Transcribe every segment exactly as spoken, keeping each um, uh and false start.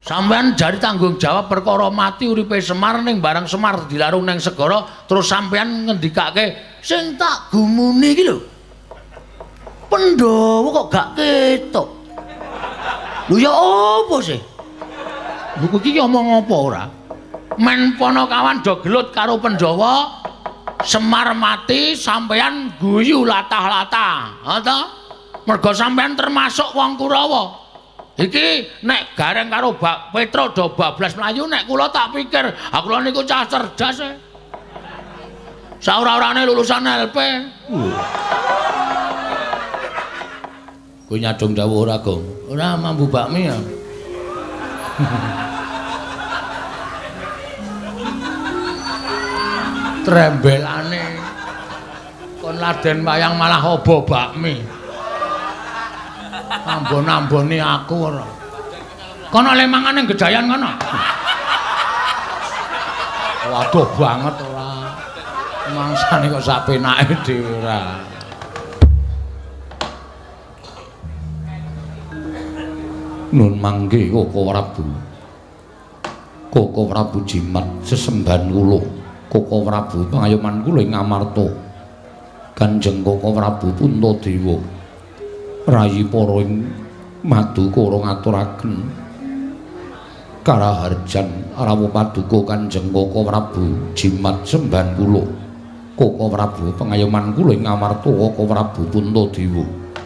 Sampeyan jari tanggung jawab perkara mati uripe Semar ning barang Semar dilarung ning segara terus sampeyan ngendikake sing tak gumuni iki lho. Pandhawa kok gak ketok. Lho ya apa sih? Lho iki ngomong apa ora? Men Panakawan do gelut karo Pandhawa, Semar mati sampeyan guyu latah-latah. Ha ta? Mergo sampeyan termasuk wong Kurawa. Iki nek gareng karo Bak Petro do bablas mlayu nek kula tak pikir, ha kula niku cah cerdas e. Saora-orane lulusan L P. Kowe nyadong dawuh ora, Gong? Ora mambu bakmi ya. Trembelane kon laden wayang malah obo bakmi. Ambon-ambone aku ora. Kono le mangane Gedayan kono. Waduh banget ora. Mangsane kok sak penake dhewe ora. Nun mangke Koko Prabu. Koko Prabu jimat sesembahan kula. Koko Prabu pangayoman kula ing Amarta. Kanjeng Koko Prabu Puntadewa. Rayi para ing Madukara ngaturaken karaharjan rawuh paduka Kanjeng Koko Prabu jimat sembahan kula. Koko Prabu pangayoman kula ing Amarta Koko Prabu Puntadewa.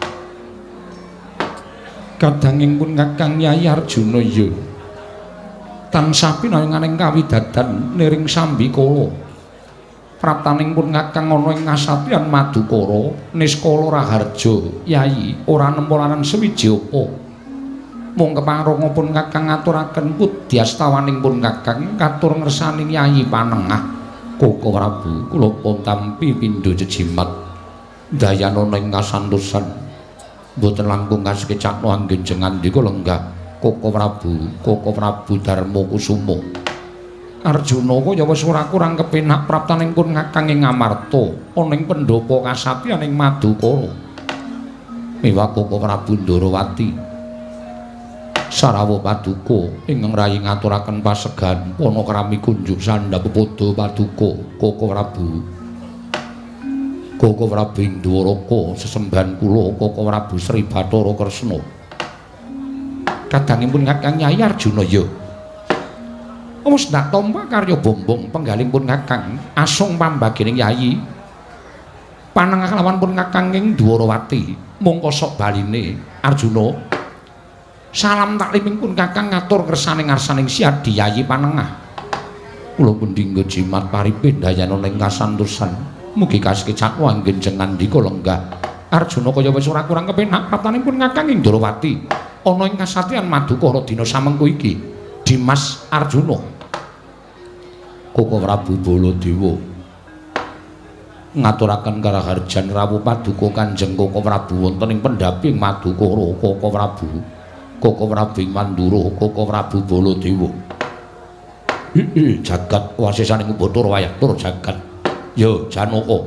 Kadanging pun Kakang Nyai Arjuna ya tansah pinanganing kawidadan niring Sambikala. Praptaning pun Kakang ana ing Kasatyan Madukara Niskala Raharja Yai ora nempolanan sewiji apa. Mung kepareng pun Kakang ngaturaken pudyastawaning pun Kakang katur ngersani Yai Panengah. Koko Prabu kula pun tampi pindha jejimat dayana ing kasantosan. Mboten langkung kasekecakno anggen jengandika lenggah Koko Prabu, Koko Prabu Darma Kusuma. Arjuna kaya wis ora kurang kepenak praptaning pun Kakang ing Amarta ana ing pendhapa kasatyan ing Madukara. Miwah Koko Prabu Ndarawati sarawuh paduka ingkang rayi ngaturaken pasegan panakrami kunjuk sandhap padha paduka Koko Prabu. Koko Prabu ing Dwaraka sesembahan kula Koko Prabu Sri Bathara Kresna. Kadangipun Kakang Nyai Arjuna ya wis ndak tampa karya bombong penggalipun Kakang asung pambagining Yai Panengah lawan pun Kakang ing Dwarawati. Mongko sok baline Arjuna salam takliming pun Kakang ngatur kersane ngarsaning Siadi Yai Panengah. Kula pun dinggo jimat paripin dayana ing kasantosan. Mugi kasekecakno anggen jengandika lenggah. Arjuna kaya wis ora kurang kepenak pratanipun Kakang ing Dwarawati ana ing Kasatyan Madukara dina samengko iki. Dimas Arjuna. Koko Prabu Baladewa ngaturaken karaharjan rawuh paduka Kanjeng Koko Prabu wonten ing pendhaping Madukara. Koko Prabu Koko Prabu ing Mandura Koko Prabu Baladewa. Heeh jagat wasisaning Bathara Wayatur jagat. Ya Janaka.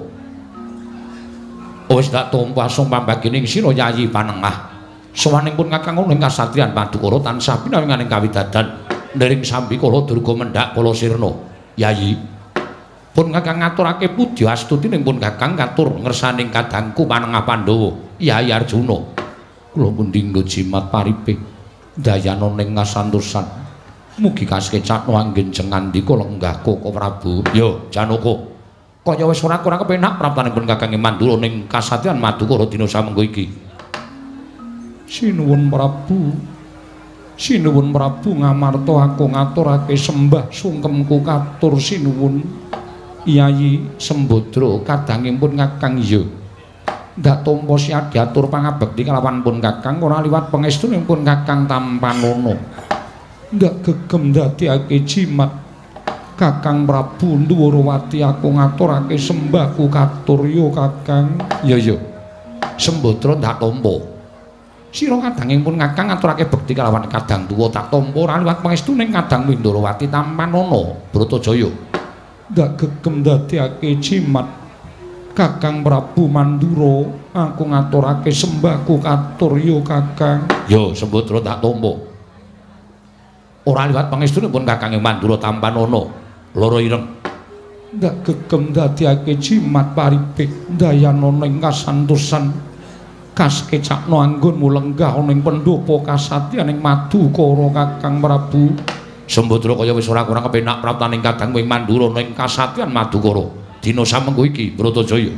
Wis tak tampa asung pambagining sira Yayi Panengah. Sawaningipun Kakang ing Kasatyan Madukara tansah pinanganing kawidadan ndering Sambikala Durga Mendhak Kala Sirna. Yayi pun Kakang ngaturake pudya astuti ning pun Kakang katur ngersaning kadangku Panengah Pandhawa Yayi Arjuna. Kula pun dinggo jimat pariping dayana ning kasantosan. Mugi kasekecakno anggen jengandika lenggah Koko Prabu. Ya Janaka. Kaya wis ora kurang kepenak praptanipun Kakang ing Mandura ning Kasatyan Madukara dina samengko iki. Sinuwun Prabu. Sinuwun Prabu ngamarta aku ngaturake sembah sungkemku katur sinuwun Yayi Sembadra kadangipun Kakang ya. Ndak tampa siadi atur pangabekti kalawan pun Kakang ora liwat pangestunipun Kakang Tampanana. Ndak gegem dadekake jimat Kakang Prabu Ndarawati aku ngaturake sembahku katur ya Kakang. Ya ya. Sembadra ndak tampa. Sira kadangipun Kakang ngaturake bekti kalawan kadang tuwa tak tampa ora liwat pangestuning kadang Ndarawati Tampanana Bratajaya. Ndak gegem dadekake jimat Kakang Prabu Mandura aku ngaturake sembahku katur ya Kakang. Ya Sembadra tak tampa. ora liwat pangestunipun Kakang Mandura Tampanana lara ireng ndak gegem dadiake jimat paribik dayanana ing kasantosan kaskecakno anggonmu lenggah ana ing pendopo kasatyan ing Madukara Kakang Prabu Sembadra kaya wis ora kurang kepenak praptaning Kakang Mandura ana ing kasatyan Madukara dina samengko iki Bratajaya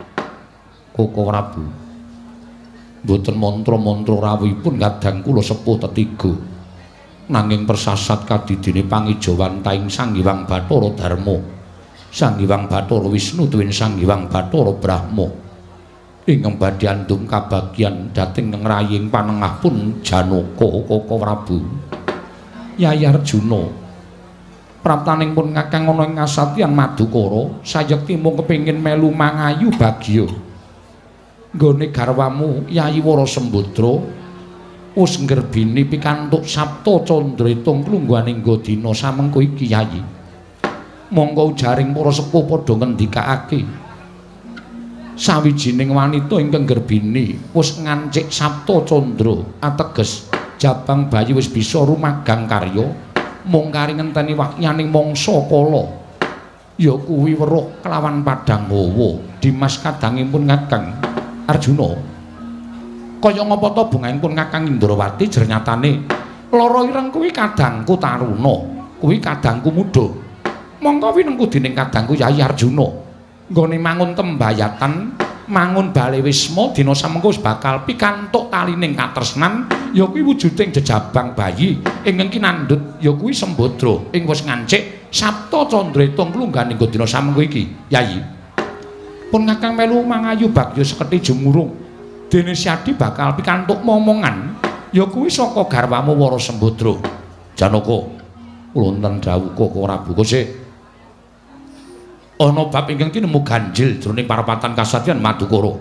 Koko Prabu mboten mantra-mantra rawuhipun kadang kula sepuh tetiga nanging persasat kadidine pangijawan taing Sang Hyang Bathara Darma Sang Hyang Bathara Wisnu tuwin Sang Hyang Bathara Brahma ingkang badhe andum kabagyan dhateng ngraying panengah pun Janaka Koko Prabu Yayi Arjuna praptaning pun Kakang ana ing kasatyan Madukara sayekti mung kepengin melu mangayu bagya nggone garwamu Yayi Wara Sembadra wis nggerbini pikantuk Sabta Candra Itung klungguhaning dina samengko iki Yayi monggo jaring para sepuh padha ngendikake sawijining wanita ingkang gerbini wis ngancik Sabta Candra ateges jabang bayi wis bisa rumagang karya mung kari ngenteni wakyaning mangsa kala ya kuwi weruh kelawan padang hawa Dimas kadangipun Kakang Arjuna kaya ngapa ta bungahipun Kakang Indrawati jernyatane lara ireng kuwi kadangku taruna kuwi kadangku muda mongko winengku dening kadangku Yayi Arjuna nggone mangun tembayatan mangun bale wisma dina samengko bakal pikantuk talining katresnan ya kuwi wujuding jejabang bayi ingkang kinandhut ya kuwi Sembadra ing wis ngancik Sabta Candra Itung klungganing dina samengko iki Yayi pun Kakang melu mangayu bagya sekethi jumurung dene Siadi bakal pikantuk momongan ya kuwi saka garwamu Wara Sembadra Janaka kula wonten dawuh Koko Prabu Kosih ana bab ingkang kinemu ganjil jroning parapatan kasatyan Madukara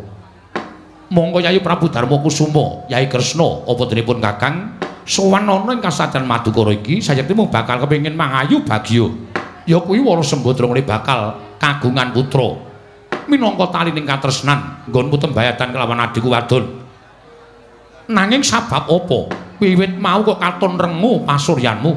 monggo Yayi Prabu Darma Kusuma Yayi Kresna apa denipun Kakang sowan ana ing kasatyan Madukara iki sayekti mung bakal kepengin mangayu bagya ya kuwi Wara Sembadra ngene bakal kagungan putra minangka talining katresnan nggonmu tembayatan kelawan adhiku wadon nanging sabab apa wiwit mau kok katon rengu pasuryanmu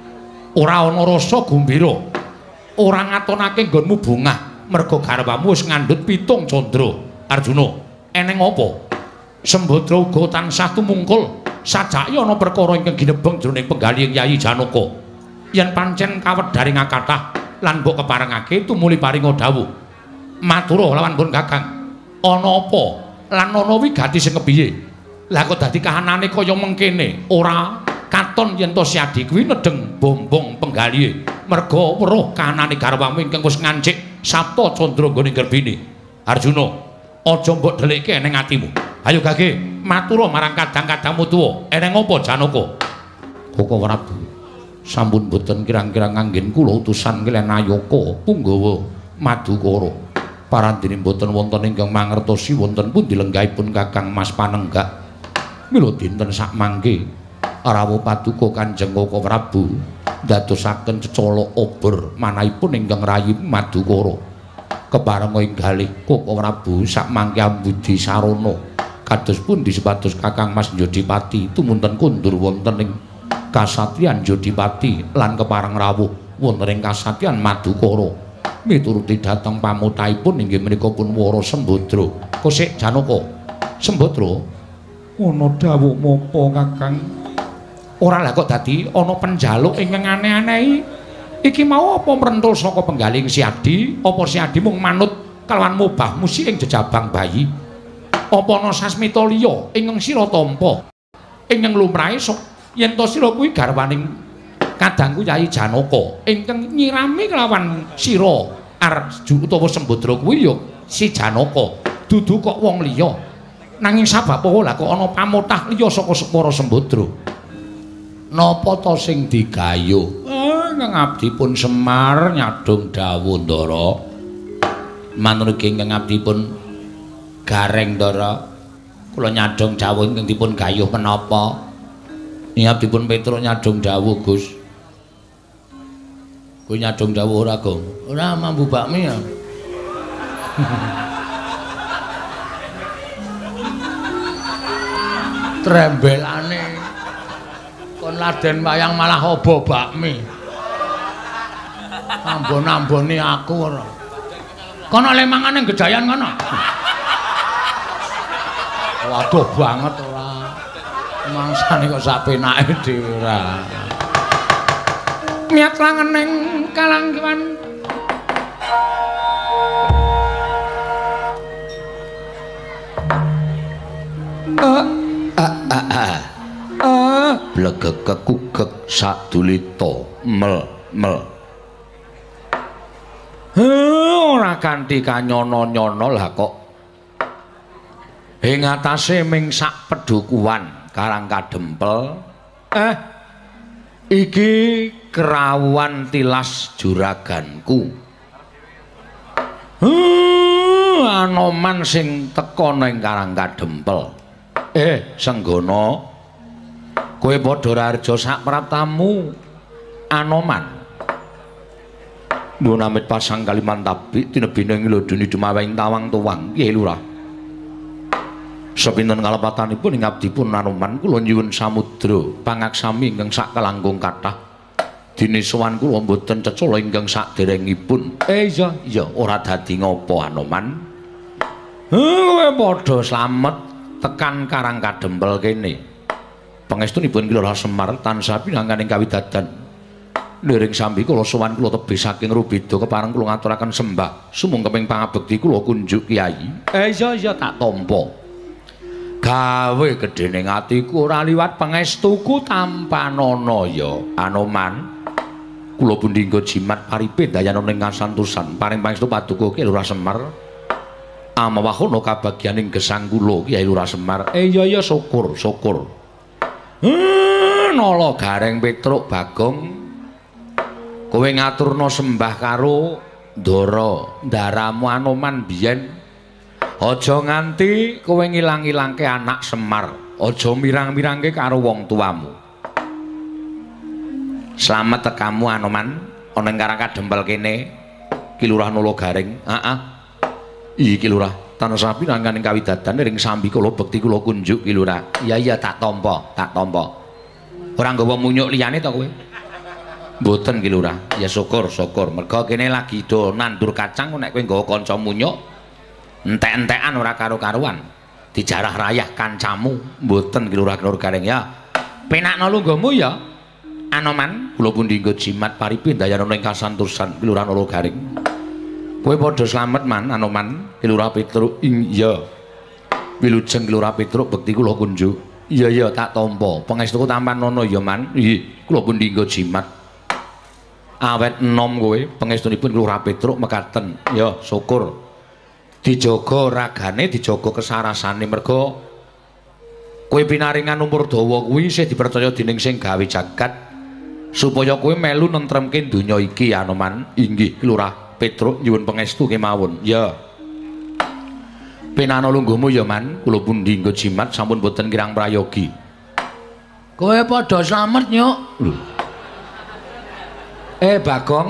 ora ana rasa gumbira ora ngatonake nggonmu bungah merga garwamu wis ngandhut pitung candra Arjuna eneng apa Sembadra uga tansah tumungkul sajake ana perkara ingkang ginebeng jroning penggalihing Yayi Janaka yen pancen kawedaring kathah lan mbok keparengake tumuli paringa dawuh matur lawan pun Kakang ana apa lan ana wigati sing kepiye lah kok dadi kahanane kaya mengkene ora katon yen to Siadi kuwi nedeng bombong penggalihe merga weruh kahanane garwamu ingkang wis ngancik Sabta Candra nggone gerbine Arjuna aja mbok dhelikke ning atimu ayo gage matur marang kadang-kadangmu tuwa eneng apa Janaka Koko Prabu sampun boten kirang-kirang nganggen kula utusan kaliyan Ayaka Punggawa Madukara parandene boten wonten ingkang mangertosi wonten pundi lenggahipun Kakang Mas Panenggak mila dinten sak mangke rawuh paduka Kanjeng Koko Prabu ndadosaken cecala obor manahipun ingkang rayi Madukara keparenga inggalih Koko Prabu sak mangke ambudi sarana kados pundi sepados Kakang Mas Jodipati tumunten kundur wonten ing kasatyan Jodipati lan kepareng rawuh wonten ing kasatyan Madukara mituruti dhateng pamuthaipun inggih menika pun Wara Sembadra Kosik Janaka Sembadra ana dawuh mapa Kakang ora lah kok dadi ana penjaluk ingkang aneh-aneh iki mau apa mrentul saka penggaling Siadi apa Siadi mung manut kelawan mubah musi ing jejabang bayi apa ana sasmita liya ingkang sira tampa ingkang lumrahe yen to sira kuwi garwaning kadangku Yayi Janaka ingkang nyirami kelawan sira Arju utawa Sembadra kuwi ya si Janaka dudu kok wong liya nanging sabab apa lha kok ana pamutah liya saka Wara Sembadra napa to sing digayuh ah Kang abdi pun Semar nyadong dawuh Ndara manut ingkang abdi pun Gareng Ndara kula nyadong dawuh ingkang dipun gayuh menapa Ing abdi pun Petruk nyadong dawuh Gus kowe nyadong dawuh ora Gong ora mambu bakmi ya trembelane kon Laden wayang malah obo bakmi. Ambon-amboni aku ora. Kono le mangan ning Gedayan kono. Waduh banget ora. Mangsane kok sapenake dhewe ora. Miat langening kalangkiwan. Ah ah ah. Ah, blegek kekugek sadulita mel mel. Heh, ora kanthi kanyono-nyono lah kok. Ing atase ming sak pedhukuhan Karang Kadempel. Eh, iki kerawuhan tilas juraganku. Heh, Anoman sing teka ning Karang Kadempel. Eh, Senggana, kowe padha raharja sak praptamu Anoman. Nuwun amit pasang Kalimantabi tinebine ngilodoni dumawing tawang tuwang Kyai Lurah. Sepinten kalepatanipun ing abdipun Anoman kula nyuwun samudra pangaksami ingkang sak kalangkung kathah. Dene sowan kula mboten cecala ingkang saderengipun. Eh iya iya ora dadi ngopo Anoman. Kowe padha slamet tekan Karang Kadempel kene. Pangestunipun Ki Lurah Semar tansah pinanganing kawidadan. Liring sambi kula sowan kula tebih saking Rubeda kepareng kula ngaturaken sembah sumungkeping pangabekti kula kunjuk Kyai. Eh iya iya tak tampa. Gawe gedhening atiku ora liwat pangestuku tanpa nana ya Anoman. Kula pundhingga jimat paripe dayana ning kasantosan paring pangestu paduka Kyai Lurah Semar. Amawahono kabagyaning gesang kula Kyai Lurah Semar. Eh iya iya syukur syukur. Hmm, nala gareng Petruk Bagong. Kowe ngaturna sembah karo Ndara, ndaramu Anoman biyen. Aja nganti kowe ngilang-ilangke anak Semar. Aja mirang-mirangke karo wong tuamu. Slamet tekamu Anoman ana ing Karang Kadempel kene. Ki Lurah Nala Garing. Heeh. Iki Lurah, tansah pinanganing kawidadan ring sambi kula bekti kula kunjuk Ki Lurah. Iya iya tak tampa, tak tampa. Ora nggawa munyuk liyane to kowe? Mboten Ki Lurah. Ya syukur, syukur. Merga kene lagi do nandur kacang nek kowe nggawa kanca munyuk entek-entekan ora karo-karuan. Dijarah rayah kancamu. Mboten Ki Lurah Nur Garing ya. Penakno lungguhmu ya. Anoman, kula pundhingga jimat paripe dayana ing kasantosan Ki Lurah Nur Garing. Kowe padha slamet man Anoman, Ki Lurah Petruk. Iya. Wilujeng Ki Lurah Petruk bekti kula kunjuk. Iya iya tak tampa. Pangestuku tampan nono ya man. Nggih, kula pundhingga jimat. Awet enom kowe pangestunipun Ki Lurah Petruk mekaten. Ya, syukur. Dijaga ragane, dijaga kesarasane merga kowe pinaringan umur dawa kuwi isih dipercaya dening sing gawe jagat supaya kowe melu nentremke donya iki Anoman. Inggih Ki Lurah Petruk nyuwun pangestu kemawon. Ya. Penana lungguhmu ya man, kula pundhingga jimat sampun boten kirang prayogi. Kowe padha slamet nyuk. Eh Bagong,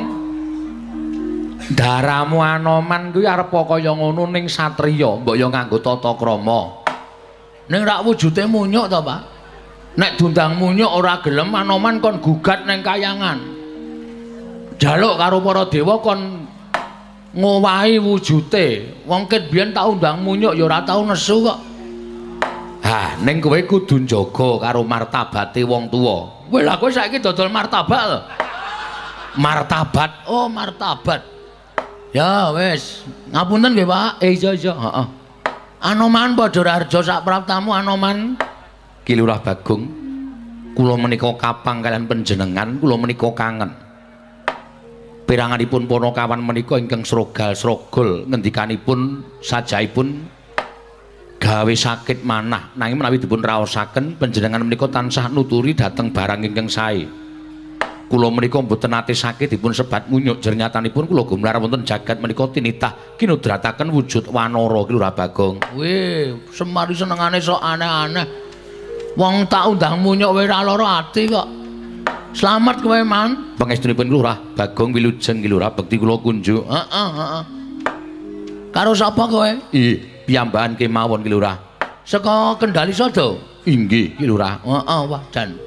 daramu Anoman kuwi arep kaya ngono ning satriya, mbok ya nganggo tata krama. Ning rak wujude munyuk to, Pak? Nek dundang munyuk ora gelem Anoman kon gugat ning kayangan. Jaluk karo para dewa kon ngowahi wujude. Wong ket biyen tak undang munyuk ya ora tau nesu kok. Hah, ning kowe kudu njaga karo martabate wong tuwa. Kowe lha kowe saiki dodol martabak lho. Martabat, oh martabat. Ya wis, ngapunten nggih Pak. Eh iya iya, heeh. Anoman padha raharja sak praptamu Anoman. Ki Lurah Bagong, kula menika kapang kalian panjenengan, kula menika kangen. Piranganipun Panakawan menika ingkang srogal-srogol ngendikanipun sajaipun gawe sakit manah nanging menawi dipun raosaken panjenengan menika tansah nuturi dhateng barang ingkang sae. Kula menika mboten nate sakit dipun sebat munyuk jernyatanipun kula gumlar wonten jagat menika tinitah kinudrataken wujud wanara Ki Lurah Bagong. Weh, Semar senengane sok aneh-aneh. Wong tak undang munyuk wae ora lara ati kok. Slamet kowe man. Pangestunipun Ki Lurah Bagong wilujeng Ki Lurah bekti kula kunjuk. Heeh, heeh. Karo sapa kowe? Ih, piyambakan kemawon Ki Lurah. Saka Kendali Sada. Inggih Ki Lurah. Heeh, wah jan.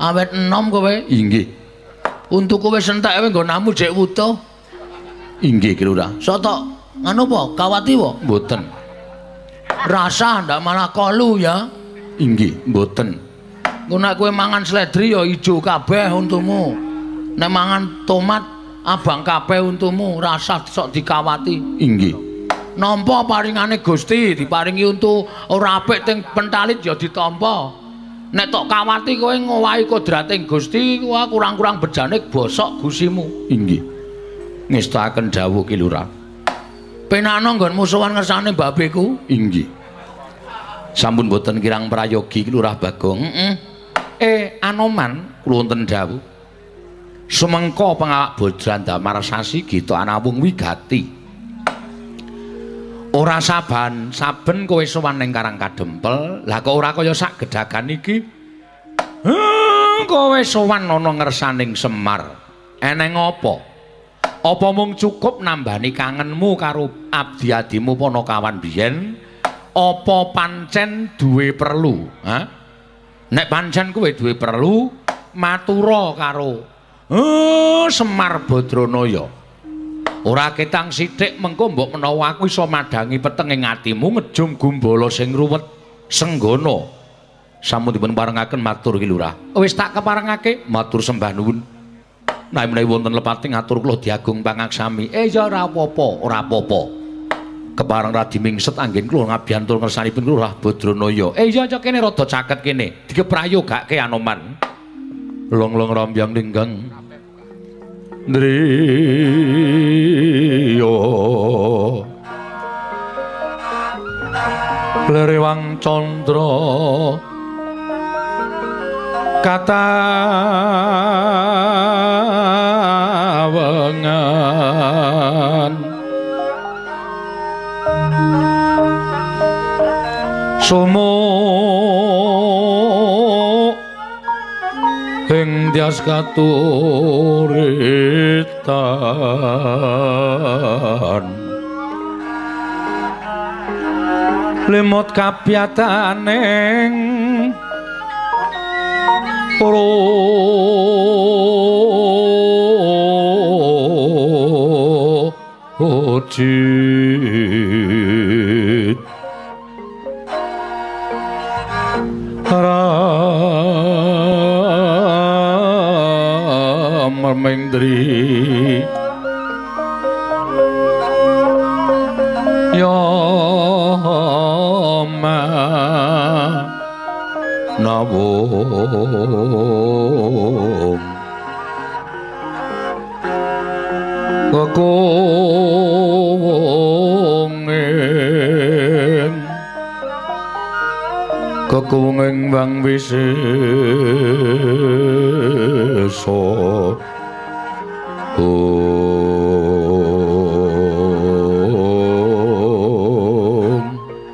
Awet enom kowe? Inggih. Untuku wis entek kowe nggo namu jek wutuh. Inggih, Ki Lurah. Soto anu apa? Kawati wa? Mboten. Rasa ndak malah kolu ya. Inggih, mboten. Engko nek kowe mangan sledri ya ijo kabeh untumu. Nek mangan tomat abang kabeh untumu, rasa sok dikawati. Inggih. Nampa paringane Gusti, diparingi untu ora apik teng pentalit ya ditampa. Nek tok kawati kowe ngowahi kodrating Gusti, wah kurang-kurang bejane bosok gusimu. Inggih. Ngestakaken dawuh Ki Lurah. Penakno nggonmu sowan ngersane babeku? Inggih. Sampun boten kirang prayogi Ki Lurah Bagong. Heeh. Eh Anoman kula wonten dawuh. Sumengka pengawak Bojran Damar Sasi Gita Anawung wigati. Ora saban saben kowe sowan ning Karang Kadempel, lah kok ora kaya sak gedhagan iki. Hmm, kowe sowan ana ngersaning Semar. Eneng apa? Apa mung cukup nambani kangenmu karo abdi-adimu Panakawan biyen? Apa pancen duwe perlu? Ha? Nek pancen kowe duwe perlu, matura karo uh, Semar Badranaya. Ora ketang sithik mengko mbok menawa aku iso madangi peteng ing atimu ngejum gumbala sing ruwet senggana. Sampun dipun parengaken matur Ki Lurah. Wis tak keparengake, matur sembah nuwun. Nek menawi wonten lepating atur kula diagung pangaksami. Eh ya ora apa-apa, ora apa-apa. Kepareng radi mingset anggen kula ngabiyantul ngersanipun Lurah Badranaya. Eh iya aja kene rada caket kene. Dikeprayogake Anoman. Long-long rambyang ninggang Driya Lerewang Candra Katawengan Sumo ing dias katuritan lemot kapyataneng rojit Ramendri Yama Nawung Kekunging Kekunging Bang Wisesa Om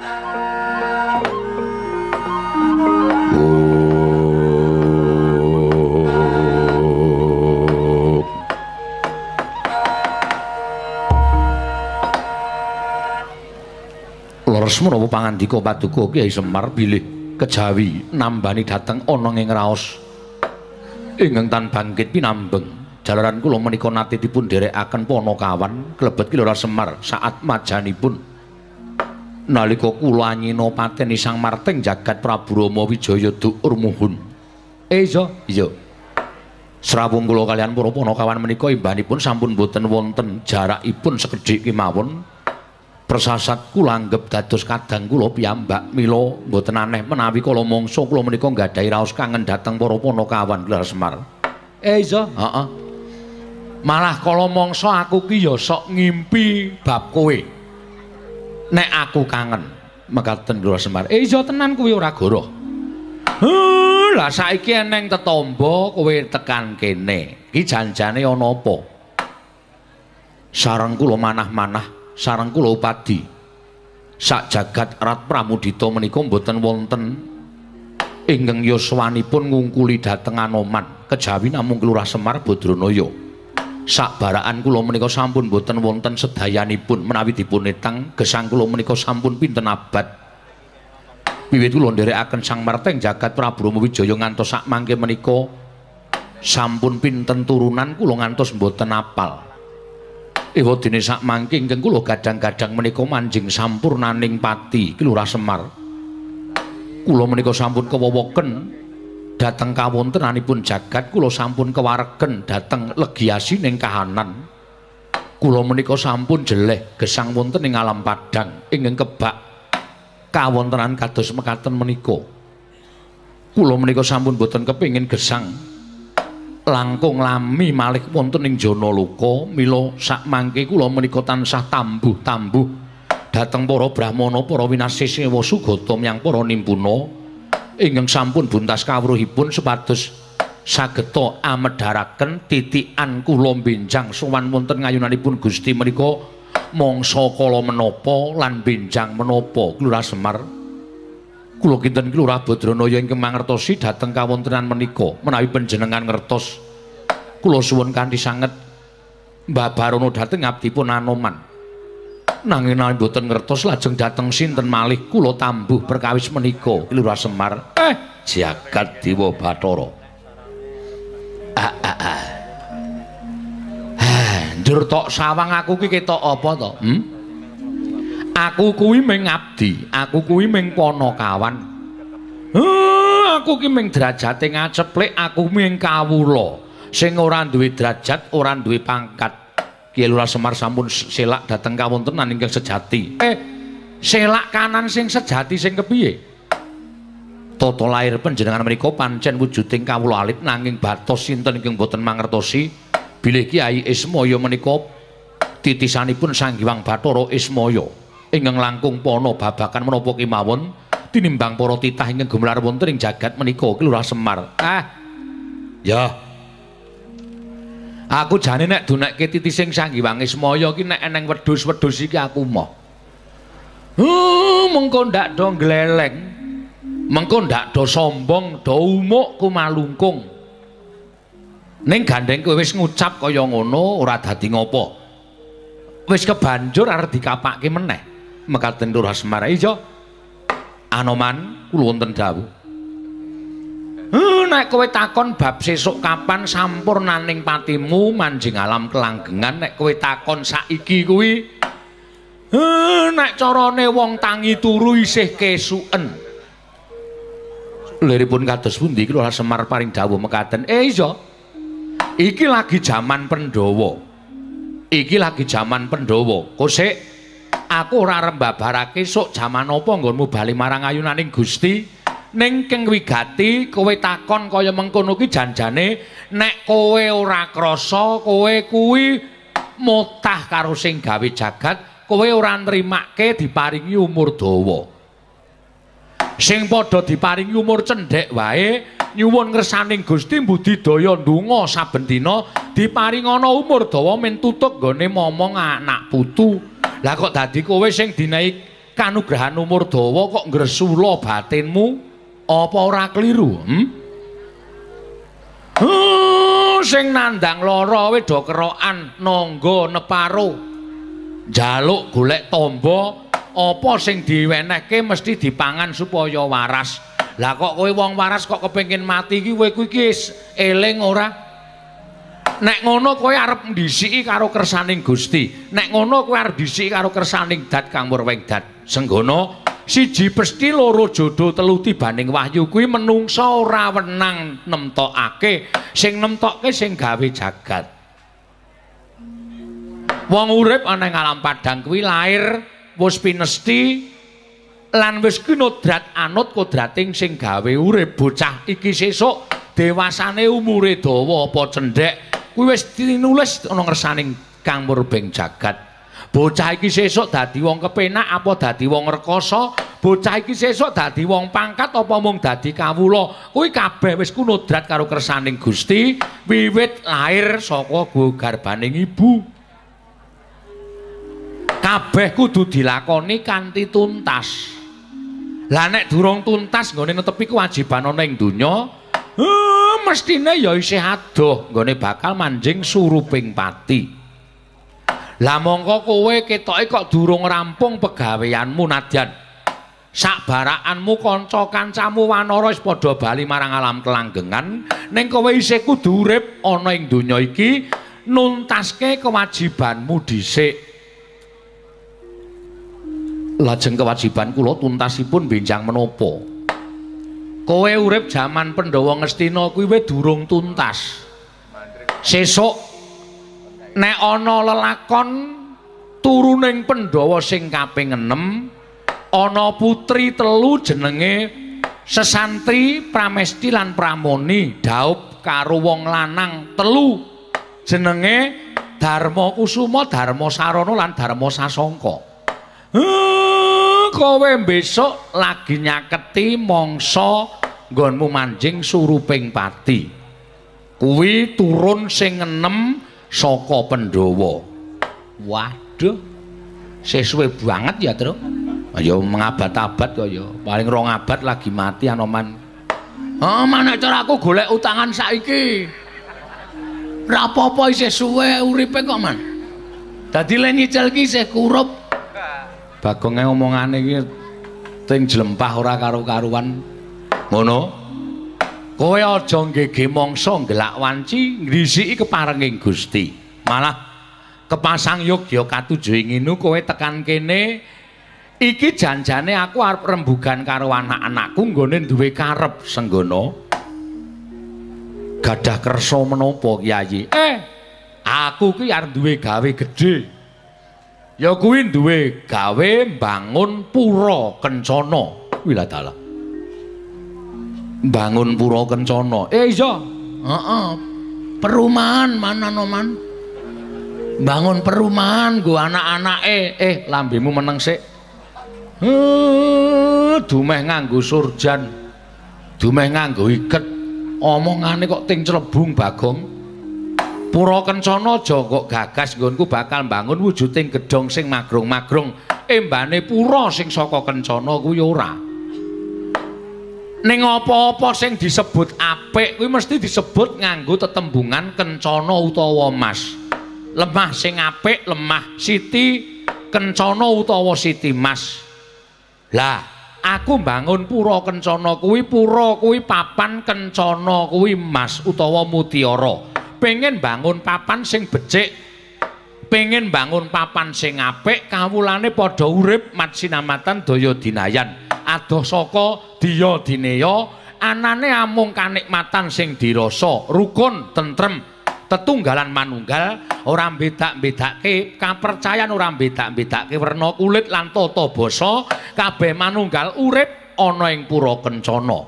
Leres menapa pangandika Paduka Kyai Semar bilih kejawi nambani dateng ana ing raos ingkang tan bangkit pinambeng. Jalaran kula menika nate dipun dherekaken Panakawan klebet Ki Lurah Semar saat majanipun nalika kula anyina pateni Sang Marteng jagat Prabu Rama Wijaya Duur Muhun. Eh iya iya. Srawung kula kalian para Panakawan menika imbanipun sampun boten wonten jarakipun sekedhik kemawon. Persasat kula anggep dados kadang kula piyambak mila boten aneh menawi kala mangsa kula menika nggadahi raos kangen dhateng para Panakawan Ki Lurah Semar. Eh iya, heeh. Malah kala mangsa aku ki ya sok ngimpi bab kowe. Nek aku kangen mekaten Lurah Semar. Eh iya tenan kuwi ora goroh. Huh, lah saiki eneng tetamba kowe tekan kene. Ki janjane ana apa? Sareng kula manah-manah, sareng kula upadi. Sak jagat Rat Pramudita menika mboten wonten ingkang yuswanipun ngungkuli dhateng Anoman, kejawi namung Lurah Semar Badranaya. Sakbaraan kula menika sampun boten wonten sedayanipun menawi dipunetang gesang kula menika sampun pinten abad. Wiwit kula nderekaken Sang Merteng jagat Prabu Rama Wijaya ngantos sak mangke menika sampun pinten turunan kula ngantos mboten apal. Ewa dene sak mangke ingkang kula gadang-gadang menika manjing sampurnaning pati Kelurah Semar. Kula menika sampun kewowoken dhateng kawontenanipun jagat, kula sampun kewaregen dhateng legiasining kahanan. Kula menika sampun jeleh gesang wonten ing alam padang ingkang kebak kawontenan kados mekaten menika. Kula menika sampun boten kepingin gesang langkung lami malih wonten ing jana luka, mila sak mangke kula menika tansah tambuh-tambuh dhateng para brahmana, para winasisewa sugata miyang para nimpuna ingkang sampun buntas kawruhipun supados sageta amedharaken titikan kula benjang sowan wonten ngayunanipun Gusti menika. Mangsa kala menapa lan benjang menapa Kelurah Semar. Kula kinten Kelurah Badranaya ingkang mangertosi dhateng kawontenan menika menawi panjenengan ngertos kula suwun kanthi sanget mbabarana dhateng abdipun Anoman. Nanging nek boten ngertos lajeng dhateng sinten malih kula tambuh perkawis menika Kelurah Semar. Eh jagat Dewa Bathara. Ah ah ah. Njur tok sawang aku ki ketok apa to? Hmm? Aku kuwi mung abdi, aku kuwi mung Panakawan. Heh, aku ki mung derajate ngaceplik, aku mung kawula sing ora duwe derajat, ora duwe pangkat. Ki Kelurah Semar sampun selak dhateng kawontenan ingkang sejati. Eh, selak kanan sing sejati sing kepiye? Tata lair panjenengan menika pancen wujuding kawula alit nanging batos sinten ingkang boten mangertosi. Bilih Kyai Ismaya menika titisanipun Sang Hyang Bathara Ismaya ingkang langkung pana babakan menapa kemawon tinimbang para titah ingkang gumelar wonten ing jagat menika Kelurah Semar. Ah. Ya. Aku jane nek dunekke titising Sang Hyang Ismaya ki nek eneng wedhus-wedhus iki aku moh. Huh, mengko ndak do gleleng. Mengko ndak do sombong, do umuk kumalungkung. Ning gandeng kowe wis ngucap kaya ngono ora dadi ngopo. Wis kebanjur arep dikapakke meneh. Mekaten Kelurah Semar iya. Anoman kula wonten dawuh. Heh nek kowe takon bab sesuk kapan sampurnaning patimu manjing alam kelanggengan, nek kowe takon saiki kuwi heh nek carane wong tangi turu isih kesuken. Liripun kados pundi Kelurah Semar paring dawuh mekaten. Eh iya. Iki lagi jaman Pandhawa. Iki lagi jaman Pandhawa. Kosek aku ora arep mbabarake sok jaman apa nggonmu bali marang ayunaning Gusti. Ning keng wigati kowe takon kaya mengkono ki janjane nek kowe ora krasa kowe kuwi mutah karo sing gawe jagat, kowe ora nrimake diparingi umur dawa. Sing padha diparingi umur cendhek wae nyuwun ngersaning Gusti mbudidaya ndonga saben dina diparingana umur dawa men tutuk nggone momong anak putu. Lah kok dadi kowe sing dinehi kanugrahan umur dawa kok ngresula batinmu? Apa ora kliru? Hmm? Huh, sing nandang lara wis do kerokan nangga neparo. Njaluk golek tamba apa sing diwenehke mesti dipangan supaya waras. Lah kok kowe wong waras kok kepengin mati iki kowe iki eling ora? Nek ngono kowe arep ndhisiki karo kersaning Gusti. Nek ngono kowe arep ndhisiki karo kersaning Dat Kang Murweng Dat. Senggono siji pesti loro jodoh telu tibaning wahyu kuwi menungsa ora wenang nemtokake. Sing nemtokke sing gawe jagat. Wong urip ana ing alam padang kuwi lair wis pinesti lan wis kinodrat anut kodrating sing gawe urip. Bocah iki sesuk dewasane umure dawa apa cendhek kuwi wis tinulis ana ngersaning Kang Murweng jagat. Bocah iki sesuk dadi wong kepenak apa dadi wong rekoso, bocah iki sesuk dadi wong pangkat apa mung dadi kawula, kuwi kabeh wis kunodrat karo kersaning Gusti wiwit lair saka garbaning ibu. Kabeh kudu dilakoni kanthi tuntas. Lah nek durung tuntas nggone netepi kewajiban ana ing donya, eh mestine ya isih adoh nggone bakal manjing suruping pati. Lah mongko kowe ketoke kok durung rampung pegaweanmu nadyan Sakbarakanmu kanca-kancamu wanara wis padha bali marang alam kelanggengan, ning kowe isih kudu urip ana ing donya iki nuntaske kewajibanmu dhisik. Lajeng kewajiban kula tuntasipun benjang menapa? Kowe urip jaman Pandhawa Ngastina kuwi wis durung tuntas. Sesuk nek ana lelakon turuning Pandhawa sing kaping enem ana putri telu jenenge Sesantri, Pramesti lan Pramoni dhaup karo wong lanang telu jenenge Darma Kusuma, Darma Sarana lan Darma Sasangka. Kowe besok lagi nyaketi mangsa nggonmu manjing suruping pati. Kuwi turun sing enem saka Pandhawa. Waduh. Sesuwe banget ya, Tru. Ayo mengabad-abad kok ya. Paling rong abad lagi mati Anoman. Oh, manek cara aku golek utangan saiki. Ora apa-apa isih suwe uripe kok, Man. Dadi le nyicil ki isih kurup. Bagonge omongane iki ting jlempah ora karo-karuan. Ngono. Kowe aja nggege mangsa ngelak wanci ngrisiki keparenging Gusti. Malah kepasang Yogya katujuh nginu kowe tekan kene iki janjane aku arep rembugan karo anak-anakku nggone duwe karep senggono. Gadah kersa menapa Kyai? Eh, aku ki arep duwe gawe gedhe. Ya kuwi duwe gawe mbangun pura Kencana. Wiladala. Bangun pura Kencana. Eh iya. Heeh. Perumahan mana no man? Bangun perumahan go anak-anake. Eh, lambemu meneng sik. Heh, dumeh nganggo surjan. Dumeh nganggo iket. Omongane kok ting clebung Bagong. Pura Kencana aja kok gagas nggonku bakal mbangun wujuding gedhong sing magrong-magrong. Embane pura sing saka Kencana kuwi ora. Ning apa-apa sing disebut apik kuwi mesti disebut nganggo tetembungan Kencana utawa Mas. Lemah sing apik, lemah Siti Kencana utawa Siti Mas. Lah, aku mbangun pura Kencana kuwi pura kuwi papan Kencana kuwi Mas utawa mutiara. Pengen bangun papan sing becik, pengen bangun papan sing apik, kawulane padha urip mat sinamatan daya dinayan. Adoh saka diya dineya, anane amung kanikmatan sing dirasa, rukun, tentrem, tetunggalan manunggal, ora mbedak-bedake kapercayan, ora mbedak-bedake werna kulit lan tata basa, kabeh manunggal urip ana ing pura Kencana.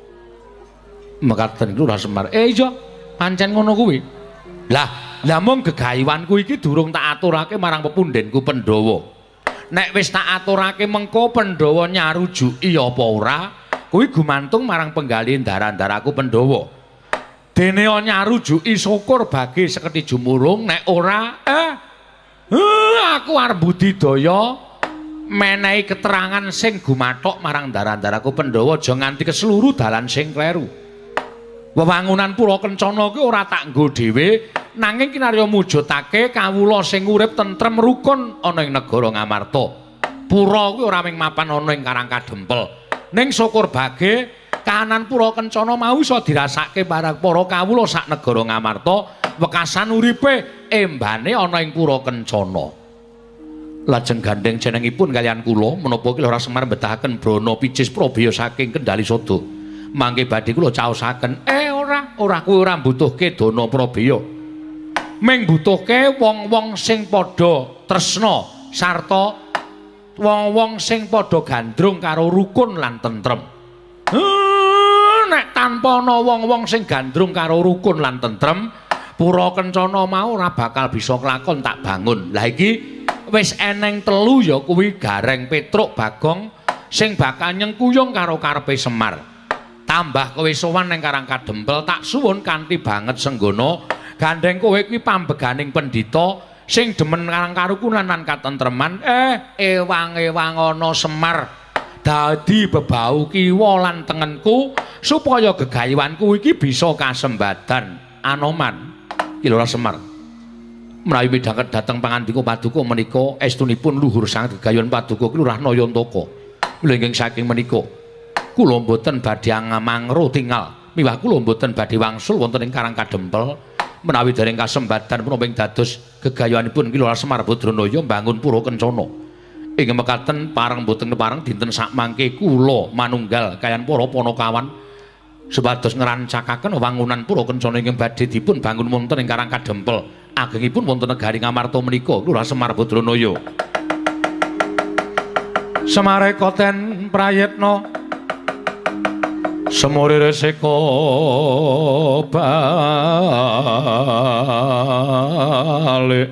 Mekaten iku ora Semar. Eh iya, pancen ngono kuwi. Lah, lah mung gegayuhanku iki durung tak aturake marang pepundhenku Pandhawa. Nek wis tak aturake mengko Pandhawa nyarujuki apa ora, kuwi gumantung marang penggali ndara-ndaraku Pandhawa. Dene nyarujuki syukur bagi seketi jumurung, nek ora eh, eh aku arep budidaya menehi keterangan sing gumathok marang ndara-ndaraku Pandhawa aja nganti keseluruh dalan sing kleru. Wewangunan pura Kencana kuwi ora tak nggo dhewe, nanging kinarya mujudake kawula sing urip tentrem rukun ana ing negara Ngamarta. Pura kuwi ora mung mapan ana ing Karangkadempel. Ning syukur bage kahanan pura Kencana mau iso dirasake marang para kawula sak negara Ngamarta, wekasan uripe embane ana ing pura Kencana. Lajeng gandeng jenengipun kalian kula menapa kula ora Semar mbetahaken brana picis Prabaya saking Kendali Sada. Mangke badhe kula caosaken, eh ora, ora kuwi ora mbutuhke dana Prabaya. Ming mbutuhke wong-wong sing padha tresna sarta wong-wong sing padha gandrung karo rukun lan tentrem. Nek tanpa ana wong-wong sing gandrung karo rukun lan tentrem, pura Kencana mau ora bakal bisa kelakon tak bangun. Lah iki wis eneng telu ya kuwi Gareng Petruk Bagong sing bakal nyengkuyung karo karepe Semar. Tambah kowe sowan ning Karangkadempel tak suwun kanthi banget senggono gandeng kowe kuwi pambeganing pendhita sing demen karang karukunan lan katentreman. Eh ewang-ewang ana Semar dadi bebau kiwa lan tengenku supaya gegayuhanku iki bisa kasembadan. Anoman iki lho Semar menawi midhanget dhateng pangandika paduka menika estunipun luhur sanget gegayuhan paduka ki Lurah Nayantaka Lha ingkang saking menika kula mboten badhe ngamangro tinggal miwah kula mboten badhe wangsul wonten ing Karang Kadempel menawi dereng kasembadan punapa ing dados gegayanipun Ki Lurah Semar Badranaya mbangun pura kencana. Ing mekaten pareng mboten kepareng dinten sakmangke kula manunggal kayan para Panakawan supados ngerancakaken wangunan pura kencana ingkang badhe dipun bangun wonten ing Karang Kadempel. Agengipun wonten negari Ngamarta menika Ki Lurah Semar Badranaya. Samareka ten prayitna semurire seka balik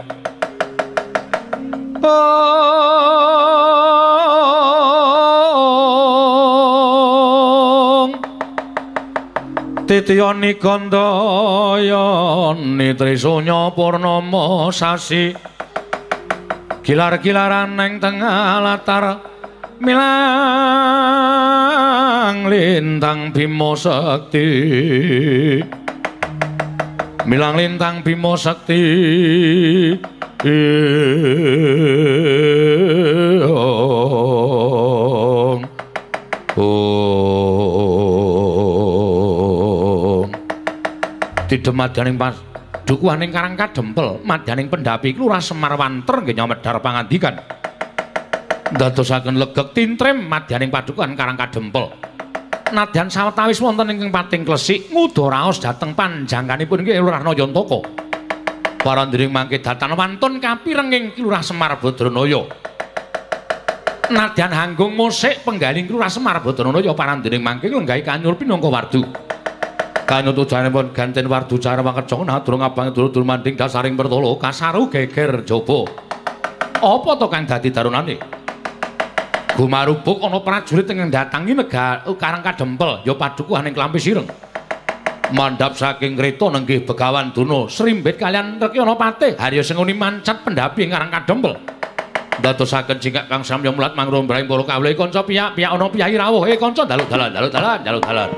ong titiyani gandayani trisanya purnama sasi gilar-gilaran ning tengah latar milang lintang Bima Sekti milang lintang Bima Sekti ong ong tidhem madyaning padukuhaning Karang Kadempel madyaning pendhapi Lurah Semar Wanter nggih nyamedhar pangandikan ndadosaken legek tintrem madyaning padukuhan Karang Kadempel. Nadyan sawetawis wonten ingkang pating klesik ngudha raos dhateng panjangkanipun Ki Lurah Nayantaka. Parandiring mangke datan wantun kapirenging Ki Lurah Semar Badranaya. Nadyan hanggung musik penggaling Ki Lurah Semar Badranaya parandiring mangke lenggahi kanyur pinangka wardu. Kanyut ujanipun ganten wardu cara mangkeca nadur ngabangi dulur-dulur manding dasaring pertolo kasaru geger jaba. Apa to kang dadi darunane? Gumarubuk ana prajurit ingkang datangi negari Karang Kadempel ya padukuhaning Klampi Sireng. Mandhap saking kreta nenggih Begawan Duna srimbit kalian Rekyana Patih Harya Senguni mancat pendhapi ing Karang Kadempel. Ndadosaken jingkak kang samya mulat mangrombrahing para kawula kanca piyak-piyak ana piyayi rawuh e kanca dalu-dalan dalu-dalan dalu-dalan.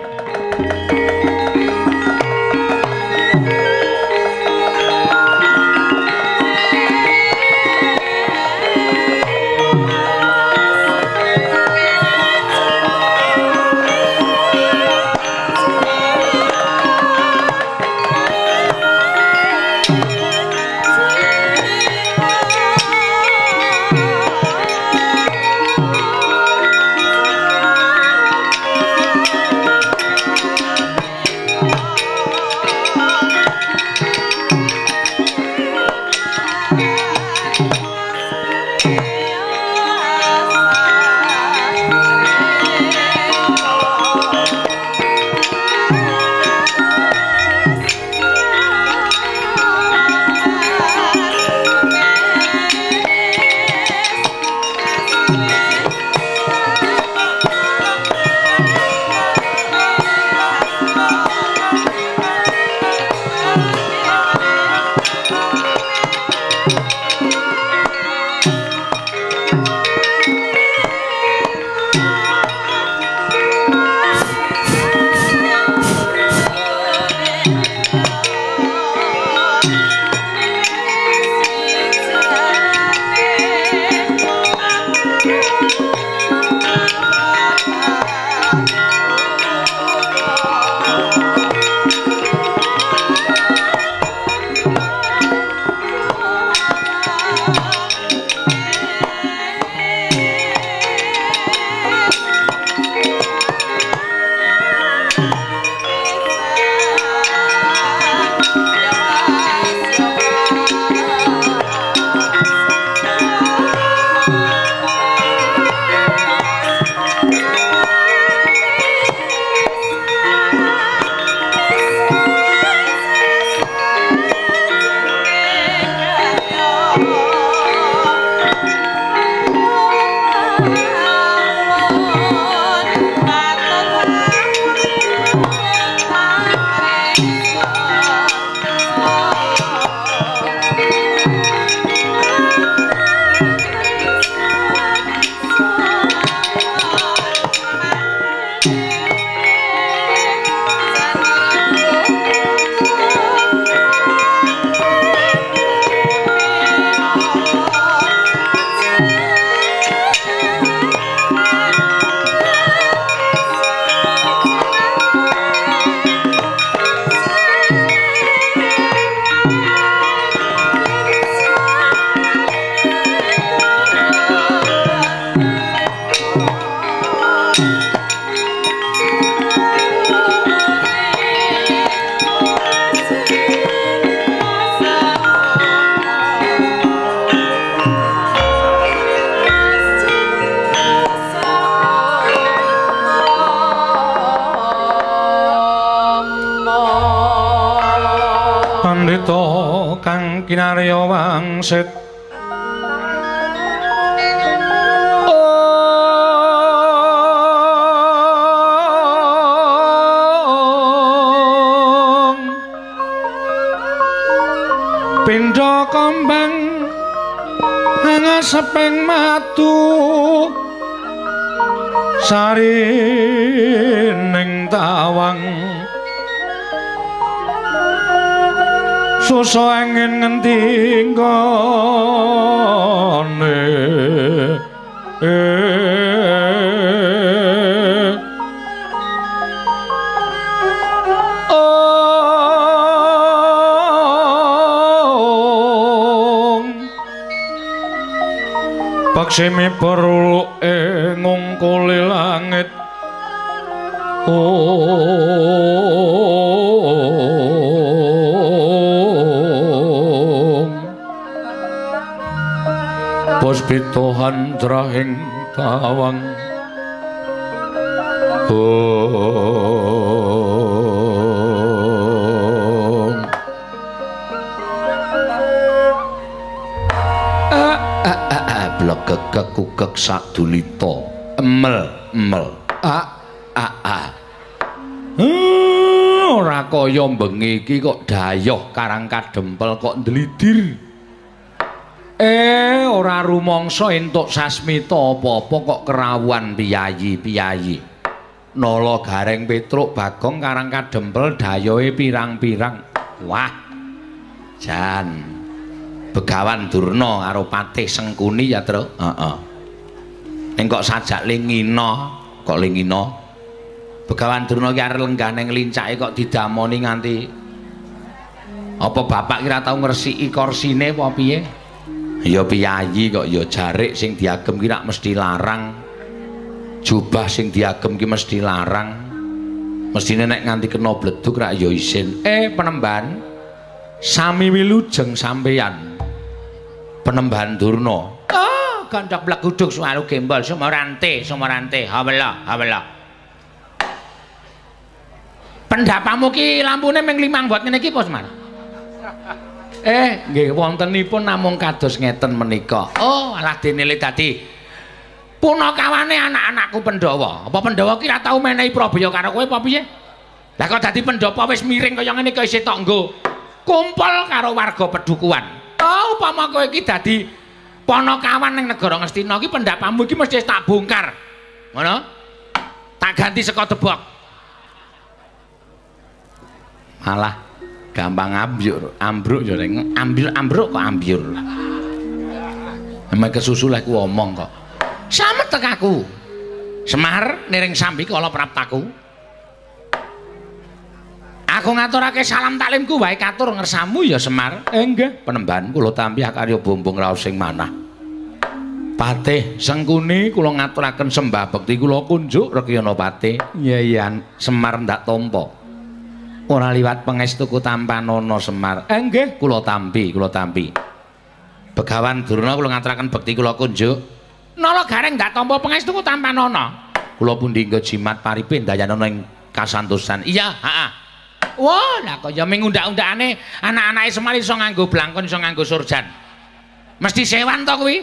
kang kinarya wangsit pindha kembang ngaseping matu sari ning tawang suso angin ngendi ngene Paksimi peruluke ngungkuli langit Om Puspitohan drahing tawang Om Blegegek kugek sadulita emel emel a a a ora kaya bengi iki kok dayoh karang kadempel kok ndlidir eh ora rumangsa entuk sasmita apa-apa kok kerawuan piyayi-piyayi nala gareng Petruk Bagong karang kadempel dayohe pirang-pirang wah jan Begawan Durna karo Patih Sengkuni ya, Tru? Heeh. Ning kok sajak lingina, kok lingina. Begawan Durna ki arep lenggane ngelincake kok didamoni nganti apa bapak kira tau ngresiki korsine apa piye? Ya piyayi kok ya jarik sing diagem ki rak mesti larang. Jubah sing diagem ki mesti larang. Mestine nek nganti kena bleduk rak ya isin. Eh Penemban, sami wilujeng sampeyan. Penemban Durna. Oh, gandhok blaguduk suwaru gembol sumorante, sumorante. Hawela, hawela. Pendapamu ki lampune ming limang buat ngene iki apa Semar? Eh, nggih wontenipun namung kados ngeten menika. Oh, alah denile dadi punakawane anak-anakku Pandhawa. Apa Pandhawa ki ora tau menehi Prabaya karo kowe apa piye? Lah kok dadi Pandhapa wis miring kaya ngene iki isih tok nggo kumpul karo warga Pedukuhan. Oh, upama kowe iki dadi panakawan ning negara Ngastina iki pendapamu iki mesti tak bongkar. Ngono? Tak ganti saka debok. Malah gampang ambyur, ambruk ya ning ambil ambruk kok ambyur. Emang kesusu lek ku omong kok. Slamet tek aku. Semar niring sambi kala praptaku. Aku ngaturake salam taklimku wae katur ngersamu ya Semar. Eh nggih, Penemban kula tampi karya bombong raos sing manah. Patih Sengkuni kula ngaturaken sembah bekti kula kunjuk Rekyana Patih. Iya iya Semar ndak tampa. Ora liwat pangestuku tampanana Semar. Eh nggih, kula tampi, kula tampi. Begawan Durna kula ngaturaken bekti kula kunjuk. Nala gareng ndak tampa pangestuku tampanana. Kula pundi nggo jimat paripin dayanana ing kasantosan. Iya, heeh. Wah, lah kaya mengundak-undakane anak-anake Semar iso nganggo blangkon, iso nganggo surjan. Mesti sewan to kuwi?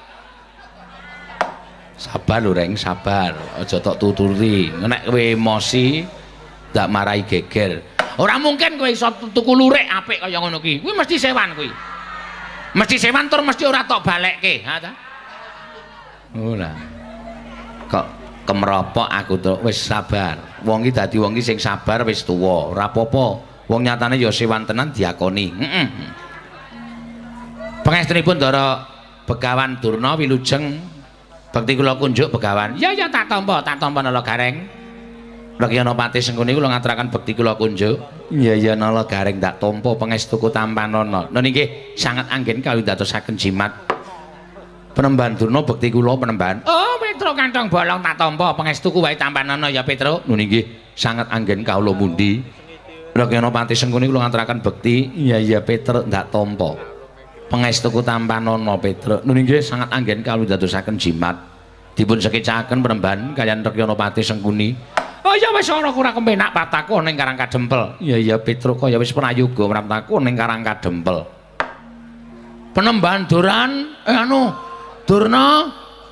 Sabar lho, Reng, sabar. Aja tok tuturi. Nek kowe emosi ndak marahi geger. Ora mungkin kowe iso tuku lurik apik kaya ngono kuwi. Kuwi mesti sewan kuwi. Mesti sewan tur mesti ora tok balekke, ha ta? Ora. Kok kemropok aku to wis sabar. Wong iki dadi wong iki sing sabar wis tuwa, ora apa-apa. Wong nyatane ya sewan tenan diakoni. Heeh. Pangestunipun Ndara Begawan Durna wilujeng bekti kula kunjuk Begawan. Ya ya tak tampa, tak tampa nala gareng. Rekyana Patih Sengkuni kula ngaturaken bekti kula kunjuk. Iya ya nala gareng tak tampa pangestuku tampanana. Nah nggih sanget anggen kawindadosaken jimat. Penemban Durna bekti kula Penemban. Oh, Petruk kantong bolong tak tampa pangestuku wae tampanana ya Petruk. Nuh nggih sanget anggen kawula mundi. Rekyana Patih Sengkuni kula ngaturaken bekti. Iya iya Petruk ndak tampa. Pangestuku tampanana Petruk. Nuh nggih sanget anggen kawula dadosaken jimat. Dipun sekecaken Penemban kaliyan Rekyana Patih Sengkuni. Oh ya wis ora kurang kepenak pataku ning Karang Kadempel. Iya iya Petruk kaya wis prayoga mraptaku ning Karang Kadempel. Penemban Duran eh anu Durna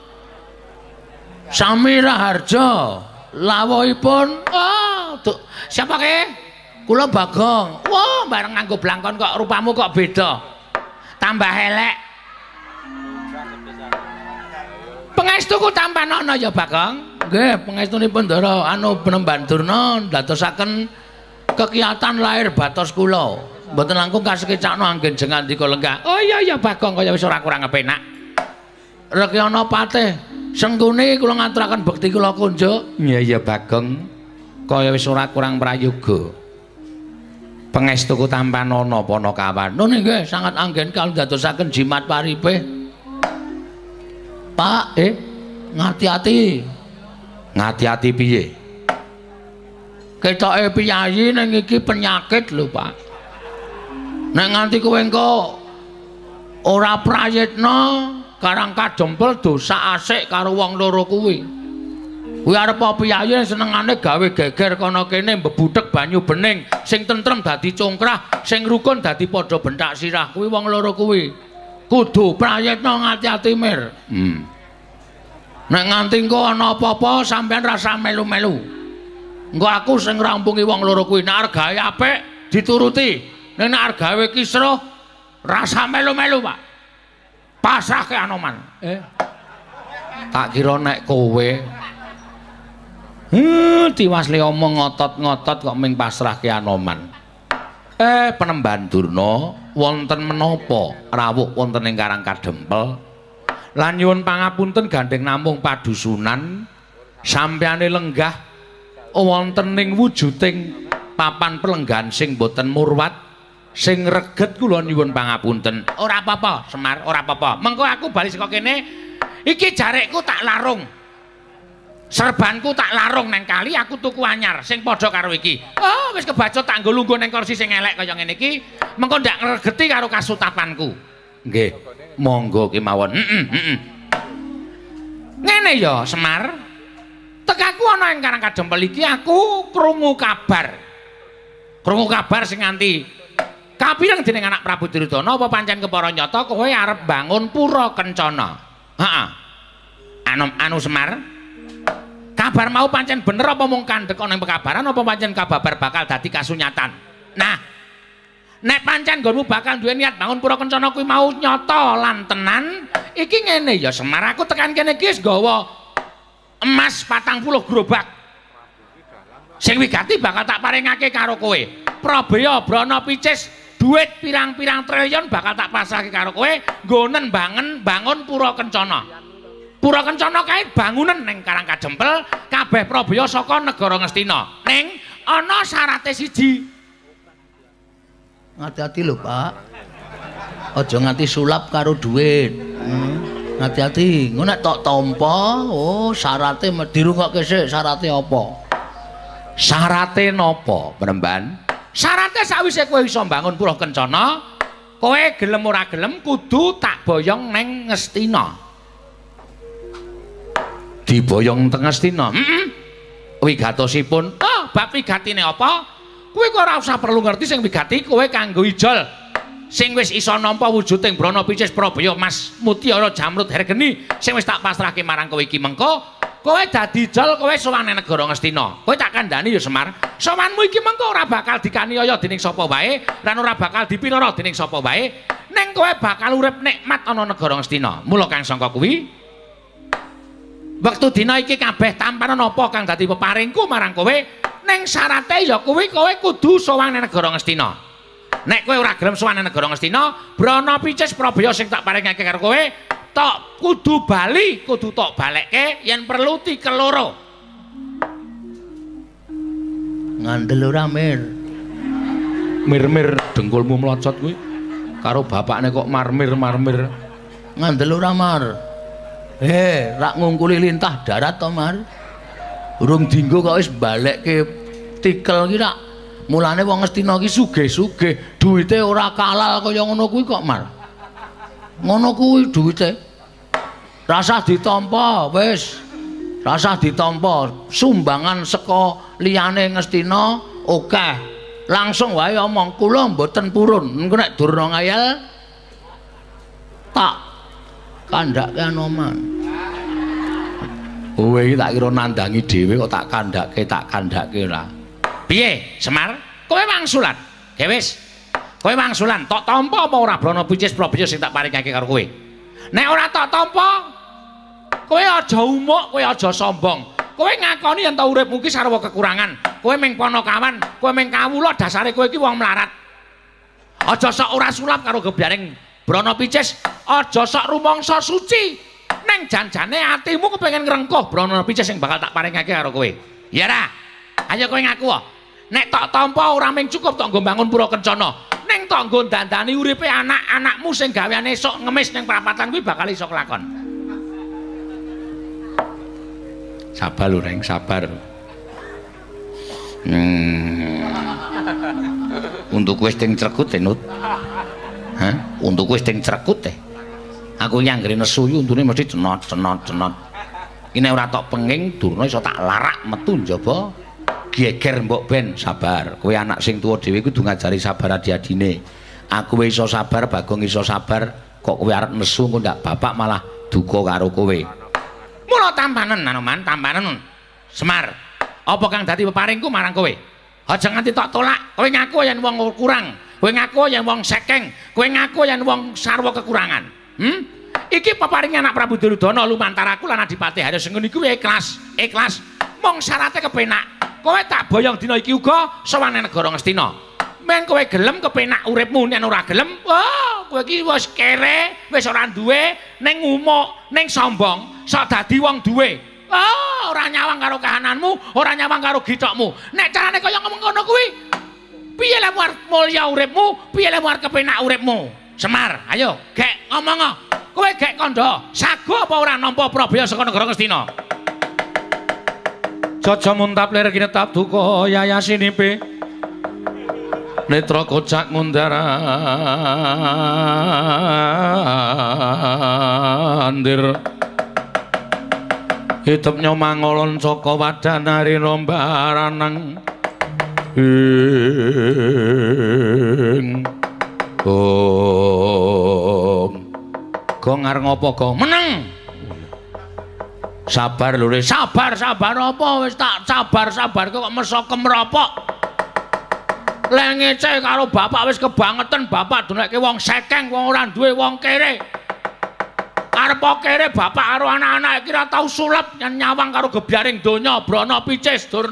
Samira Harja lawuhipun oh tuh, siapa ke? Kula Bagong. Wah bareng nganggo blangkon kok rupamu kok beda. Tambah elek. Pengestuku tampan ana ya Bagong. Nggih, pengestunipun Ndara anu Penemban Durna ndadosaken kekiatan lahir batos kula. Mboten langkung kasekecakno anggen jengandika lenggah. Oh iya ya Bagong kaya wis ora kurang kepenak. Rekyana Patih Sengkuni kula ngaturaken bekti kula kunjuk. Iya iya Bagong. Kaya wis ora kurang prayoga. Pengestuku tampan ana Panakawan. Nun nggih sangat anggen kalau ndadosaken jimat paripih. Pak, eh ngati-ati. Ngati-ati piye? Ketoke piyayi ning iki penyakit lho, Pak. Nek nganti kowe engko ora prayitna Karang Kadempel dosa asik karo wong loro kuwi. Kuwi arep piyayi senengane gawe geger kono kene mbebudhek banyu bening, sing tentrem dadi congkrah, sing rukun dadi padha bentak sirah. Kuwi wong loro kuwi kudu prayitna ngati-ati mir. Hmm. Nek nganti engko ana apa-apa sampean rasa melu-melu. Engko aku sing ngrampungi wong loro kuwi nek arep gawe apik dituruti. Nek arep gawe kisruh rasa melu-melu, Pak. Pasrahke Anoman. Eh. Tak kira nek kowe Hmm, diwasli omong ngotot-ngotot kok ming pasrahke Anoman. Eh, Penemban Durna wonten menapa rawuh wonten ing Karang Kadempel? Lan nyuwun pangapunten gandeng namung padusunan sampeyane lenggah wonten ning wujuding papan pelenggan sing boten murwat sing reget kula nyuwun pangapunten. Ora apa-apa, Semar, ora apa-apa. Mengko aku bali saka kene iki jarekku tak larung. Serbanku tak larung neng kali aku tuku anyar sing padha karo iki. Oh, wis kebacut tak nggo lungguh neng kursi sing elek kaya ngene iki, mengko ndak ngregeti karo kasutapanku. Nggih, monggo kemawon. Heeh, heeh. Ngene ya, Semar. Tekaku ana ing Karang Kadempel iki aku krungu kabar. Krungu kabar sing nganti kapireng dening anak Prabu Duryudana apa pancen kepara nyata kowe arep bangun pura Kencana. Heeh. Anu anu Semar. Kabar mau pancen bener apa mung kandhek ana ing pekabaran apa pancen kababar bakal dadi kasunyatan. Nah, nek pancen nggonmu bakal duwe niat bangun pura Kencana kuwi mau nyata lan tenan, iki ngene ya Semar, aku tekan kene iki wis nggawa emas patang puluh gerobak. Sing wigati bakal tak paringake karo kowe. Prabaya Brana Picis duit pirang-pirang triliun bakal tak pasrahke karo kowe nggo nembangen bangun pura Kencana. Pura Kencana kae bangunan ning Karang Kadempel kabeh prabaya saka negara Ngastina. Ning ana syarate siji. Hati-hati lho, Pak. Aja nganti sulap karo dhuwit. Hati-hati. Engko nek tok tampa, oh syarate dirungokke sik syarate apa? Syarate napa, Penemban? Syarate sawise kowe iso mbangun Pura Kencana, kowe gelem ora gelem kudu tak boyong ning Ngastina. Diboyong teng Ngastina. Heeh. Wigatosipun, oh, bab wigatine apa? Kowe kok ora usah perlu ngerti sing wigati kowe kanggo ijol. Sing wis iso nampa wujuding Brana Picis Prabaya Mas Mutiara Jamrut Hergeni sing wis tak pasrahke marang kowe iki mengko, kowe dadi ijol kowe sowan nang negara Ngastina. Kowe tak kandhani ya Semar. Sowanmu iki mengko ora bakal dikaniaya dening sapa wae, lan ora bakal dipiloro dening sapa wae. Ning kowe bakal urip nikmat ana negara Ngastina. Mula kang sangka kuwi wektu dina iki kabeh tampanan apa kang dadi peparingku marang kowe ning syarate ya kuwi kowe kudu sowan nang negara Ngastina. Nek kowe ora gelem sowan nang negara Ngastina, Brana Picis Prabaya sing tak paringake karo kowe tok kudu bali, kudu tok balekke yen perlu tikeloro. Ngandel ora mir. Mir-mir dengkulmu mlocot kuwi karo bapakne kok marmir-marmir. Ngandel ora mar. Eh, rak ngungkuli lintah darat to, Mar. Urung dinggo kok wis balekke tikel ki rak. Mulane wong Ngastina ki sugih-sugih, duwite ora kalal kaya ngono kuwi kok, Mar. Ngono kuwi duwite. Rasah ditampa, wis. Rasah ditampa sumbangan saka liyane Ngastina akeh. Langsung wae omong kula mboten purun. Engko nek durna ngayal tak kandhake Anoman. Kowe iki tak kira nandangi dhewe kok tak kandhake tak kandhake ora. Piye, Semar? Kowe wangsulan. Ya wis. Kowe wangsulan, tok tampa apa ora Brana Picis Prabeya sing tak paringake karo kowe? Nek ora tok tampa, kowe aja umuk, kowe aja sombong. Kowe ngakoni yen ta uripmu ki sarwa kekurangan. Kowe ming panakawan, kowe ming kawula, dasare kowe iki wong melarat. Aja sok ora sulap karo gebyaring Brana Picis, aja sok rumangsa suci. Neng janjane atimu kepengin ngrengkuh Brana Picis sing bakal tak paringake karo kowe. Ya ra? Ayo kowe ngaku. Nek tok tampa ora ming cukup tok nggo bangun pura kencana. Ning tok nggo dandani uripe anak-anakmu sing gaweane esuk ngemis ning prapatan kuwi bakal iso kelakon. Sabar lho, Reng, sabar. Hmm. Untuk wis ting crekut e, Nut. Hah? Untuk wis ting crekut e. Aku nyanggere nesu iki untune mesti cenot cenot cenot. Iki nek ora tok penging Durna iso tak larak metu njaba. Geger mbok ben sabar. Kowe anak sing tuwa dhewe kudu ngajari sabar adi-adine. Aku wis iso sabar, Bagong iso sabar, kok kowe arep nesu kok ndak bapak malah duka karo kowe. Mula tampanen Anoman, tampanen. Semar, apa kang dadi peparingku marang kowe? Aja nganti tok tolak. Kowe ngaku yen wong kurang, kowe ngaku yen wong sekeng, kowe ngaku yen wong sarwa kekurangan. Hmm? Iki peparinge anak Prabu Duryudana lumantar aku lan Adipati Harya sing ngene iki ikhlas, ikhlas. Mong syaratnya kepenak. Kowe tak boyong dina iki uga sowan negara Ngastina. Men kowe gelem kepenak uripmu, nek ora gelem, wah, kowe iki wis kere, wis ora duwe, ning umuk, ning sombong, sok dadi wong duwe. Oh, ora nyawang karo kahananmu, ora nyawang karo githokmu. Nek carane kaya ngomong ngono kuwi, piye lek muar mulya uripmu, piye lek muar kepenak uripmu? Semar, ayo, gek ngomong. Kowe gek kandha, sago apa ora nampa Prabeya saka negara Ngastina? Jaja muntap lir kinetap duka yayasinipe netra kocak mundarandir hidup nyomangolon saka wadanari rombaranang ing om gong arep ngopo gong meneng. Sabar lho, sabar, sabar apa wis tak sabar, sabar kok meso kemropok. Lek ngece karo bapak wis kebangetan, bapak donekke wong sekeng, wong ora duwe, wong kere. Arep kere bapak karo anak-anak iki ora tau sulap yen nyawang karo gebyaring donya Brana Picis dur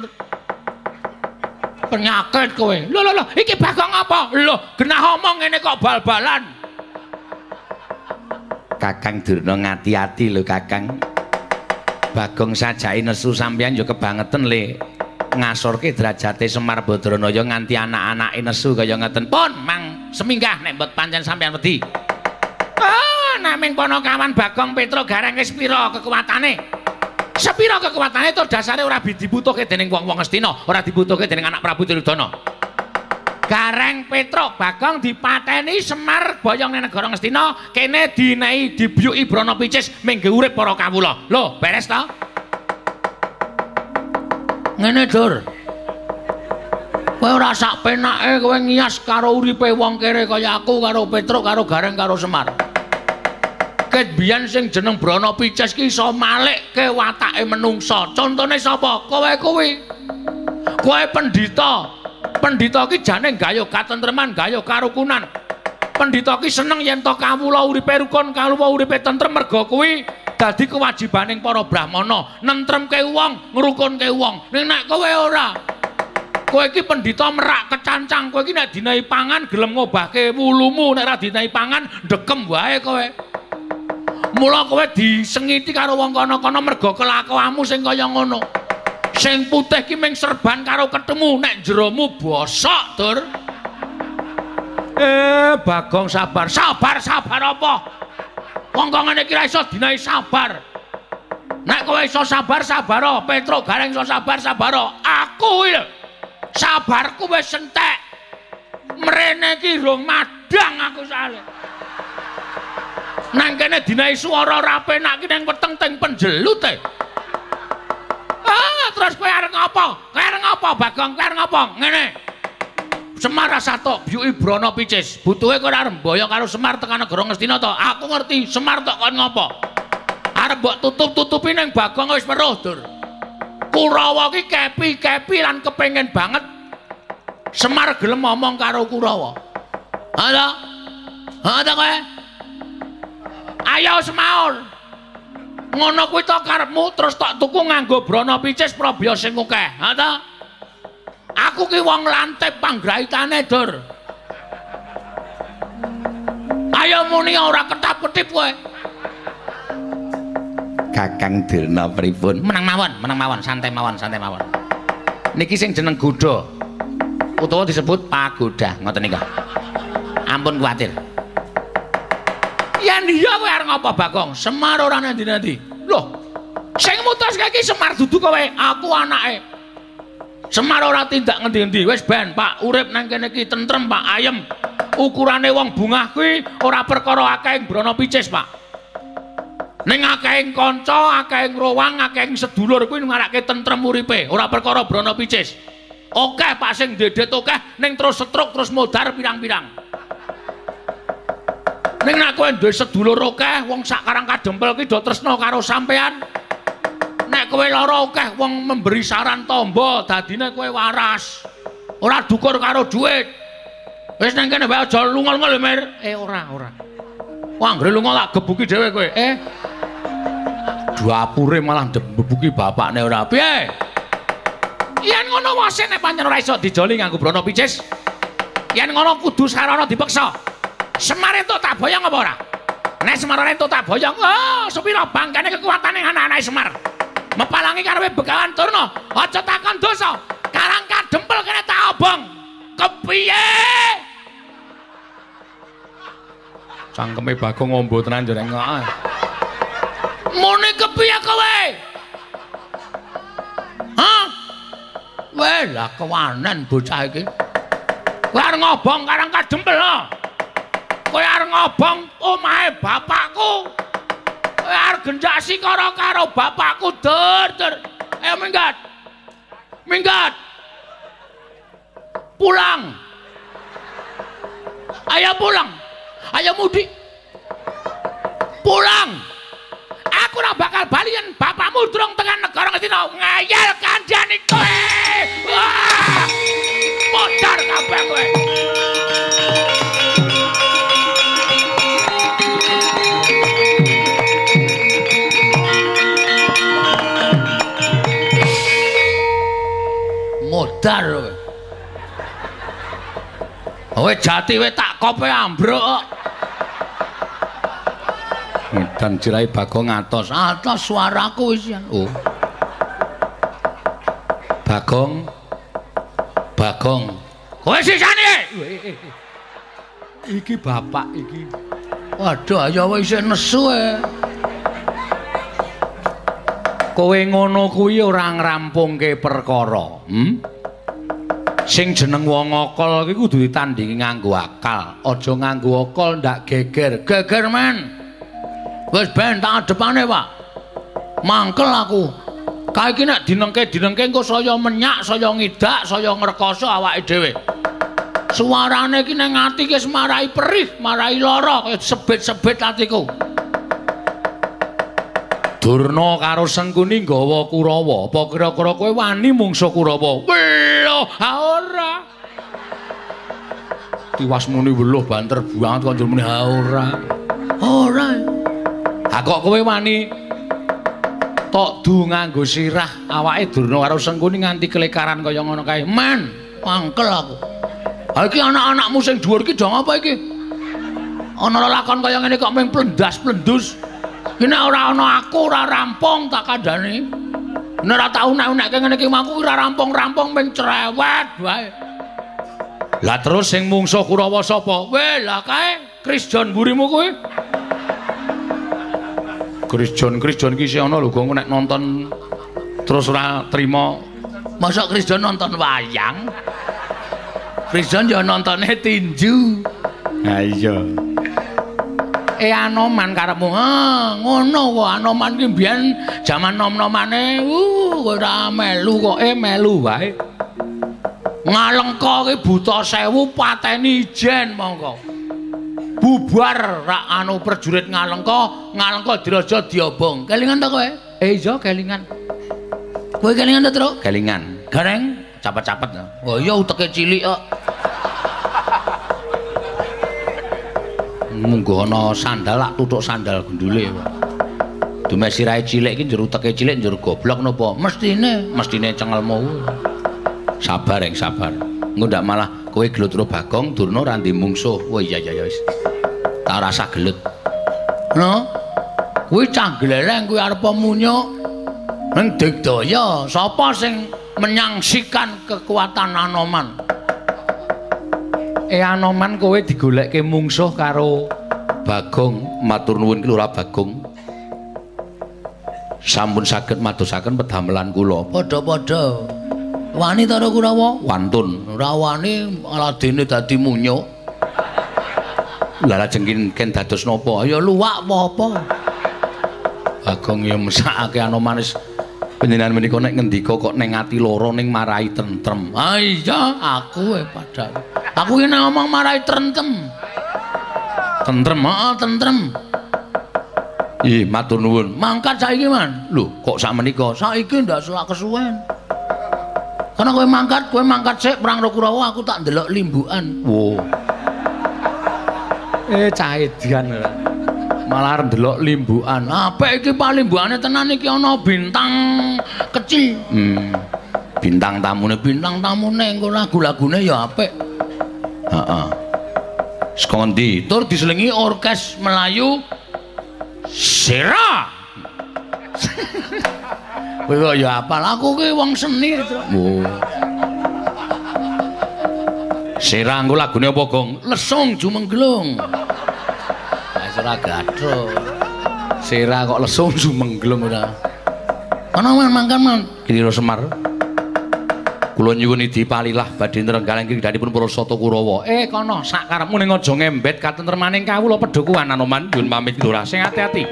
penyakit kowe. Lho lho lho, iki Bagong apa? Lho, genah omong ngene kok bal-balan. Kakang Durna ngati-ati lho, Kakang. Bagong sajake nesu sampeyan yo kebangetan le ngasorke derajate Semar Badranaya nganti anak-anake nesu kaya ngeten. Pun mang seminggah nek mbot pancen sampeyan wedi. Ah, naming panakawan Bagong Petra gareng wis pira kekuatane? Sepira kekuatane to dasare ora dibutuhke dening wong-wong Ngastina, ora dibutuhke dening anak Prabu Duryudana. Gareng Petra Bagong dipateni Semar boyong ning negara Ngastina, kene dinehi dibiyuki Brana Picis minggu urip para kawula. Lho, beres ta? Ngene, Dur. Kowe ora sak penake kowe ngias karo uripe wong kere kaya aku karo Petra karo Gareng karo Semar. Ket biyen sing jeneng Brana Picis ki iso malikke watake menungsa. Contone sapa? Kowe kuwi. Kowe pendhita. Pendhita ki jane gayuh katentreman, gayuh karukunan. Pendhita ki seneng yen to kawula uripe rukun, kawula uripe tentrem merga kuwi dadi kewajibaning para brahmana, nentremke wong, ngrukunke wong. Ning nek kowe ora, kowe iki pendhita merak kecancang, kowe iki nek dinahi pangan gelem ngobahke wulumu, nek ora dinahi pangan ndekem wae kowe. Mula kowe disengiti karo wong kana-kana merga kelakuanmu sing kaya ngono. Sing putih ki ming serban karo ketemu nek jeromu bosok, Dur. Eh, Bagong sabar. Sabar, sabar apa? Wong kok ngene iki ra iso dinahi sabar. Nek kowe iso sabar, sabaro. Petra Gareng iso sabar, sabaro. Aku iki sabarku wis entek. Mrene iki rung madang aku sale. Nang kene dinahi swara ra penak ki ning weteng teng penjelut e. Ah, terus kowe arep ngopo? Kowe arep ngopo, Bagong? Kowe arep ngopo? Ngene. Semar Rasato byuki Brana Picis. Butuhe kowe arep mboyong karo Semar tekan negara Ngastina to. Aku ngerti Semar tok kon ngopo. Arep mbok tutup-tutupi ning Bagong wis weruh, Dur. Kurawa ki kepi-kepi lan kepengin banget Semar gelem ngomong karo Kurawa. Ha ta? Ha ta kowe? Ayo semaur. Ngono kuwi to karepmu terus tak tuku nganggo Brana Picis Prabya sing akeh. Ha ta? Aku ki wong lantip panggraitane, Dur. Ayo muni ora ketap-ketip kowe. Kakang Dirna pripun? Menang mawon, menang mawon, santai mawon, santai mawon. Niki sing jeneng Gudha. Utawa disebut Pagodah, ngoten nika. Ampun kuwatir. Yen iya kowe arep ngapa, Bagong? Semar ora nandi-nandi. Loh, sing mutuske iki Semar dudu kowe, aku anake. Semar ora tindak ngendi-endi. Wis ben, Pak, urip nang kene iki tentrem, Pak, ayem. Ukurane wong bungah kuwi ora perkara akeh Brana Picis, Pak. Ning akeh kanca, akeh rowang, akeh sedulur kuwi ngarake tentrem uripe, ora perkara Brana Picis. Oke, Pak sing dedet akeh ning terus setruk terus modar pirang-pirang. Ning nek kowe duwe sedulur akeh, wong sak Karang Kadempel ki do tresna karo sampean. Nek kowe lara akeh wong memberi saran tamba, dadine kowe waras. Ora dukur karo dhuwit. Wis nang kene wae aja lungol-ngol, Mir. Eh ora, ora. Wah, anggere lunga tak gebuki dhewe kowe. Eh. Dapure malah gebuki bapakne ora. Piye? Yen ngono wase nek pancen ora iso dijoli nganggo Brana Picis. Yen ngono kudu sarana dipeksa. Semar entuk tak boyong apa ora? Nek Semar ora entuk tak boyong, oh, sepira bangkane kekuatane anak-anake Semar. Mepalangi karepe Begawan Durna. Aja takon dosa. Karang Kadempel kene tak obong. Kepiye? Cangkeme Bagong ngombo tenan jare ngok. Mune kepiye kowe? Hah? Weh, lah kewanen bocah iki. Kowe arep ngobong Karang Kadempel lho. Kowe arep ngobong omahe bapakku. Kowe arep genjasi karo karo bapakku, Dur, Dur. Ayo minggat. Minggat. Pulang. Ayo pulang. Ayo mudik. Pulang. Aku ora bakal bali yen bapakmu durung tekan negara Ngastina. Ngayal kandhane kowe. Wah! Modar kabeh kowe. Modar kowe. Kowe jati we tak kope ambruk kok. Dan jirai Bagong atos. Atos suaraku wis. Oh. Bagong. Bagong. Kowe sisane. Iki bapak iki. Waduh, ya wis nesu e. Kowe ngono kuwi ora ngrampungke perkara. Hm? Sing jeneng wong akal iki kudu ditandhingi nganggo akal. Aja nganggo akal ndak geger. Geger men. Wis ben tak adepane, Pak. Mangkel aku. Kae iki nek dinengke-dinengke engko saya menyak, saya ngidak, saya ngrekoso awake dhewe. Suarane iki nang ati wis marai perih, marai lara, kaya sebet-sebet atiku. Durna karo Sengkuni nggawa Kurawa. Apa kira-kira kowe wani mungsuh Kurawa? Weloh, ha ora. Tiwas muni weluh banter banget kok njur muni ha ora. Ora. Ha kok kowe wani tok du nganggo sirah awake Durna karo Sengkuni nganti kelekaran kaya ngono kae. Men, mangkel aku. Ha iki anak-anakmu sing dhuwur iki dong apa iki? Ana lelakon kaya ngene kok mung plendas-plendus. Iki nek ora ana aku ora rampung tak kandhani. Nek ora tau nek-nekke ngene iki mangku ora rampung-rampung mung cerewet wae. Lah terus sing mungsuh Kurawa sapa? Weh, lah kae Kris Jon mburimu kuwi. Kris Jon, Kris Jon iki isih ana lho kok nek nonton terus ora trima. Masa Kris Jon nonton wayang? Kris Jon ya nontone tinju. Ha iya. Eh Anoman karepmu. Ah, ngono kok Anoman ki mbiyen jaman nom-nomane uh kowe ora melu kok eh melu wae. Ngalengka ki buta sewu pateni ijen mongko. Bubar rak anu prajurit Ngalengka, Ngalengka diraja diobong. Kelingan to kowe? Eh iya kelingan. Kowe kelingan to, Truk? Kelingan. Gareng cepet-cepet. Oh iya uteke cilik kok. Munggo ana sandal lak tutuk sandal gundule. Dume sirahe cilik iki njur uteke cilik njur goblok napa? Mestine, mestine cengelmu. Sabar ing sabar. Engko ndak malah kowe gelut karo Bagong Durna ora ndek mungsuh. Oh iya iya wis. Tak rasa gelut. No? Kuwi cah gleleng kuwi arep munyuk. Ning Digdaya sapa sing menyangsikan kekuatan Anoman? Eh Anoman kowe digolekke mungsuh karo Bagong. Matur nuwun ki Lurah Bagong. Sampun saged madosaken pedamelan kula. Padha-padha. Wani ta Kurawa? Wantun. Ora wani malah dene dadi munyuk. Lah lajeng ken dados napa? Ya luwak apa-apa. Bagong ya mesakake Anoman wis panjenengan menika nek ngendika kok ning ati lara ning marai tentrem. Ah iya, aku e padha. Aku iki nek ngomong marai tentrem. Tentrem, heeh, tentrem. Ih, matur nuwun. Mangkat saiki, Man. Lho, kok sak menika? Saiki ndak selak kesuwen. Karena kowe mangkat, kowe mangkat sik perang Kurawa aku tak ndelok limbukan. Wo. Eh cah edian. Malah ndelok limbukan. Apik iki Pak limbukane tenan iki ana bintang kecil. Hmm. Bintang tamune, bintang tamune engko lagu-lagune ya apik. Heeh. Saka ndi? Tur diselingi orkes Melayu Sera. Kowe kok ya apal, aku ki wong seni to. Oh. Sera engko lagune apa, Gong? Lesung Jumengglung. Wis ora gathuk. Sera kok lesung Jumengglung ora. Ana man mangkan man. Kira Semar. Kula nyuwun dipalilah badhe nrenggaling kidhanipun para Sata Kurawa. Eh kono sak karepmu ning aja ngembet katentremaning kawula pedhokuan Anoman nyuwun pamit Lurah. Sing ati-ati.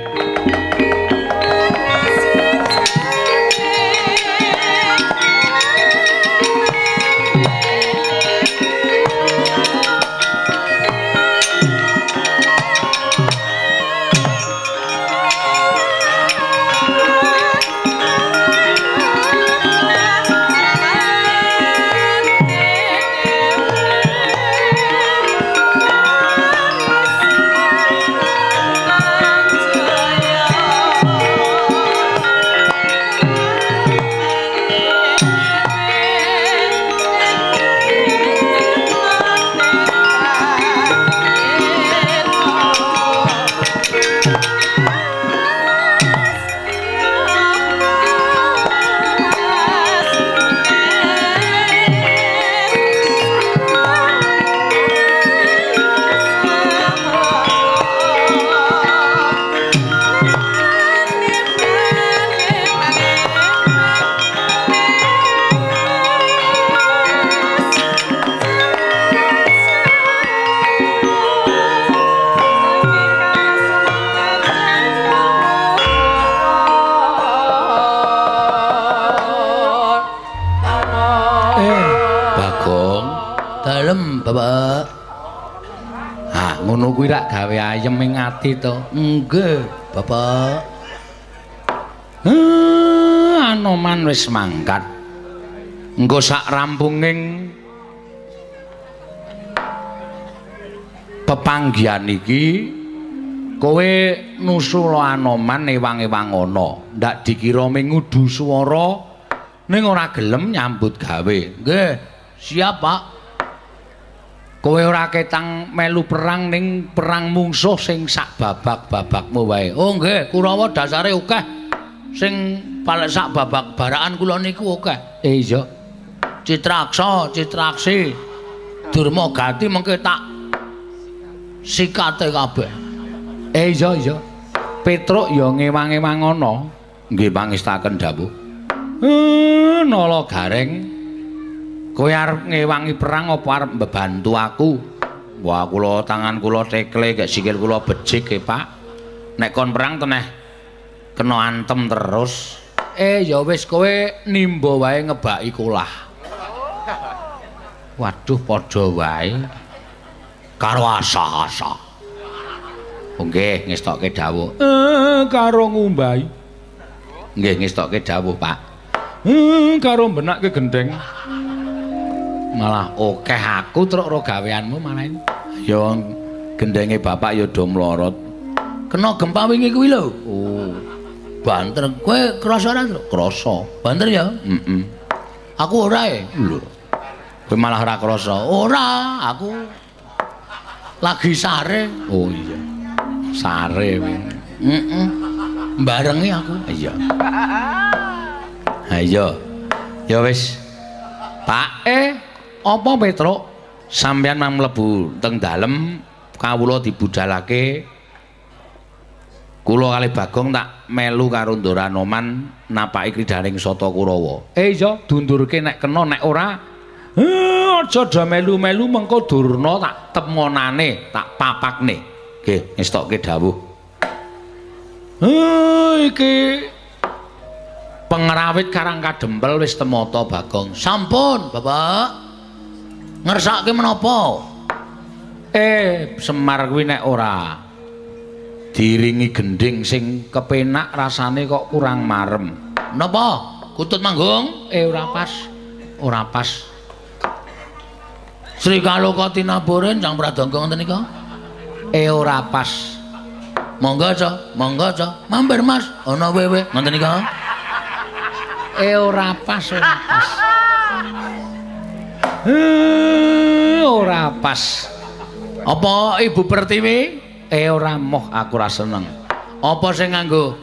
Bapak. Ah, ngono kuwi rak gawe ayem ing ati to. Nggih, Bapak. Eh, Anoman wis mangkat. Engko sak rampunging pepanggihan iki kowe nusula Anoman ewang-ewang ana. Ndak dikira mengudu swara ning ora gelem nyambut gawe. Nggih, siap, Pak. Kowe ora ketang melu perang ning perang mungsuh sing sak babak-babakmu wae. Oh nggih, Kurawa dasare akeh. Sing palek sak babak barakan kula niku akeh. Eh iya. Citraksa, Citraksi, Durmagati mengke tak sikate kabeh. Eh iya iya. Petruk ya ngewang-ewang ana. Nggih pangestaken dawuh. Eh nala gareng. Kowe arep ngewangi perang apa arep mbebantu aku? Wah, kula tangan kula tekle gak sikil kula becik e, Pak. Nek kon perang teneh kena antem terus. Eh, ya wis kowe nimba wae ngebaki kulah. Waduh, padha wae. Karo asa-asa. Nggih, ngestokke dawuh. Eh, karo ngumbahi. Nggih, ngestokke dawuh, Pak. Eh, karo benake gendeng. Malah akeh aku truk ro gaweanmu malah. Ya gendenge bapak ya do mlorot. Kena gempa wingi kuwi lho. Oh. Banter. Kowe krasa ora, Truk? Krasa. Banter ya? Heeh. Aku ora e. Lho. Kowe malah ora krasa. Ora, aku lagi sare. Oh iya. Sare kuwi. Heeh. Barengi aku. Iya. Ha iya. Ya wis. Pak eh apa Petruk? Sampeyan mang mlebu teng dalem kawula dibudalake. Kula kalih Bagong tak melu karo Ndoranoman napaki kridaning Sata Kurawa. Eh iya, dundurke nek kena nek ora. Eh aja do melu-melu mengko Durna tak temonane, tak papakne. Nggih, ngestokke dawuh. Eh iki pengrawit Karang Kadempel wis temata Bagong. Sampun, Bapak. Ngersake menapa? Eh, Semar kuwi nek ora diringi gending sing kepenak rasane kok kurang marem. Napa? Kutut manggung? Eh ora pas. Ora pas. Sri Kaloka tinaburen Sang Pradangga ngoten nika? Eh ora pas. Monggo aja, monggo aja. Mampir Mas, ana wewe ngoten nika? Eh ora pas, ora pas. Eh ora pas. Apa Ibu Pertiwi? Eh ora moh aku ora seneng. Apa sing nganggo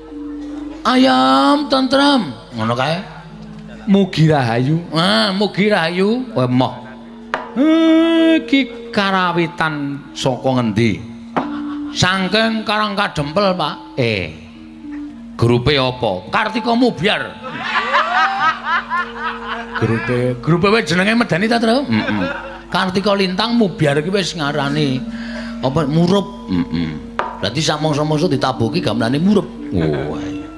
ayam tentrem ngono kae? Mugi rahayu. Ah, mugi rahayu. Kowe moh. Eh iki karawitan saka ngendi? Saking Karang Kadempel, Pak. Eh. Grupe apa? Kartika Mubyar. Grupe, grupe wis jenenge medani ta, Tru? Heeh. Kartika Lintang Mubyar iki wis ngarani apa murup. Heeh. Berarti sak mangsa-mangsa ditabuki gamelane murup. Oh.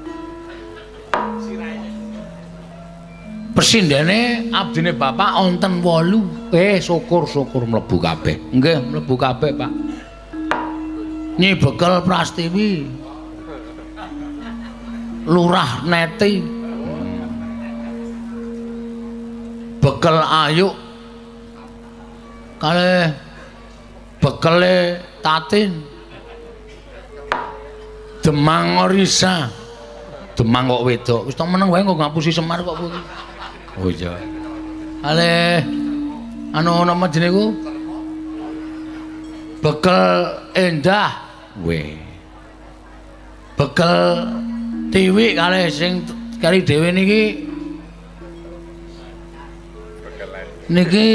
Persindene abdine Bapak wonten wolu. Eh, syukur-syukur mlebu kabeh. Nggih, mlebu kabeh, Pak. Nyi Bekel Prastiwi. Lurah Neti. Bekel Ayu. Kalih Bekele Tatin. Demang Orisa. Demang kok wedok. Wis to meneng wae kok ngapusi Semar kok kuwi. Oh iya. Ale anu nama jenenge ku Bekel Endah. Weh. Bekel Tiwi kalih sing kali dhewe niki. Niki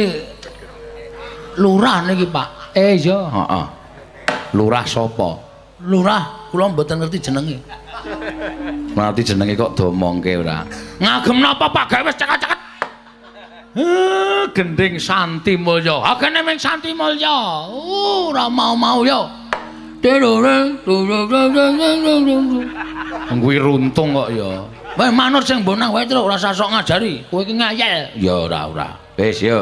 lurah niki, Pak. Eh iya, heeh. Lurah sapa? Lurah, kula mboten ngerti jenenge. Ngerti jenenge kok domongke ora. Ngagem napa Pak gawe wis cekak-cekak. Eh, gending Santi Mulya. Ha kene ming Santi Mulya. Oh, ora mau-mau ya. Kuwi runtung kok ya. Weh manut sing bonang wae Truk, ora usah sok ngajari. Kowe iki ngayal. Ya ora ora. Wis ya.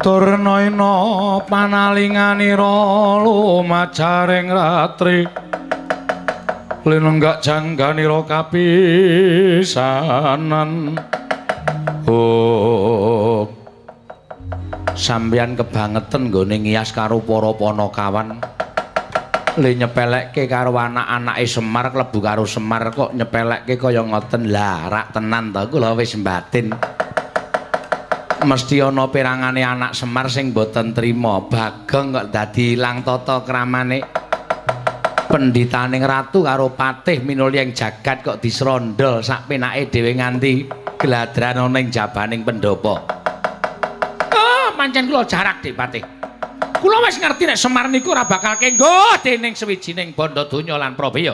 Turnaina panalinganira lumajaring ratri linenggak jangganira kapisanan. Oh sampeyan kebangetan nggone ngias karo para panakawan. Le nyepelekke karo anak-anake Semar klebu karo Semar kok nyepelekke kaya ngoten. Lah rak tenan to kula wis batin. Mesti ana pirangane anak Semar sing boten trima Bagong kok dadi ilang tata kramane. Pendhitaning ratu karo patih minulya ing jagat kok disrondol sak penake dhewe nganti gladran ana ing jabaning pendopo. Oh, pancen kula jarak Dik Patih. Kula wis ngerti nek Semar niku ora bakal kenggo dening sewijining bandha donya lan Prabaya.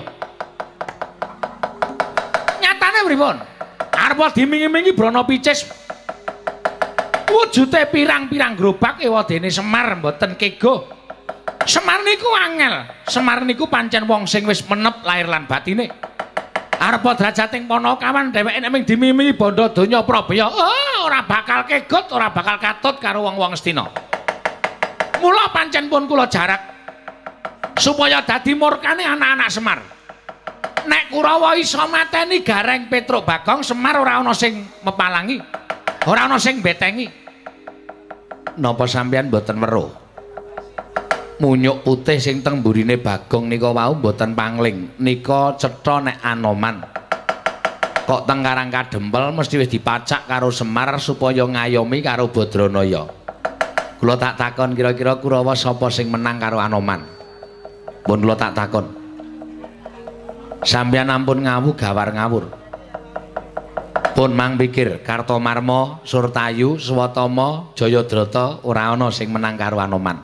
Nyatane pripun? Arep dimingi-mingi Brana Picis wujute pirang-pirang gerobak ewadene Semar mboten kego. Semar niku angel. Semar niku pancen wong sing wis menep lahir lan batine. Arepa drajating panakawan dheweke nek ming dimimi bandha donya Prabaya, oh, ora bakal kegot, ora bakal katut karo wong-wong Astina. Mula pancen pun kula jarak supaya dadi murkane anak-anak Semar. Nek Kurawa iso mateni Gareng Petruk Bagong, Semar ora ana sing mepalangi. Ora ana sing betengi. Napa sampeyan mboten weruh? Munyuk putih sing teng mburine Bagong nika wau mboten pangling. Nika cetha nek Anoman. Kok teng Karang Kadempel mesti wis dipacak karo Semar supaya ngayomi karo Badranaya. Kula tak takon kira-kira Kurawa sapa sing menang karo Anoman? Pun kula tak takon. Sampeyan ampun ngawu gawar ngawur. Pun mang pikir Kartomarma, Surtayu, Swatama, Jayadrata ora ana sing menang karo Anoman.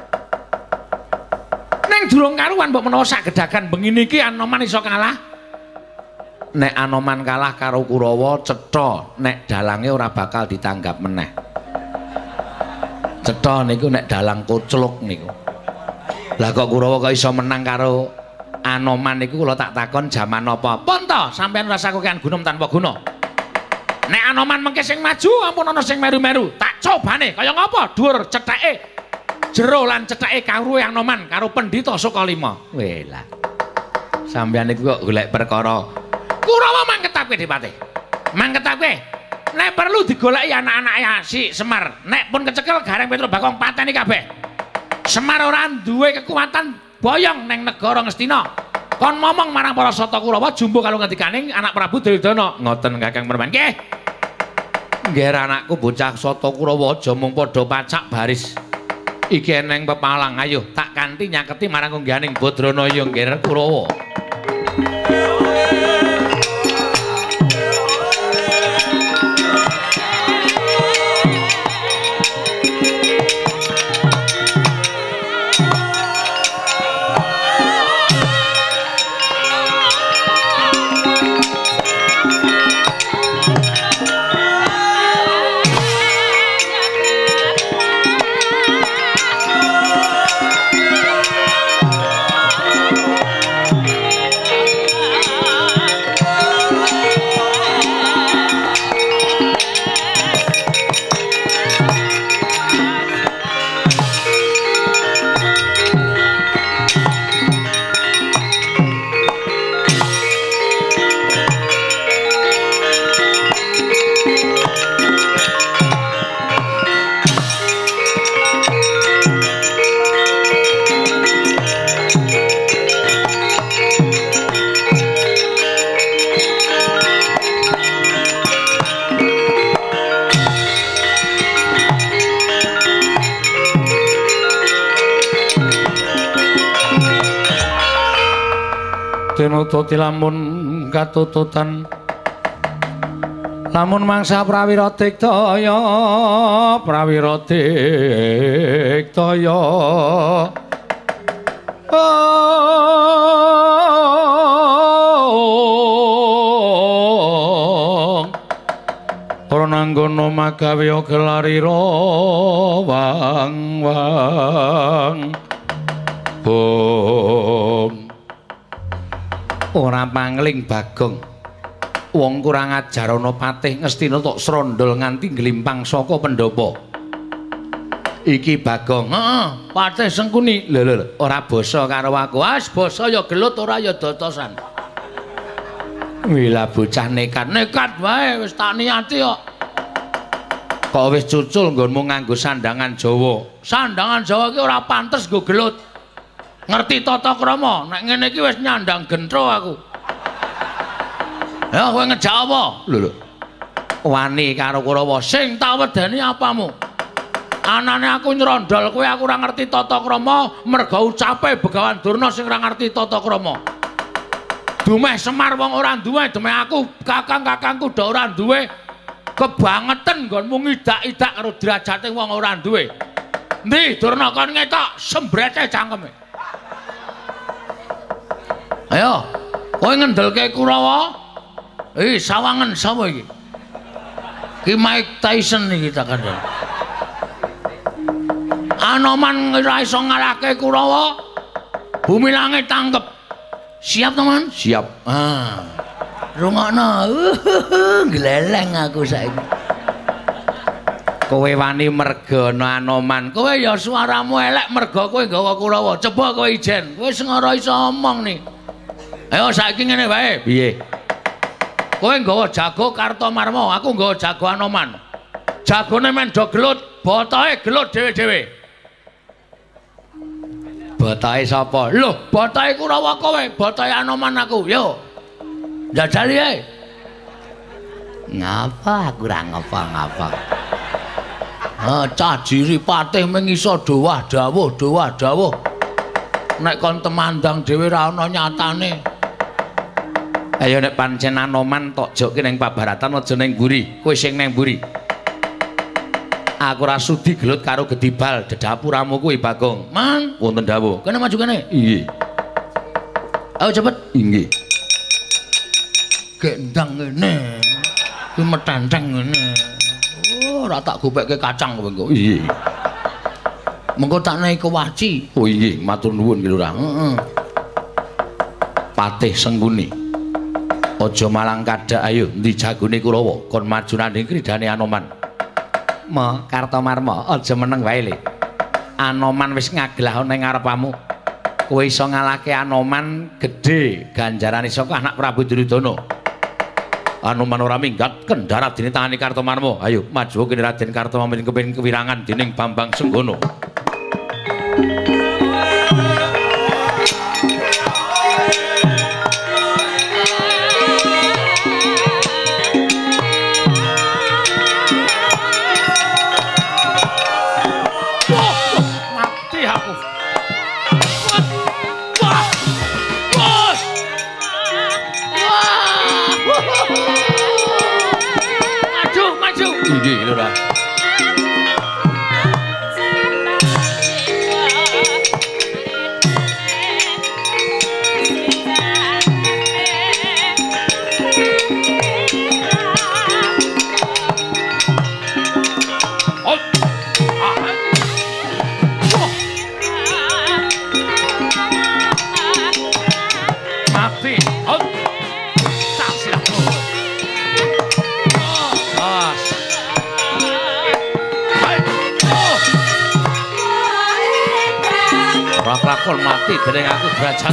Ning durung karuan mbok menawa sagedhagan bengi niki Anoman iso kalah. Nek Anoman kalah karo Kurawa cetha nek dalange ora bakal ditanggap meneh. Cetha niku nek dalang kocluk niku. Lah kok Kurawa kok iso menang karo Anoman niku kula tak takon jaman apa? Pun to sampeyan rasa kokean gunung tanpa guna. Nek Anoman mengke sing maju ampun ana sing meru-meru. Tak cobane kaya ngapa? Dhuwur cetheke jero lan cetheke kawruhe Anoman karo Pendhita Sukalima. Welah. Sampeyan niku kok golek perkara. Kurawa mangketake Dipati. Mangketake. Nek perlu digoleki anak-anake si Semar. Nek pun kecekel Gareng Petruk Bagong pateni kabeh. Semar ora duwe kekuatan boyong neng negara Ngastina. Kon momong marang para Sata Kurawa jumbo kalau ngendikaning anak Prabu Duryudana. Ngoten Kakang Perman. Nggih. Nggih anakku bocah Sata Kurawa aja mung padha pacak baris. Iki eneng pepalang. Ayo tak kanthi nyaketi marang kungganing Badranaya nggih Kurawa. Tinututi lamun katututan lamun mangsa prawira diktaya prawira diktaya ora nanggono magawe gelarira wang-wang bom ora pangling Bagong. Wong kurang ajar ana patih Ngastina tok srondol nganti nglimpang saka pendopo. Iki Bagong. Heeh, Patih Sengkuni. Lho lho, ora basa karo aku. Wis basa ya gelut ora ya dotosan. Wila bocah nekat, nekat wae wis tak niati kok. Kok wis cucul nggonmu nganggo sandangan Jawa. Sandangan Jawa ki ora pantes nggo gelut. Ngerti tata krama, nek ngene iki wis nyandang gentro aku. Ya kowe ngejak apa? Lho lho. Wani karo Kurawa sing tak wedeni apamu? Anane aku nyrondol kowe aku ora ngerti tata krama, merga ucape Begawan Durna sing ora ngerti tata krama. Dumeh Semar wong ora duwe, demeh aku kakang-kakangku dak ora duwe. Kebangetan nggonmu ngidak-idak karo derajate wong ora duwe. Ndi Durna kon ngetok sembrete cangkeme. Ayo, kowe ngendelke Kurawa. Eh, sawangan sapa iki? Ki Mike Tyson iki tak kandhani. Anoman ora iso ngalahke Kurawa. Bumi langit tanggep. Siap, teman? Siap. Ah. Rungokno. Uh, gleleng aku saiki. Kowe wani mergana Anoman. Kowe ya suaramu elek merga kowe nggawa Kurawa. Coba kowe ijen. Kowe sing ora iso omong nih. Ayo saiki ngene wae. Piye? Kowe nggawa jago Kartomarma, aku nggawa jago Anoman. Jagone men do gelut, botoke gelut dhewe-dhewe. Botoke sapa? Lho, botoke Kurawa kowe, botoke Anoman aku. Yo. Jajali ae. Ngapa aku ora ngapa-ngapa. Ha, cah jiri patih mung iso dowah dawuh, dowah dawuh. Nek kon temandang dhewe ra ana nyatane. Ayo nek pancen Anoman tok jokke ning Pabaratan aja ning mburi. Kowe sing ning mburi. Aku ora sudi gelut karo Gedibal dedapuramu kuwi Bagong. Man, wonten dawuh. Kene maju kene. Nggih. Ayo cepet. Nggih. Gendang ngene. Ki metenteng ngene. Oh, ora tak gopekke kacang kowe engko. Nggih. Mengko tak naik ke waci. Oh nggih, matur nuwun Ki Lurah. Heeh. Patih Sengkuni. Aja malang kadak ayo ndi jagone Kurawa kon maju nandhing kridane Anoman. Ma Kartomarma aja meneng wae Le. Anoman wis ngaglah ning ngarepamu. Kowe iso ngalahke Anoman gedhe ganjarane saka anak Prabu Duryudana. Anoman ora minggat kendharat dene tangane Kartomarma. Ayo maju kene Raden Kartomarma kepengin kewirangan dening Bambang Senggono. Nggih, Lurah. Lakon mati dening aku derajat.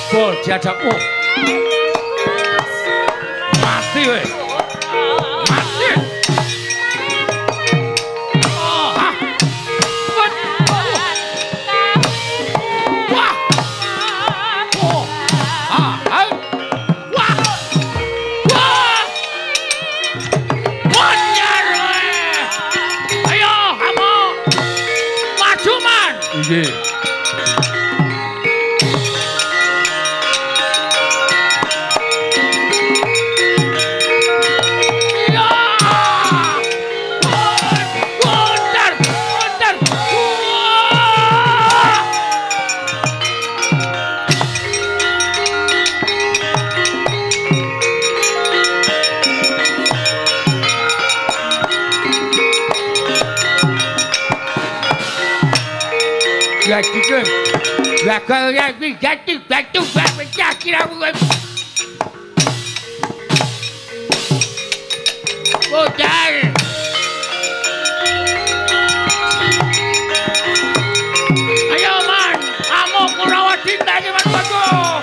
bol diajak. Oh. Mati weh. Mati. Oh, ha. Wah. Wah. Oh. Ah, ah. Wah. Wah. Wanyar weh. Ayo, kamu. Maju man. Nggih. Ya gitu, ya kalau ya jatuh jatuh pecah kira gue. Bodar. Ayo man, kamu kurawat cinta gimana bagus.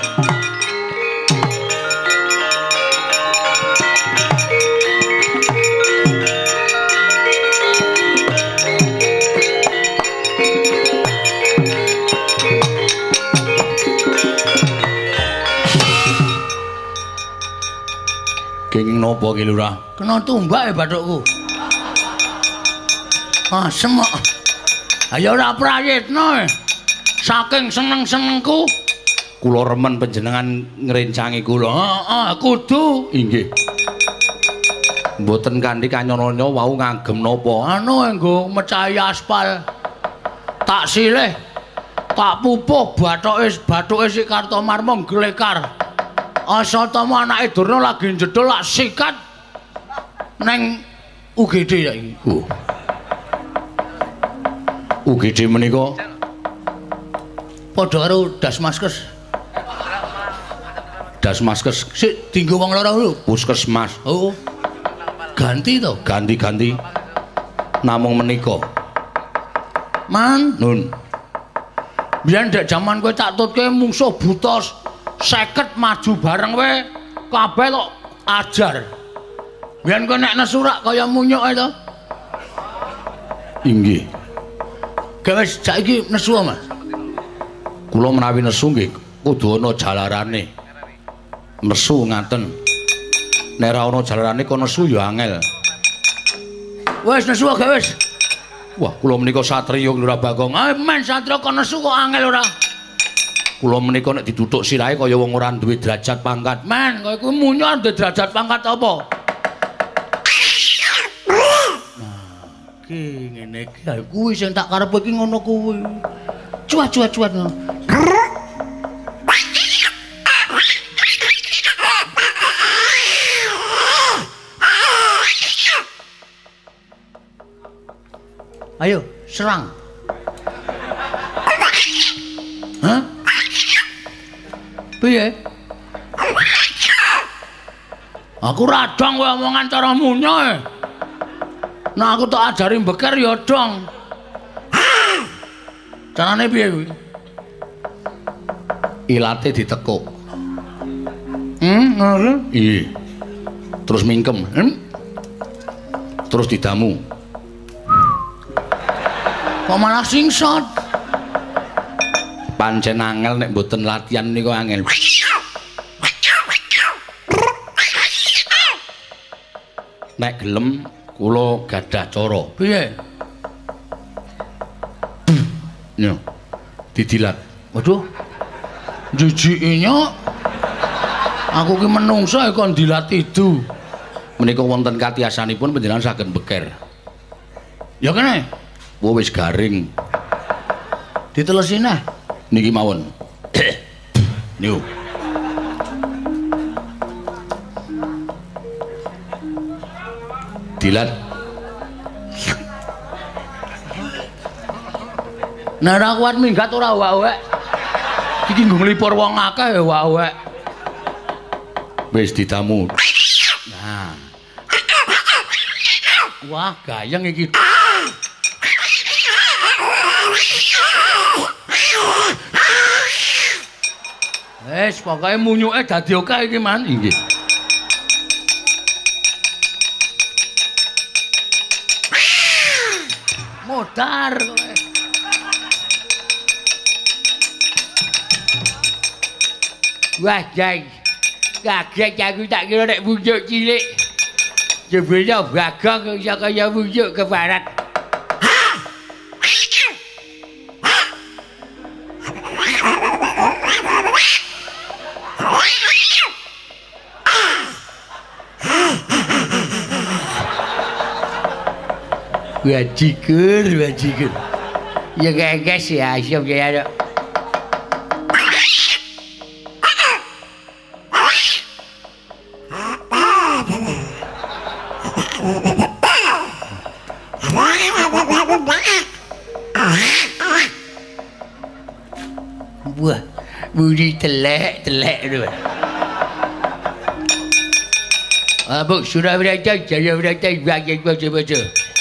Kenging nopo ki Lurah? Kena tumbak ya bathukku. Ah, semak. Ayo ora prayitna. Saking seneng-senengku kula remen panjenengan ngrencangi kula. Heeh, kudu. Inggih. Mboten kanthi kanyana wau ngagem napa? Anu nggo mecahi aspal. Tak silih. Tak pupuh bathuke bathuke si Kartomarma glekar. Asatama anake Durna lagi njedhol lak sikat neng U G D ya iki. Oh. U G D menika padha karo Dasmaskes. Dasmaskes sik dienggo wong lara lho, puskesmas. Oh. Ganti to, ganti-ganti. Namung menika. Man, nun. Biyen dek jaman kowe tak tutke mungsuh butos seket maju bareng we kabeh tok ajar. Biyen kowe nek nesu rak kaya munyuk ae to. Inggih. Wis saiki nesu Mas. Kula menawi nesu nggih kudu ana jalarane. Nesu ngaten. Nek ora ana jalarane kok nesu ya angel. Wis nesu gak wis. Wah, kula menika satriya Lurah Bagong. Ah, men satriya kok nesu kok angel ora. Kula menika nek dituthuk sirahe kaya wong ora duwe derajat pangkat. Men, kowe kuwi munyuk duwe derajat pangkat apa? Nah, ki ngene iki ha kuwi sing tak karepe iki ngono kuwi. Cuat-cuat-cuat ngono. Ayo, serang. Hah? Piye? Aku radong kowe omongan cara munyuk. Nah aku tak ajari beker ya dong. Carane piye kuwi? Ilate ditekuk. Hmm, ngono? Iya. Terus mingkem, hmm? Terus didamu. Kok malah singsot? Pancen angel nek mboten latihan niku angel. Nek gelem kula gadah cara. Piye? Yo. Didilat. Waduh. Jijiki nyok. Aku ki menungso kok dilat itu. Menika wonten katiasanipun panjenengan saged beker. Ya kene. Oh wis garing. Ditelesi nah. Niki mawon. Niku. Dilat. Nah ora kuat minggat ora wawek. Iki nggo nglipur wong akeh ya wawek. Wis ditamu. Nah. Wah, gayeng iki. Wis pokoke munyuke dadi akeh iki Man. Nggih. Modar kowe. Wah, jeng. Kaget aku tak kira nek munyuk cilik. Jebule bagong iso kaya munyuk ke barat. Wajikur, wajikur. Ya guys ya, siap ya ada. Wah, budi telek, telek tu. Ah, bu, sudah belajar, saya belajar, belajar, baca, baca.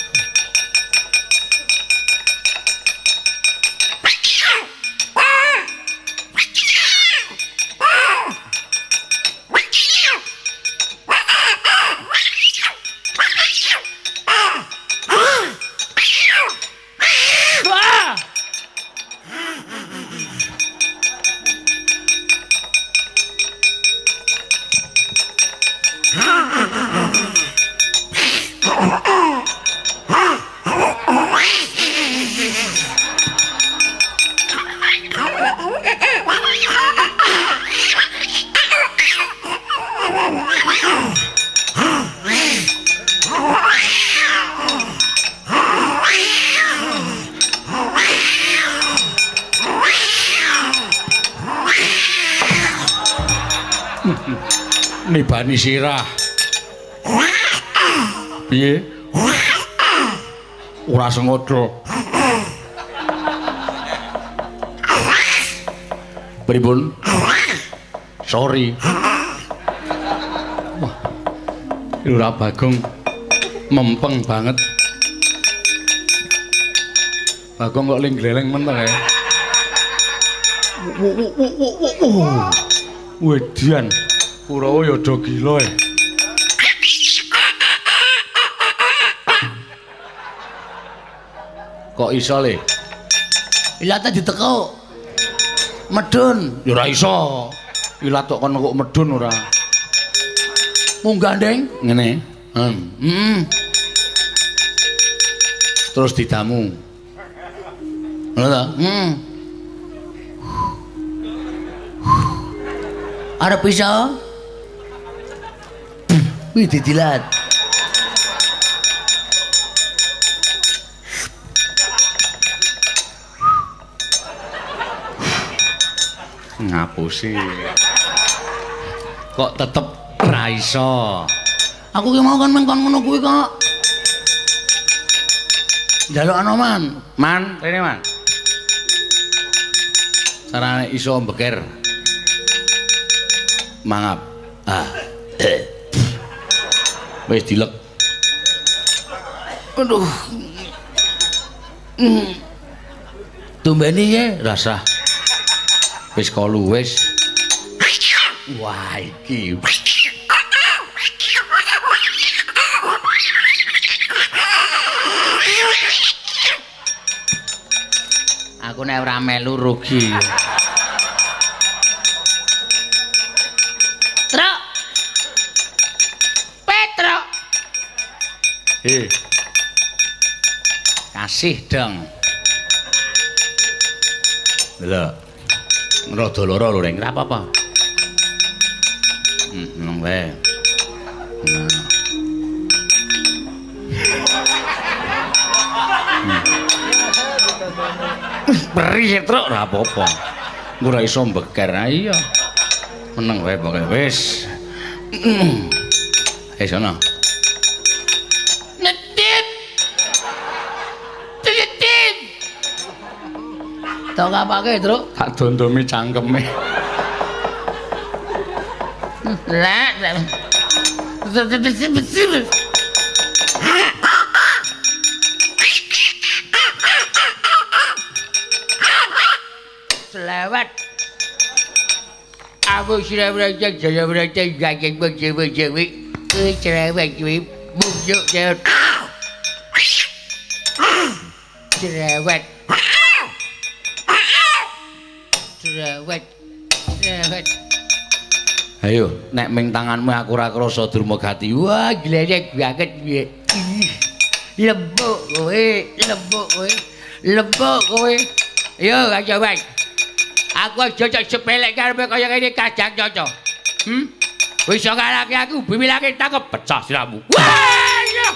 Nibani sirah. Piye? Ora sengaja. Pripun? Sorry. Wah. Lurah Bagong mempeng banget. Bagong kok ling gleleng men ta kae. Wedian. Kurawa ya do gila e. Kok iso le? Ilate ditekuk. Medun, ya ora iso. Ilat kok kon kok medun ora. Munggah Ndeng, ngene. Heeh. Hmm. Terus didamu. Ngono ta? Hmm. Arep iso? Wih, didilat. Ngapusi. Kok tetep ra iso? Aku ki mau kan mengkon ngono kuwi kok. Njaluk ana Man. Man, rene Man. Carane iso mbeker. Mangap. Ah. Wis dilek. Aduh. Hmm. Tumbeni ye rasah. Wis kolu wis. Wah iki. Aku nek ora melu rugi. Truk. Petro. Eh. Kasih dong. Lho. Rada lara lho, Reng. Ora apa-apa. Hmm, nang wae. Nah. Perih truk ora apa-apa. Engko ora iso mbeker. Ha iya. Meneng wae pokoke wis. Eh sono. Netit. Netit. Tok apake, Truk? Tak dondomi cangkeme. Lah. Selewat. Prabu Surawijaya Jayawrata gaging bejawi-jawi cerewet kuwi bujuk cerewet cerewet cerewet cerewet. Ayo nek ming tanganmu aku ora krasa Durmagati. Wah gledek banget piye. Lembuk kowe, lembuk kowe. Lembuk kowe. Yo aja wae. Aku aja cocok sepelek karepe kaya ngene Kajang Caca. Hm? Wis iso ngalake aku bimilake tangkep pecah siramu. Wah! Yo.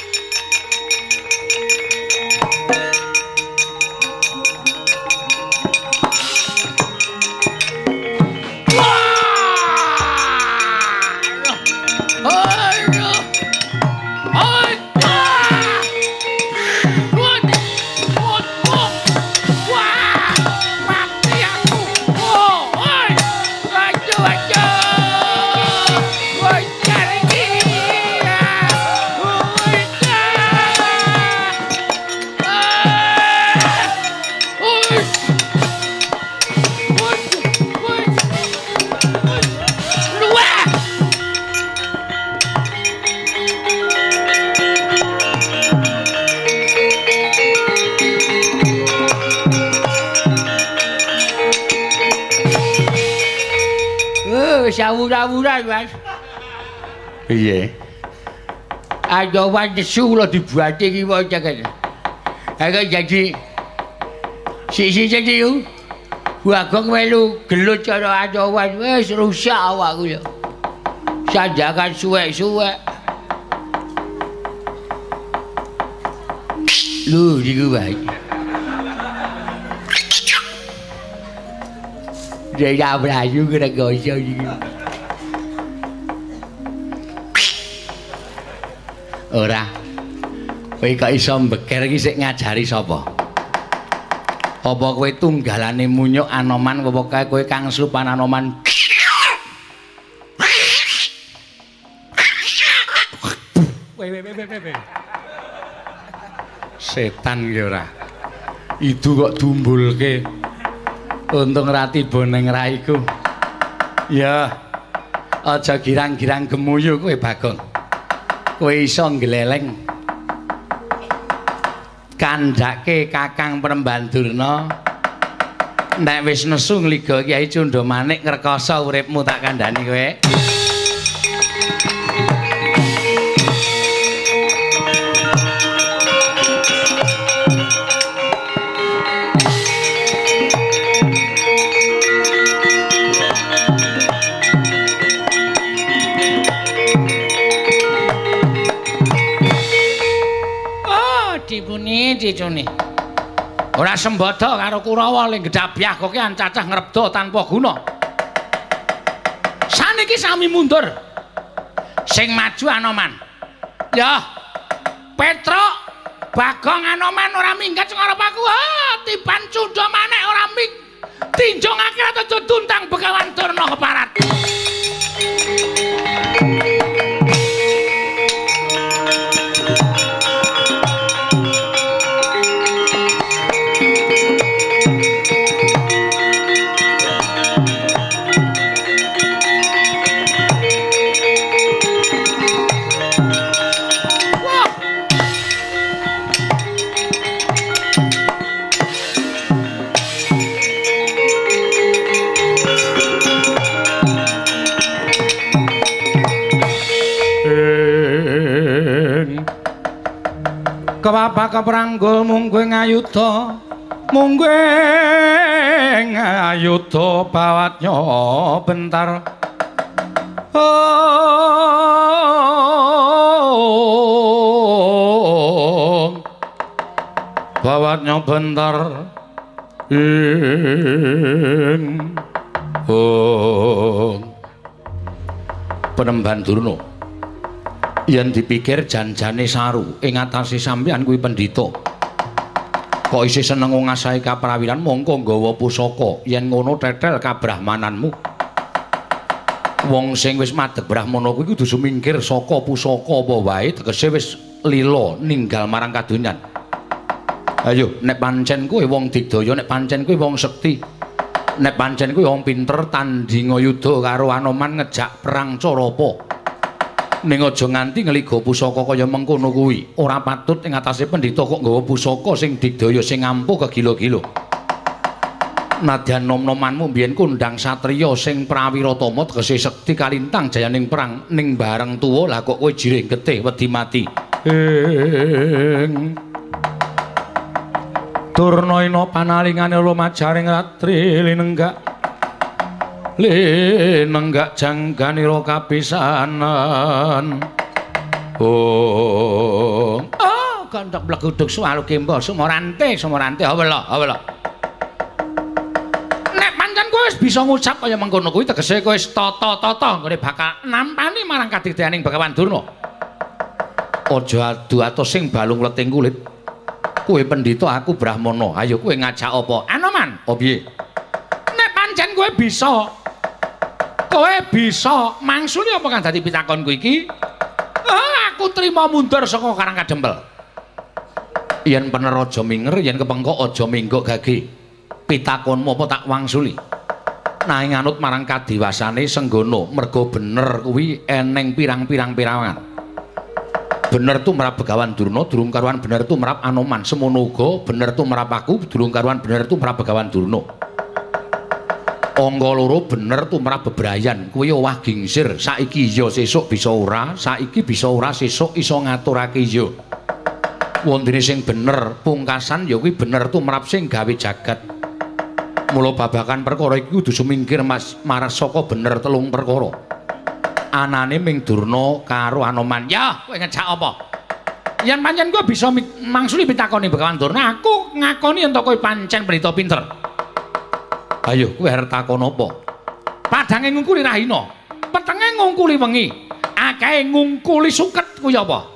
Sawur-sawuran, Mas. Piye? Ayo wae nesu kula dibuati iki wae cek. Aku jadi sisi jadi yo. Bagong melu gelut cara adowan wis rusak awakku ya. Sanjangan suwek-suwek. Lho niku wae. Dia belayu kena gosok gitu. Ora. Kowe kok iso mbeker iki sik ngajari sapa? Apa kowe tunggalane munyuk Anoman apa kowe kang slupan Anoman? Setan ki ora. Idu kok dumbulke. Untung rati boneng raiku. Ya. Aja girang-girang gemuyu kowe Bagong. Kowe iso ngleleng. Kandhake Kakang Prembandurna. Nek wis nesu ngliga Kyai Cundamanik ngrekoso uripmu tak kandhani kowe. Dicune. Ora sembada karo Kurawa ling gedhabyah kok ancacah ngrebda tanpa guna. Saniki sami mundur. Sing maju Anoman. Ya. Petruk Bagong Anoman ora minggat sing arep aku. Ha, tiban Cundamanik ora ming. Tinjung akhirat aja tuntang Begawan Durna keparat. Kewapa kepranggul mungguing ayuda mungguing ayuda bawatnya bentar oh bawatnya bentar ing oh Penemban Durna yen dipikir janjane saru ing atase sampeyan kuwi pendhita kok isih seneng ngasahi kaprawiran mongko nggawa pusaka yen ngono tetel kabrahmananmu wong sing wis madheg brahmana kuwi kudu sumingkir saka pusaka apa wae tegese wis lila ninggal marang kadonyan. Ayo nek pancen kowe wong digdaya nek pancen kowe wong sekti Nek pancen kuwi wong pinter tandhinga yuda karo Anoman ngejak perang cara apa? Ning aja nganti ngeliga pusaka kaya mengkono kuwi. Ora patut ing atase pendhita kok nggawa pusaka sing digdaya sing ampuh kegilo-gilo. Nadyan nom-nomanmu mbiyen kondang satriya sing prawiratama tegese sekti kalintang jayaning perang ning bareng tuwa lah kok kowe jiring getih wedi mati. Ing Durnaina panalingane lumajaring ratri linenggak linenggak jangganira kapisanan. Oh, oh, kanthak bleguduk swalu kemba sumorante sumorante awela awela. Nek pancen kowe wis bisa ngucap kaya mengkono kuwi tegese kowe wis tata-tata nggone bakal nampani marang kadigdayaning Bagawan Durna. Aja adu atos sing balung leting kulit. Kowe pendhita aku Brahmana. Ayo kowe ngajak apa? Anoman. Oh piye? Nek pancen kowe bisa kowe bisa mangsuli apa kang dadi pitakonku iki? Ah, aku trima mundur saka Karang Kadempel. Yen pener aja minger, yen kepengko aja minggok gage. Pitakonmu apa tak wangsuli? Nanging anut marang kadiwasane Senggana, merga bener kuwi eneng pirang-pirang pirawangan. Bener tumrap Begawan Durna, durung karuan bener tumrap Anoman. Semono uga bener tumrap aku, durung karuan bener tumrap Begawan Durna. Angka loro bener tumrap bebrayan, kuwi owah gingsir. Saiki iya sesuk bisa ora, saiki bisa ora sesuk iso ngaturake iya. Wondene sing bener pungkasan ya kuwi bener tumrap sing gawe jagat. Mula babakan perkara iki kudu sumingkir Mas marang saka bener telung perkara. Anane ming Durna karo Anoman. Ya, kowe ngejak apa? Yen pancen kowe bisa mangsuli pitakoni Begawan Durna, aku ngakoni yen to kowe pancen pendhita pinter. Ayo, kowe arep takon apa? Padange ngungkuli rahina, petenge ngungkuli wengi, akehe ngungkuli suket kuwi apa?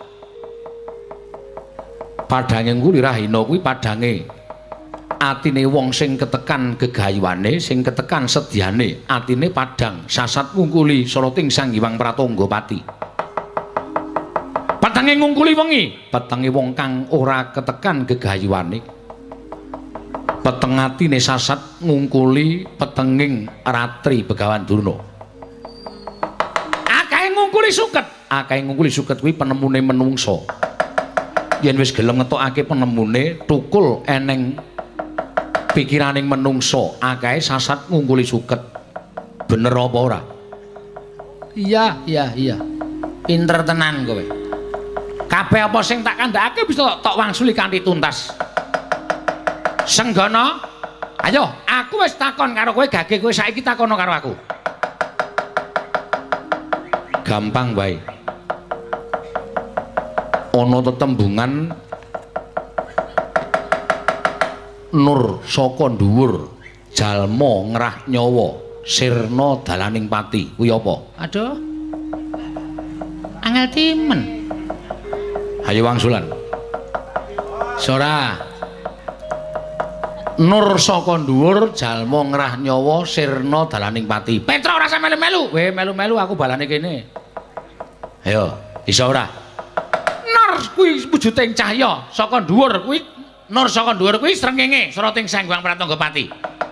Padange ngungkuli rahina kuwi padange atine wong sing ketekan gegayuwane, sing ketekan sedyane, atine padhang sasat ngungkuli Sarating Sang Hyang Pratanggapati. Padange ngungkuli wengi, petenge wong kang ora ketekan gegayuwane. Peteng atine sasat ngungkuli petenging ratri Begawan Durna. Akahe ngungkuli suket, akahe ngungkuli suket kuwi penemune menungsa. Yen wis gelem ngetokake penemune, tukul eneng pikiraning menungsa, akahe sasat ngungkuli suket. Bener apa ora? Iya, iya, iya. Pinter tenan kowe. Kabeh apa sing tak kandhakake bisa tok wangsuli kanthi tuntas. Senggana, ayo, aku wis takon karo kowe, gage kowe saiki takono karo aku. Gampang wae. Ana tetembungan nur saka dhuwur jalma ngrah nyawa sirna dalaning pati kuwi apa? Aduh. Angel timen. Hayo wangsulan. Sora. Nur saka dhuwur jalma ngrah nyawa sirna dalaning pati. Petra ora sampe melu-melu. Weh melu-melu aku balane kene. Ayo, iso ora? Nur kuwi wujuding cahya saka dhuwur kuwi nur saka dhuwur kuwi srengenge Sarating Sang Hyang Pratanggapati.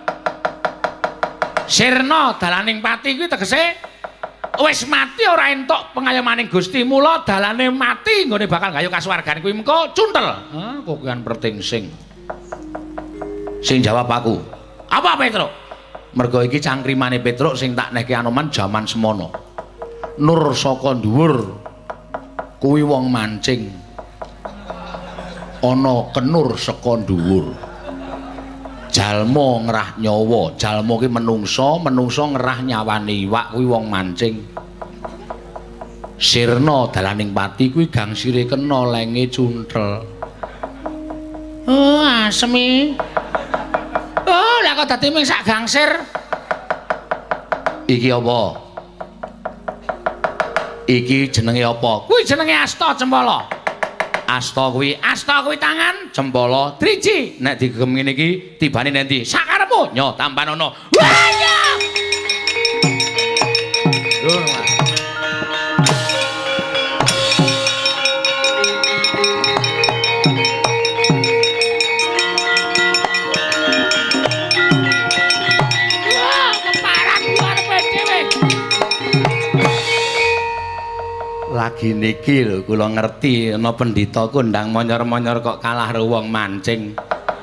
Sirna dalaning pati kuwi tegese wis mati ora entuk pengayamaning Gusti, mula dalane mati nggone bakal gayo kasuwargan kuwi mengko cuntel. Ah, kok kan pertingsing. Sing jawab aku. Apa Petruk? Mergo iki cangkrimane Petruk sing tak nehke Anoman jaman semono. Nur saka dhuwur kuwi wong mancing. Ana kenur saka dhuwur. Jalma ngrah nyawa, jalma ki menungsa, menungsa ngrah nyawane iwak kuwi wong mancing. Sirna dalaning pati kuwi gangsire kena lenge cuntel. Oh, asemi. Oh, lah kok dadi ming sak gangsir. Iki apa? Iki jenenge apa? Kuwi jenenge asta cempala. Asta kuwi, asta kuwi tangan, cempala driji. Nek digegem ngene iki tibane nendi? Sakarepmu. Nyo tampanono. Waya! lagi niki lho kula ngerti ana pendhita kondang monyor-monyor kok kalah karo wong mancing.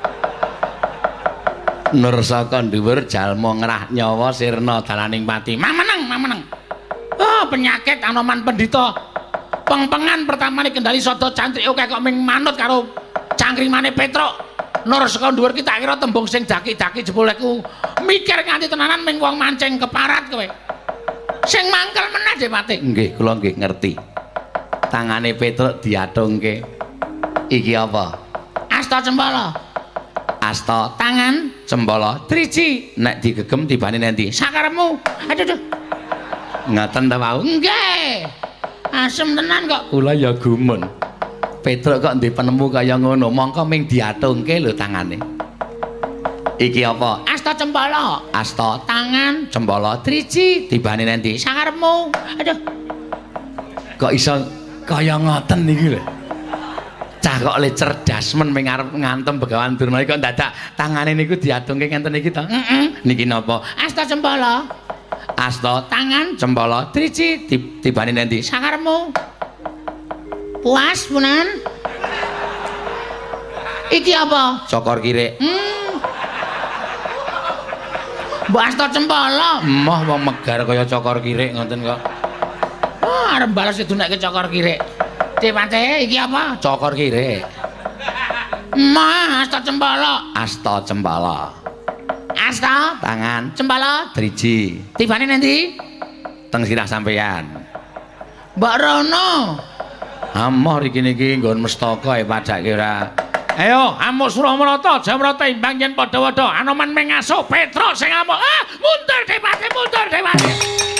Nur saka dhuwur jalma ngrah nyawa sirna dalaning pati. Mameneng, mameneng. Oh, penyakit anoman pendhita. Pengpengan pertamane kendali sada cantrik oke kok ming manut karo cangkrimane Petruk. Nur saka dhuwur ki tak kira tembung sing daki-daki jebul aku mikir nganti tenanan ming wong mancing keparat kowe. Sing mangkel meneh Depati. Nggih, kula nggih ngerti. Tangane Petruk diathungke. Iki apa? Asta cempala. Asta tangan cempala driji. Nek digegem tibane nanti sakarepmu. Aduh aduh. Ngaten ta wau? Nggih. Asem tenan kok. Kula ya gumun. Petruk kok ndek penemu kaya ngono, mongko ming diathungke lho tangane. Iki apa? Asta cempala. Asta tangan cempala driji tibane nanti sakarepmu. Aduh. Kok iso kaya ngoten niki lho. Cah kok le cerdas men ming arep ngantem Begawan Durna kok dadak tangane niku diathungke ngenten iki to. Heeh. Niki napa? Asta cempala. Asta tangan cempala driji tibane nanti sakarepmu. Puas punan. Iki apa? Cokor kirek. Hmm. Mbok asta cempala. Emoh wong megar kaya cokor kirek ngoten kok. Oh, arep balas didunekke cokor kirek. Depate iki apa? Cokor kirek. Mah, asta cempala. Asta cempala. Asta tangan cempala driji. Tibane nanti teng sirah sampeyan. Mbak Rono. Amor iki niki nggon mestaka e padake ora. Ayo, amuk Suramarata, Jamrata imbang yen padha-padha. Anoman mengaso Petruk sing amuk. Ah, mundur Depate, mundur Depate.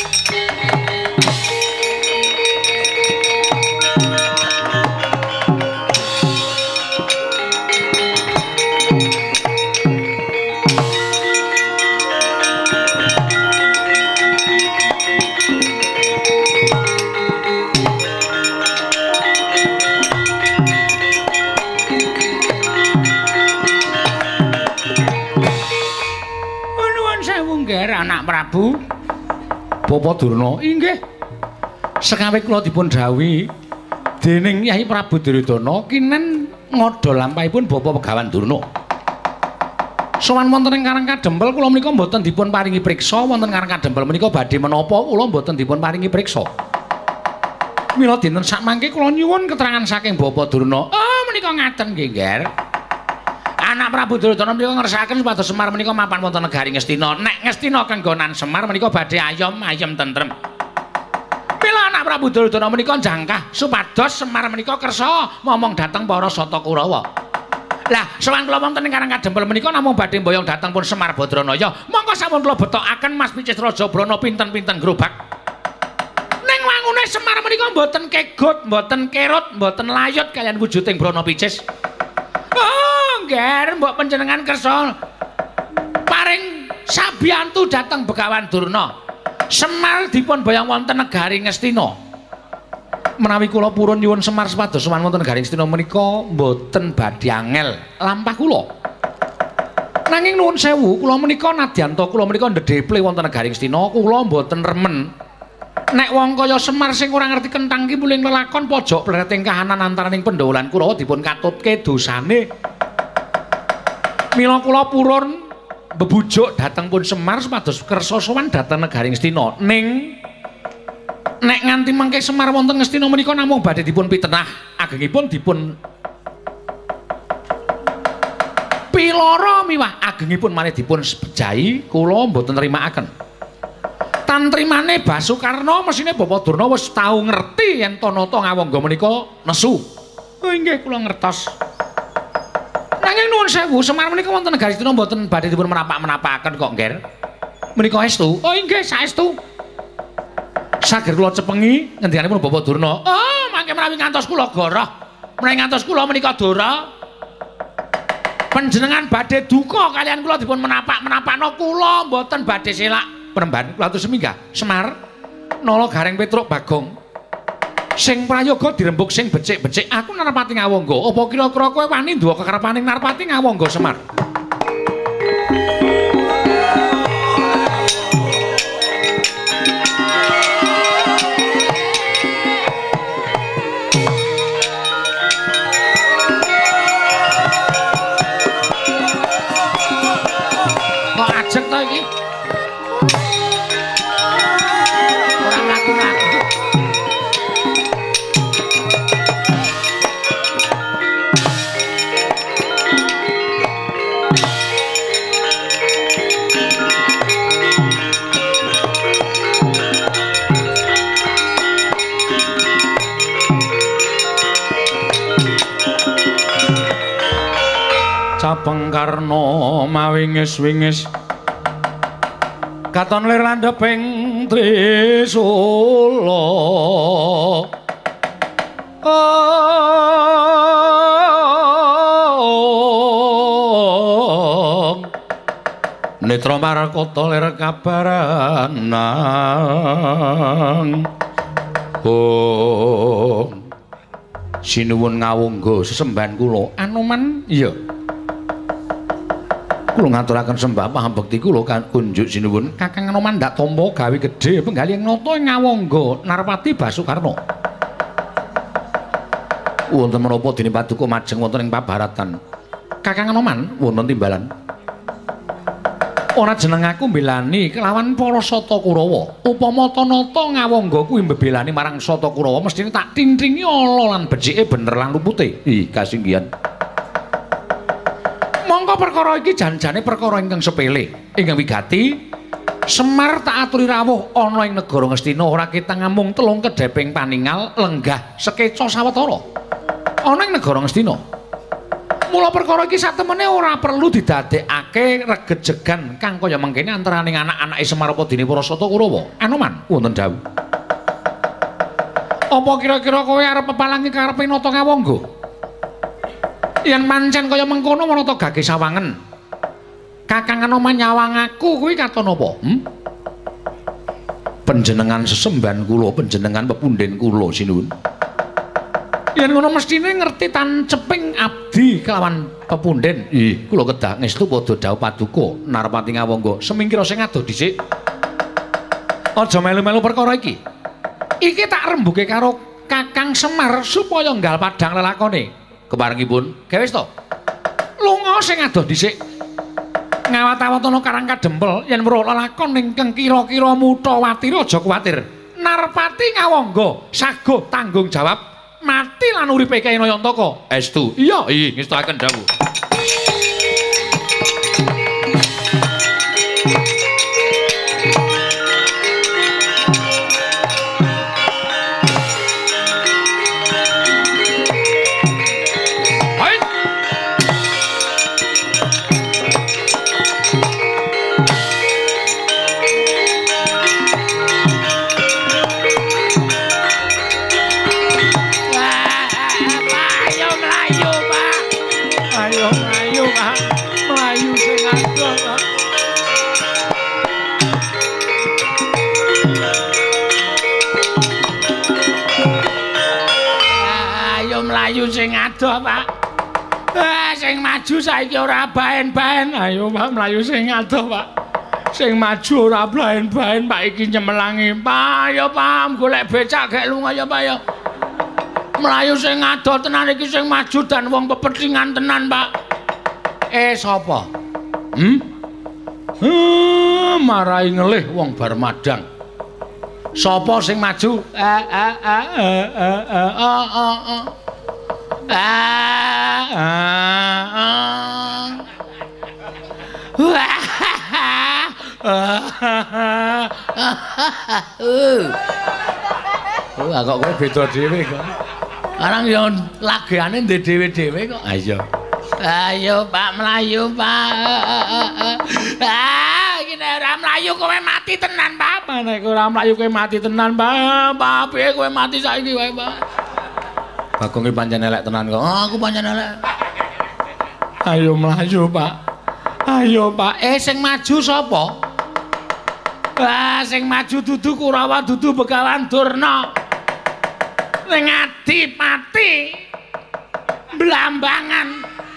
Anak Prabu Bapa Durna inggih sekawe kula dipun dhawuhi dening Kyai Prabu Duryudana kinen ngodha lampahipun Bapa Begawan Durna sowan wonten ing Karang Kadempel kula menika mboten dipun paringi priksa wonten Karang Kadempel menika badhe menapa kula mboten dipun paringi priksa mila dinten sakmangke kula nyuwun keterangan saking Bapa Durna oh menika ngaten nggih Nger Anak Prabu Duryudana menika ngersakaken supados Semar menika mapan wonten negari Ngastina. Nek Ngastina kenggonan Semar menika badhe ayom ayem tentrem. Mila anak Prabu Duryudana menika jangkah supados Semar menika kersa momong dhateng para Sata Kurawa. Lah, sowan kula wonten ing Karang Kadempel menika namung badhe mboyong dhateng pun Semar Badranaya. Monggo sampun kula betokaken Mas Picis Raja Brana pinten-pinten gerobak. Ning wangune Semar menika mboten kegut, mboten kerut, mboten layut kaliyan wujuding Brana Picis. Nger, mbok panjenengan kersa paring sabiyantu dhateng Begawan Durna. Semar dipun boyong wonten negari Ngastina. Menawi kula purun nyuwun Semar supados sowan wonten negari Ngastina menika mboten badhe angel lampah kula. Nanging nuwun sewu, kula menika nadyanto kula menika ndedheple wonten negari Ngastina, kula mboten remen. Nek wong kaya Semar sing ora ngerti kenthang ki muling lelakon pojok plereting kahanan antaraning Pandhawa Kurawa dipun katutke dosane. Mila kula purun bebujuk dhateng pun Semar supados kersa sowan dhateng negari Ngastina. Ning nek nganti mangke Semar wonten Ngastina menika namung badhe dipun pitenah, agengipun dipun piloro miwah, agengipun malih dipun bejahi, kula mboten nrimakaken. Tantrimane Basukarna mesine Bapa Durna wis tau ngerti yen Tanata Ngawangga menika nesu. Oh inggih kula ngertos. Nanging nuwun sewu, Semar menika wonten negari Ngastina mboten badhe dipun menapak-menapakaken kok, Nger. Menika estu? Oh inggih, saestu. Saged kula cepengi ngendikanipun Bapa Durna. Oh, mangke menawi ngantos kula goroh, menawi ngantos kula menika dora, panjenengan badhe duka kalian kula dipun menapak-menapakno kula mboten badhe selak penemban kula atur seminggah. Semar, nala Gareng Petruk Bagong. Sing prayoga dirembuk sing becik-becik aku Narpati Ngawangga. Apa kira-kira kowe wani duwe kekarepaning Narpati Ngawangga Semar? sapengkarna mawingis-wingis katon lir landheping Trisula oh netra marakata lir kabaranang oh sinuwun ngawungga sesembahan kula Anoman iya kula ngaturaken sembah pahambekti kula kunjuk sinuwun Kakang Anoman ndak tampa gawe gedhe penggalih nata ngawangga Narpati Basukarna wonten menapa dene paduka majeng wonten ing pabaratan Kakang Anoman wonten timbalan ora jeneng aku mbelani kelawan para Sata Kurawa upama tanata ngawangga kuwi mbebelani marang Sata Kurawa mestine tak tintringi ala lan becike bener lan lupute ih kasinggihan mongko perkara iki jan-jane perkara ingkang sepele ingkang wigati Semar tak aturi rawuh ana ing negara Ngastina ora ketang ngamung telung kedheping paningal lenggah sekeca sawetara ana ing negara Ngastina mula perkara iki satemene ora perlu didadekake regejegan kang kaya mengkene antaraning anak-anake Semar apa dene para Sata Kurawa Anoman wonten dawuh apa kira-kira kowe arep pepalangi karepe nata ngawangga yen mancen kaya mengkono menata gage sawangen Kakang Anoman nyawang aku kuwi katon apa hmm? Panjenengan sesembahan kula panjenengan pepunden kula sinuwun yen ngono mestine ngerti tanceping abdi kelawan pepunden ih kula kedah ngestu padha dawuh paduka Narpati ngawangga semingkira sing adoh dhisik aja melu-melu perkara iki iki tak rembuke karo Kakang Semar supaya nggal padhang lelakone keparengipun gawe wis to lunga sing adoh dhisik ngawat-awatana karang kadempel yen weruh lelakon ingkang kira-kira mutawati aja kuwatir Narpati ngawangga saguh tanggung jawab mati lan uripe Kyai Nayantaka estu iya iya ngestuaken dawuh mlayu sing adoh Pak ah sing maju saiki ora baen-baen ayo Pak mlayu sing adoh Pak sing maju ora baen-baen Pak iki nyemelangi Pak ayo Pak golek becak gek lunga ya Pak ya mlayu sing adoh tenan iki sing maju dan wong pepethingan tenan Pak eh sapa hmm hmm marai ngelih wong bar madang sapa sing maju eh eh eh eh eh eh eh ah ah ah kok kowe beda dhewe kok arang yo lageane ndek dhewe-dhewe kok ayo ayo Pak mlayu Pak ah iki nek ora mlayu kowe mati tenan Pak nek ora mlayu kowe mati tenan Pak Pak piye kowe mati saiki wae Pak Bagong iki pancen elek tenan kok. Oh, aku pancen elek. Ayo mlayu, Pak. Ayo, Pak. Eh sing maju sapa? Ah, sing maju dudu Kurawa, dudu Begawan Durna. Ning Adipati Blambangan.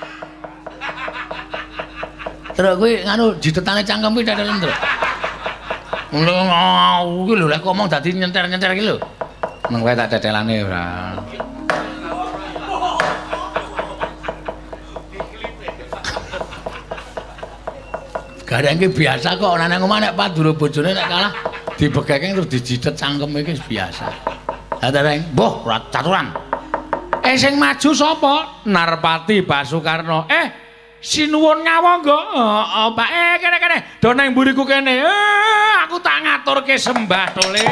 Terus kuwi nganu ditetane cangkem kuwi dadal nduk. Lho, kuwi lho lek ngomong dadi nyenter-nyenter iki lho. Nang kowe tak tetelane ora. Garengke biasa kok ana nang omah nek padura bojone nek kalah dibegeke terus dijitet cangkem iki biasa. Ha tereng, mbuh ora caturan. Eh sing maju sapa? Narpati Basukarna. Eh sinuwun ngawangga. Heeh, Pak. Eh kene-kene. Do nang mburiku kene. Eh aku tak ngaturke sembah tole.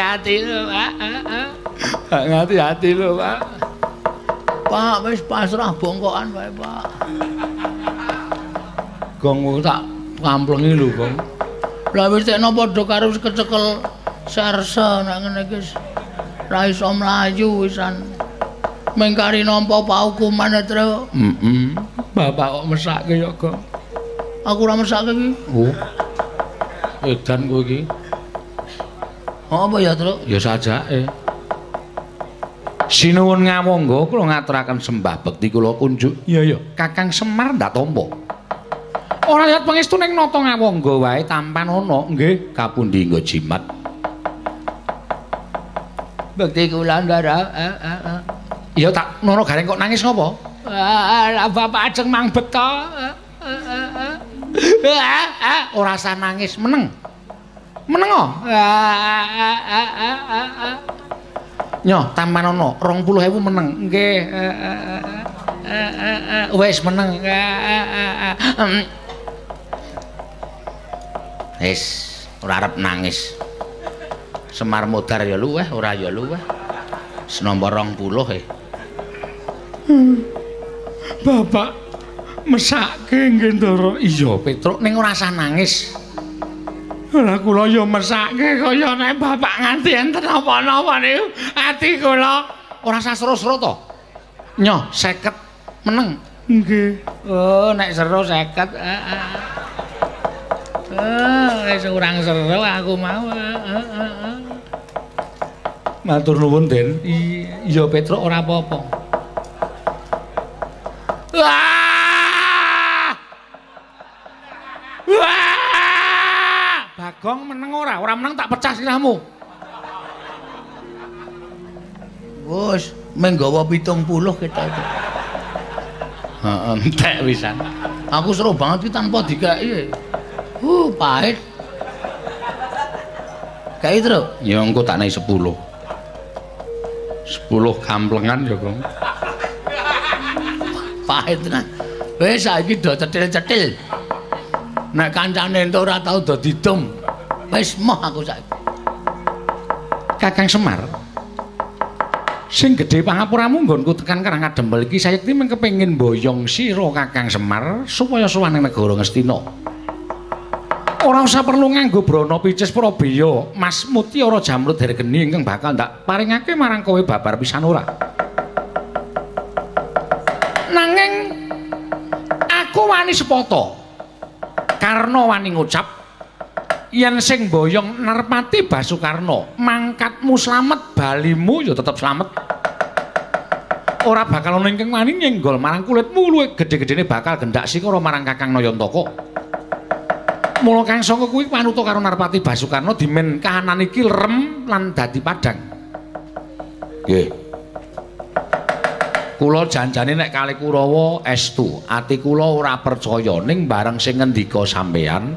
hati-hati lho, Pak. Pak hati-hati lho, Pak. Pak wis pasrah bongkokan wae, Pak. Gong tak kamplengi lho, Gong. Lah wis tekno padha karo kecekel serse nek ngene iki ra iso mlayu wisan. Mengkari nampa paukuman Tru. Heeh. Bapak kok mesake ya, Gong. Aku ora mesake iki. Oh. Edan kowe iki. Apa ya, Tru? Ya sajake. Sinuwun ngawangga kula ngaturaken sembah bekti kula kunjuk. Iya ya, Kakang Semar ndak tampa. Ora lihat pangestu ning nata ngawangga wae tampan ana. Nggih, kapundi nggo jimat. Bekti kula ndara. Eh eh eh. Iya tak nono gareng kok nangis ngopo? Ah, bapak ajeng mang beto. Ah, ora usah nangis, meneng. Meneng kok. Nyo, tampan ana rong puluh ewu meneng. Nggih. Wis meneng. Wis, ora arep nangis. Semar Modar ya luweh, ora ya luweh. Senomor rong puluh e. Bapak mesake nggih Ndara. Iya, Petruk ning ora usah nangis. Lah kula ya mesake kaya nek bapak nganti enten apa-apa niku ati kula ora usah seru-seru to. Nyoh seket meneng. Nggih. Oh, nek seru seket. Heeh. Eh, wis urang seru aku mau. Heeh. Matur nuwun, Den. Iya, Petruk ora apa-apa. Wah! Wah! Bagong meneng ora? Ora meneng tak pecah sirahmu. Wes, menggawa pitung puluh kita itu. Heeh, entek wisan. Aku seru banget iki tanpa dikaki. Uh, pahit. Kae, Tru. Ya engko tak naik sepuluh. sepuluh kamplengan ya, Gong. Pahit tenan. Wis saiki do cetil-cetil. Nek kancane entuk ora tau do didum. Wis moh aku saiki. Kakang Semar. Sing gedhe pangapuramu nggonku tekan Karang Kadempel iki saiki mung kepengin mboyong sira Kakang Semar supaya sowan ning negara Ngastina. Ora usah perlu nganggo brana picis Prabeya, Mas Mutiara Jamrut Hergeni ingkang bakal ndak paringake marang kowe babar pisan ora. Nanging aku wani sepata karena wani ngucap yen sing boyong Narpati Basukarna mangkatmu slamet balimu ya tetep slamet ora bakal ana ingkang wani nyenggol marang kulitmu luwih gedhe-gedhene bakal gendak sikara marang Kakang Nayantaka. Mula kang sanga kuwi panuta karo Narpati Basukarna dimen kahanan iki rem lan dadi padhang. Nggih. Kula janjane nek kalih Kurawa estu, ati kula ora percaya ning bareng sing ngendika sampeyan.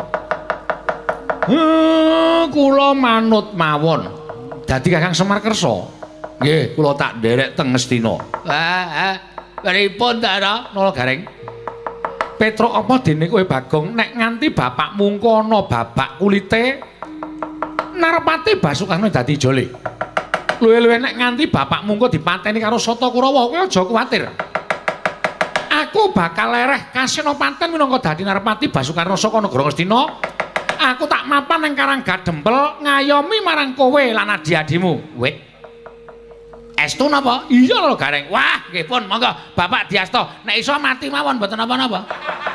Heh, kula manut mawon. Dadi Kakang Semar kersa. Nggih, kula tak nderek teng Ngastina. Heh, heh. Pripun ta, Nala Gareng? Petruk apa dene kowe Bagong nek nganti bapakmu kono babak kulite Narpati Basukarna dadi jole. Luwe-luwe nek nganti bapakmu kok dipateni karo Sata Kurawa, kowe aja kuwatir. Aku bakal lereh kasenopaten minangka dadi Narpati Basukarna saka negara Ngastina. Aku tak mapan ning Karang Kadempel ngayomi marang kowe lan adi-adimu. Wit. Estu napa? Iya lho Gareng. Wah, nggih pun, monggo Bapak diasta. Nek iso mati mawon mboten napa-napa.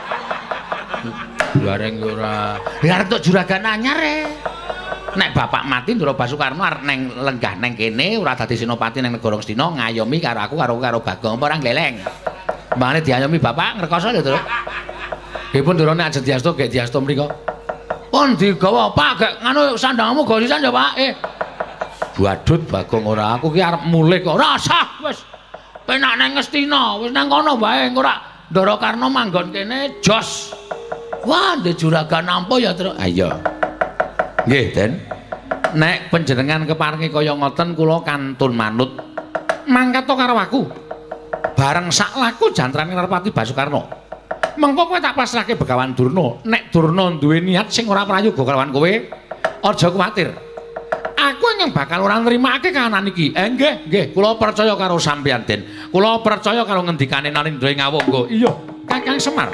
Gareng ora. Ya arep tok juragan anyar e. Nek bapak mati Ndara Basukarna arep neng lenggah neng kene ora dadi senopati neng negara Ngastina ngayomi karo aku karo karo Bagong apa ora gleleng. Mbane diayomi bapak ngrekoso lho, Tru. Nggih pun Ndara nek ajeng diasta nggih diasta mriko. Pun digawa Pak gek nganu sandangmu go sisan ya, Pak. Eh. Badut Bagong ora aku ki arep mulih kok. Ora usah wis. Penak neng Ngastina, wis nang kono wae engko ora Ndara Karna manggon kene jos. Wah, ndek juragan nampa ya, Tru. Ah iya. Nggih, Den. Nek panjenengan keparengi kaya ngoten kula kantun manut. Mangkat karo aku. Bareng sak laku jantrane Narpati Basukarna. Mengko kowe tak pasrahke Begawan Durna. Nek Durna duwe niat sing ora prayoga kelawan kowe, aja kuwatir. aku yang bakal ora nrimake kahanan iki. Eh nggih, nggih, kula percaya karo sampeyan, Den. Kula percaya karo ngendikane Narendra Ngawangga. Iya, Kakang Semar.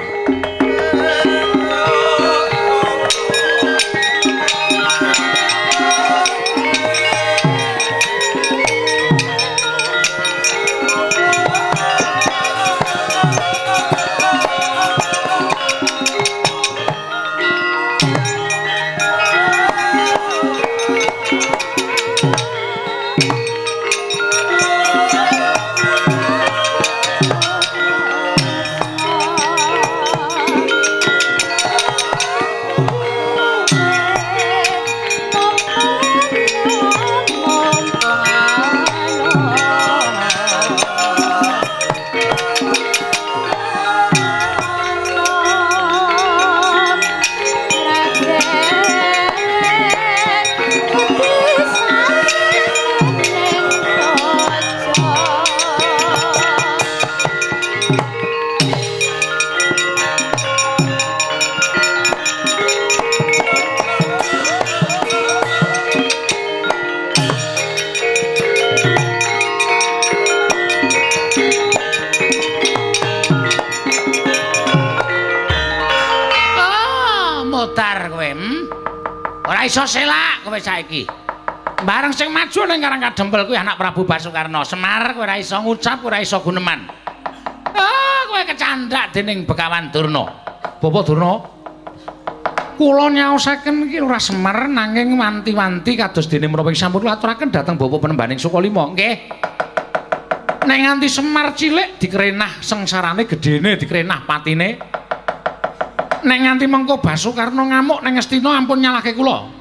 Iso selak kowe saiki. Bareng sing maju ning Karang Kadempel kuwi anak Prabu Basukarna. Semar kowe ora iso ngucap, ora iso guneman. Ah, kowe kecandhak dening Begawan Durna. Bapak Durna. Kula nyaosaken iki ora Semar nanging wanti-wanti kados dene menapa sampun kula aturaken dhateng Bapak Penembaning Sukalima. Nggih. Nek nganti Semar cilik dikerenah sengsarane, gedene dikerenah patine. Nek nganti mengko Basukarna ngamuk ning Ngastina ampun nyalahke kula.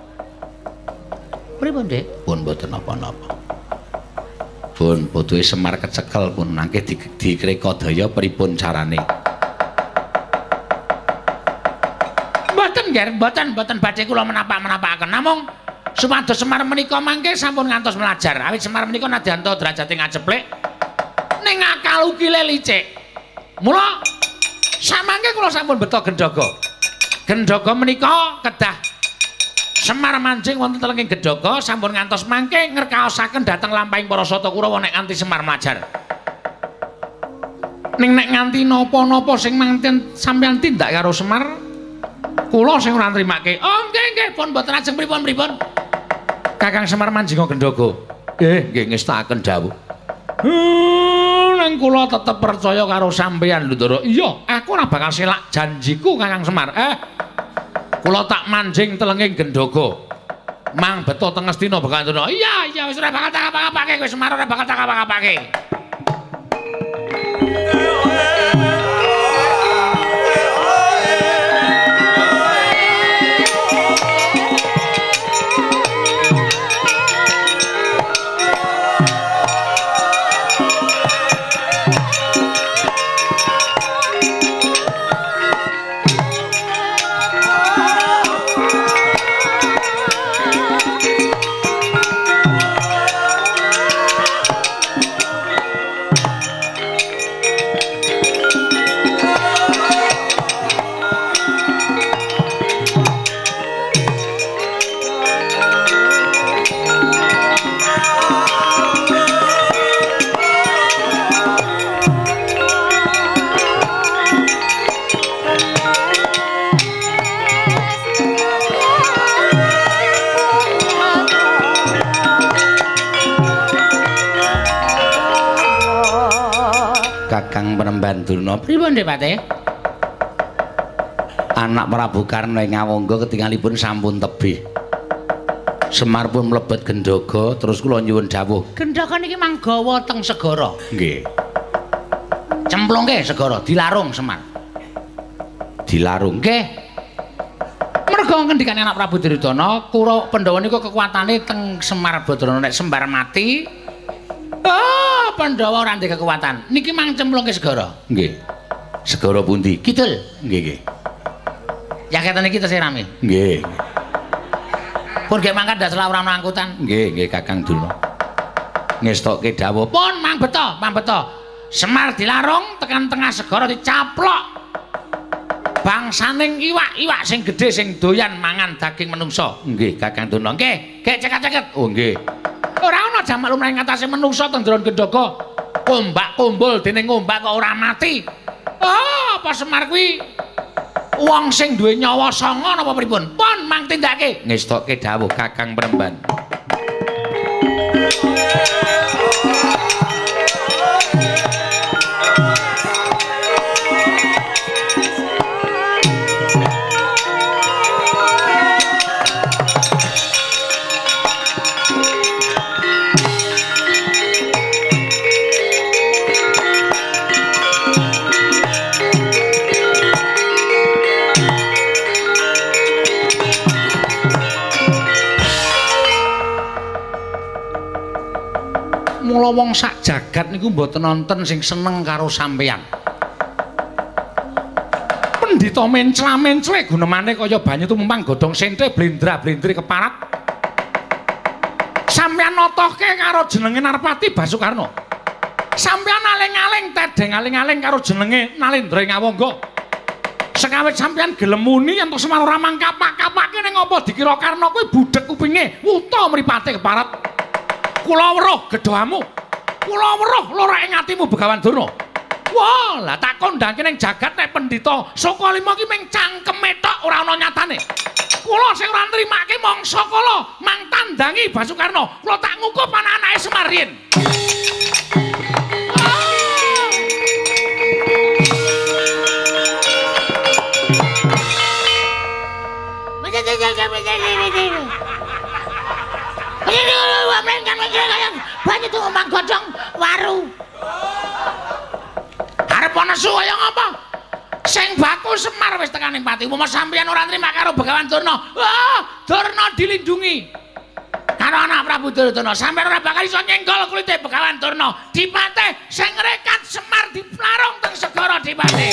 Pripun, Dik? Pun mboten napa-napa. Pun putuhe Semar kecekel pun nangke dikreka daya pripun carane. Mboten, Ger, mboten, mboten badhe kula menapak-menapakaken. Namung supados Semar menika mangke sampun ngantos melajar. Awit Semar menika nadyanto derajate ngaceplik ning akal ukile licik. Mula samangke kula sampun beto Gendhaga. Gendhaga menika kedah Semar manjing wonten telenging Gendhaga sampun ngantos mangke ngerkaosaken dhateng lampahing para Sata Kurawa nek nganti Semar mlajar. Ning nek nganti napa-napa sing mangken sampeyan tindak karo Semar, kula sing ora nrimake. Oh nggih nggih pun mboten ajeng pripun-pripun. Kakang Semar manjing Gendhaga. Nggih, nggih ngestakaken dawuh. Hmm, nang kula tetep percaya karo sampeyan lho, Ndara. Iya, aku ora bakal selak janjiku Kakang Semar. Eh, kula tak manjing telenging Gendhaga. Mang beto teng Ngastina bakal Ndara. Iya, iya wis ora bakal tak apa-apake kowe Semar ora bakal tak apa-apake. Kakang Penemban Durna pripun Dik Patih? Anak Prabu Karna Ngawangga ketingalipun sampun tebih. Semar pun mlebet Gendhaga terus kula nyuwun dawuh. Gendhaga niki manggawa teng segara. Nggih. Cemplungke segara dilarung Semar. Dilarung nggih. Merga ngendikane anak Prabu Duryudana, Kura Pandhawa niku kekuatane teng Semar Badrana nek Sembar mati. Oh, Pandhawa ora ndek kekuatan. Niki mang cemplungke segara. Nggih. Segara pundi? Kidul. Nggih, nggih. Yaketan iki tesih rame. Nggih. Pun nggih mangkat ndak ora ana angkutan. Nggih, nggih Kakang Durna. Ngestokke dawuh. Pun mang beto, mang beto. Semar dilarung tekan tengah segara dicaplok. bangsaning iwak-iwak sing gedhe sing doyan mangan daging menungsa. Nggih, Kakang Durna. Nggih, gek ceket-ceket. Oh, nggih. Ora ana jamak lumrah ing atase menungsa teng Ndron Gendhaga. Ombak kumbul dening ombak kok ora mati. Oh, apa Semar kuwi wong sing duwe nyawa sanga napa pripun? Pun mang tindake. Ngestokke dawuh Kakang Premban. Mula wong sak jagat niku mboten nonton sing seneng karo sampeyan. Pendhita mencla-mencle gunemane kaya banyu tumempang godhong sente blendra-blendri keparat. Sampeyan notohke karo jenenge Narpati Basukarna. Sampeyan aling-aling tedeng aling-aling karo jenenge Nalendra Ngawangga. Sekawit sampeyan gelem muni yen to Semar ora mangkapak-kapake ning apa dikira Karna kuwi budhek kupinge, wuta mripate keparat. Kula weruh gedhamu. Kula weruh lara ing atimu Begawan Durna. Wah, lah tak kondhangke ning jagat nek pendhita Sokalima ki mung cangkeme tok ora ana nyatane. Kula sing ora nrimake mangsa kala mang tandangi Basukarna. Kula tak ngukup anak-anake Semar riyen. Banyu tuh omang godhong waru. Arep ana su kaya ngapa? Sing baku Semar wis tekaning pati. Umpama sampeyan ora nrima karo Begawan Durna, wah, Durna dilindungi. Karo anak Prabu Duryudana, sampeyan ora bakal iso nyenggol kulite Begawan Durna. Dipate sing ngrekat Semar diplarung teng segara Dipate.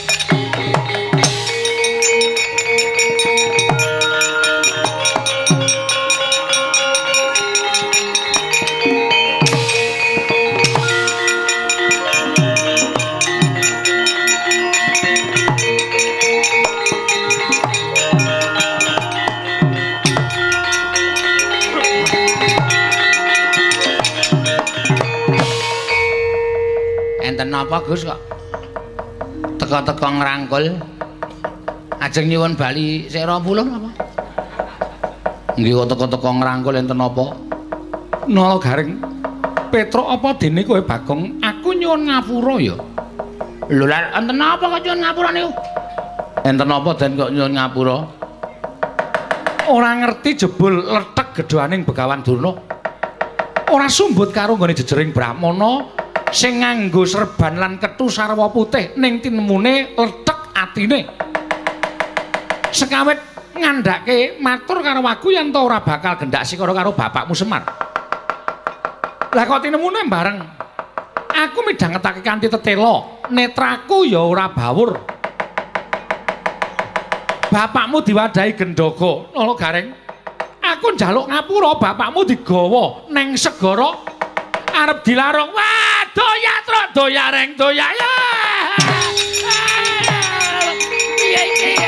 Enten napa Gus kok teka-teka ngrangkul ajeng nyuwun bali sik rong puluh apa? Nggih kok teka-teka ngrangkul enten napa? Nala Garing Petruk apa dene kowe Bagong aku nyuwun ngapura ya. Lho lha enten napa kok nyuwun ngapura niku? Enten napa den kok nyuwun ngapura? Ora ngerti jebul letek gedhoaning Begawan Durna. Ora sumbut karo nggone jejering Brahmana sing nganggo serban lan kethu sarwa putih ning tinemune letek atine. Sekawit ngandhake matur karo aku yen to ora bakal gendhak sikara karo bapakmu Semar. Lah kok tinemune bareng. Aku midhangetake kanthi tetela, netraku ya ora bawur. Bapakmu diwadahi Gendhaga, Nala Garing. Aku njaluk ngapura bapakmu digawa ning segara arep dilarung. Wah, doya truk doyareng doyaya. Iya iya.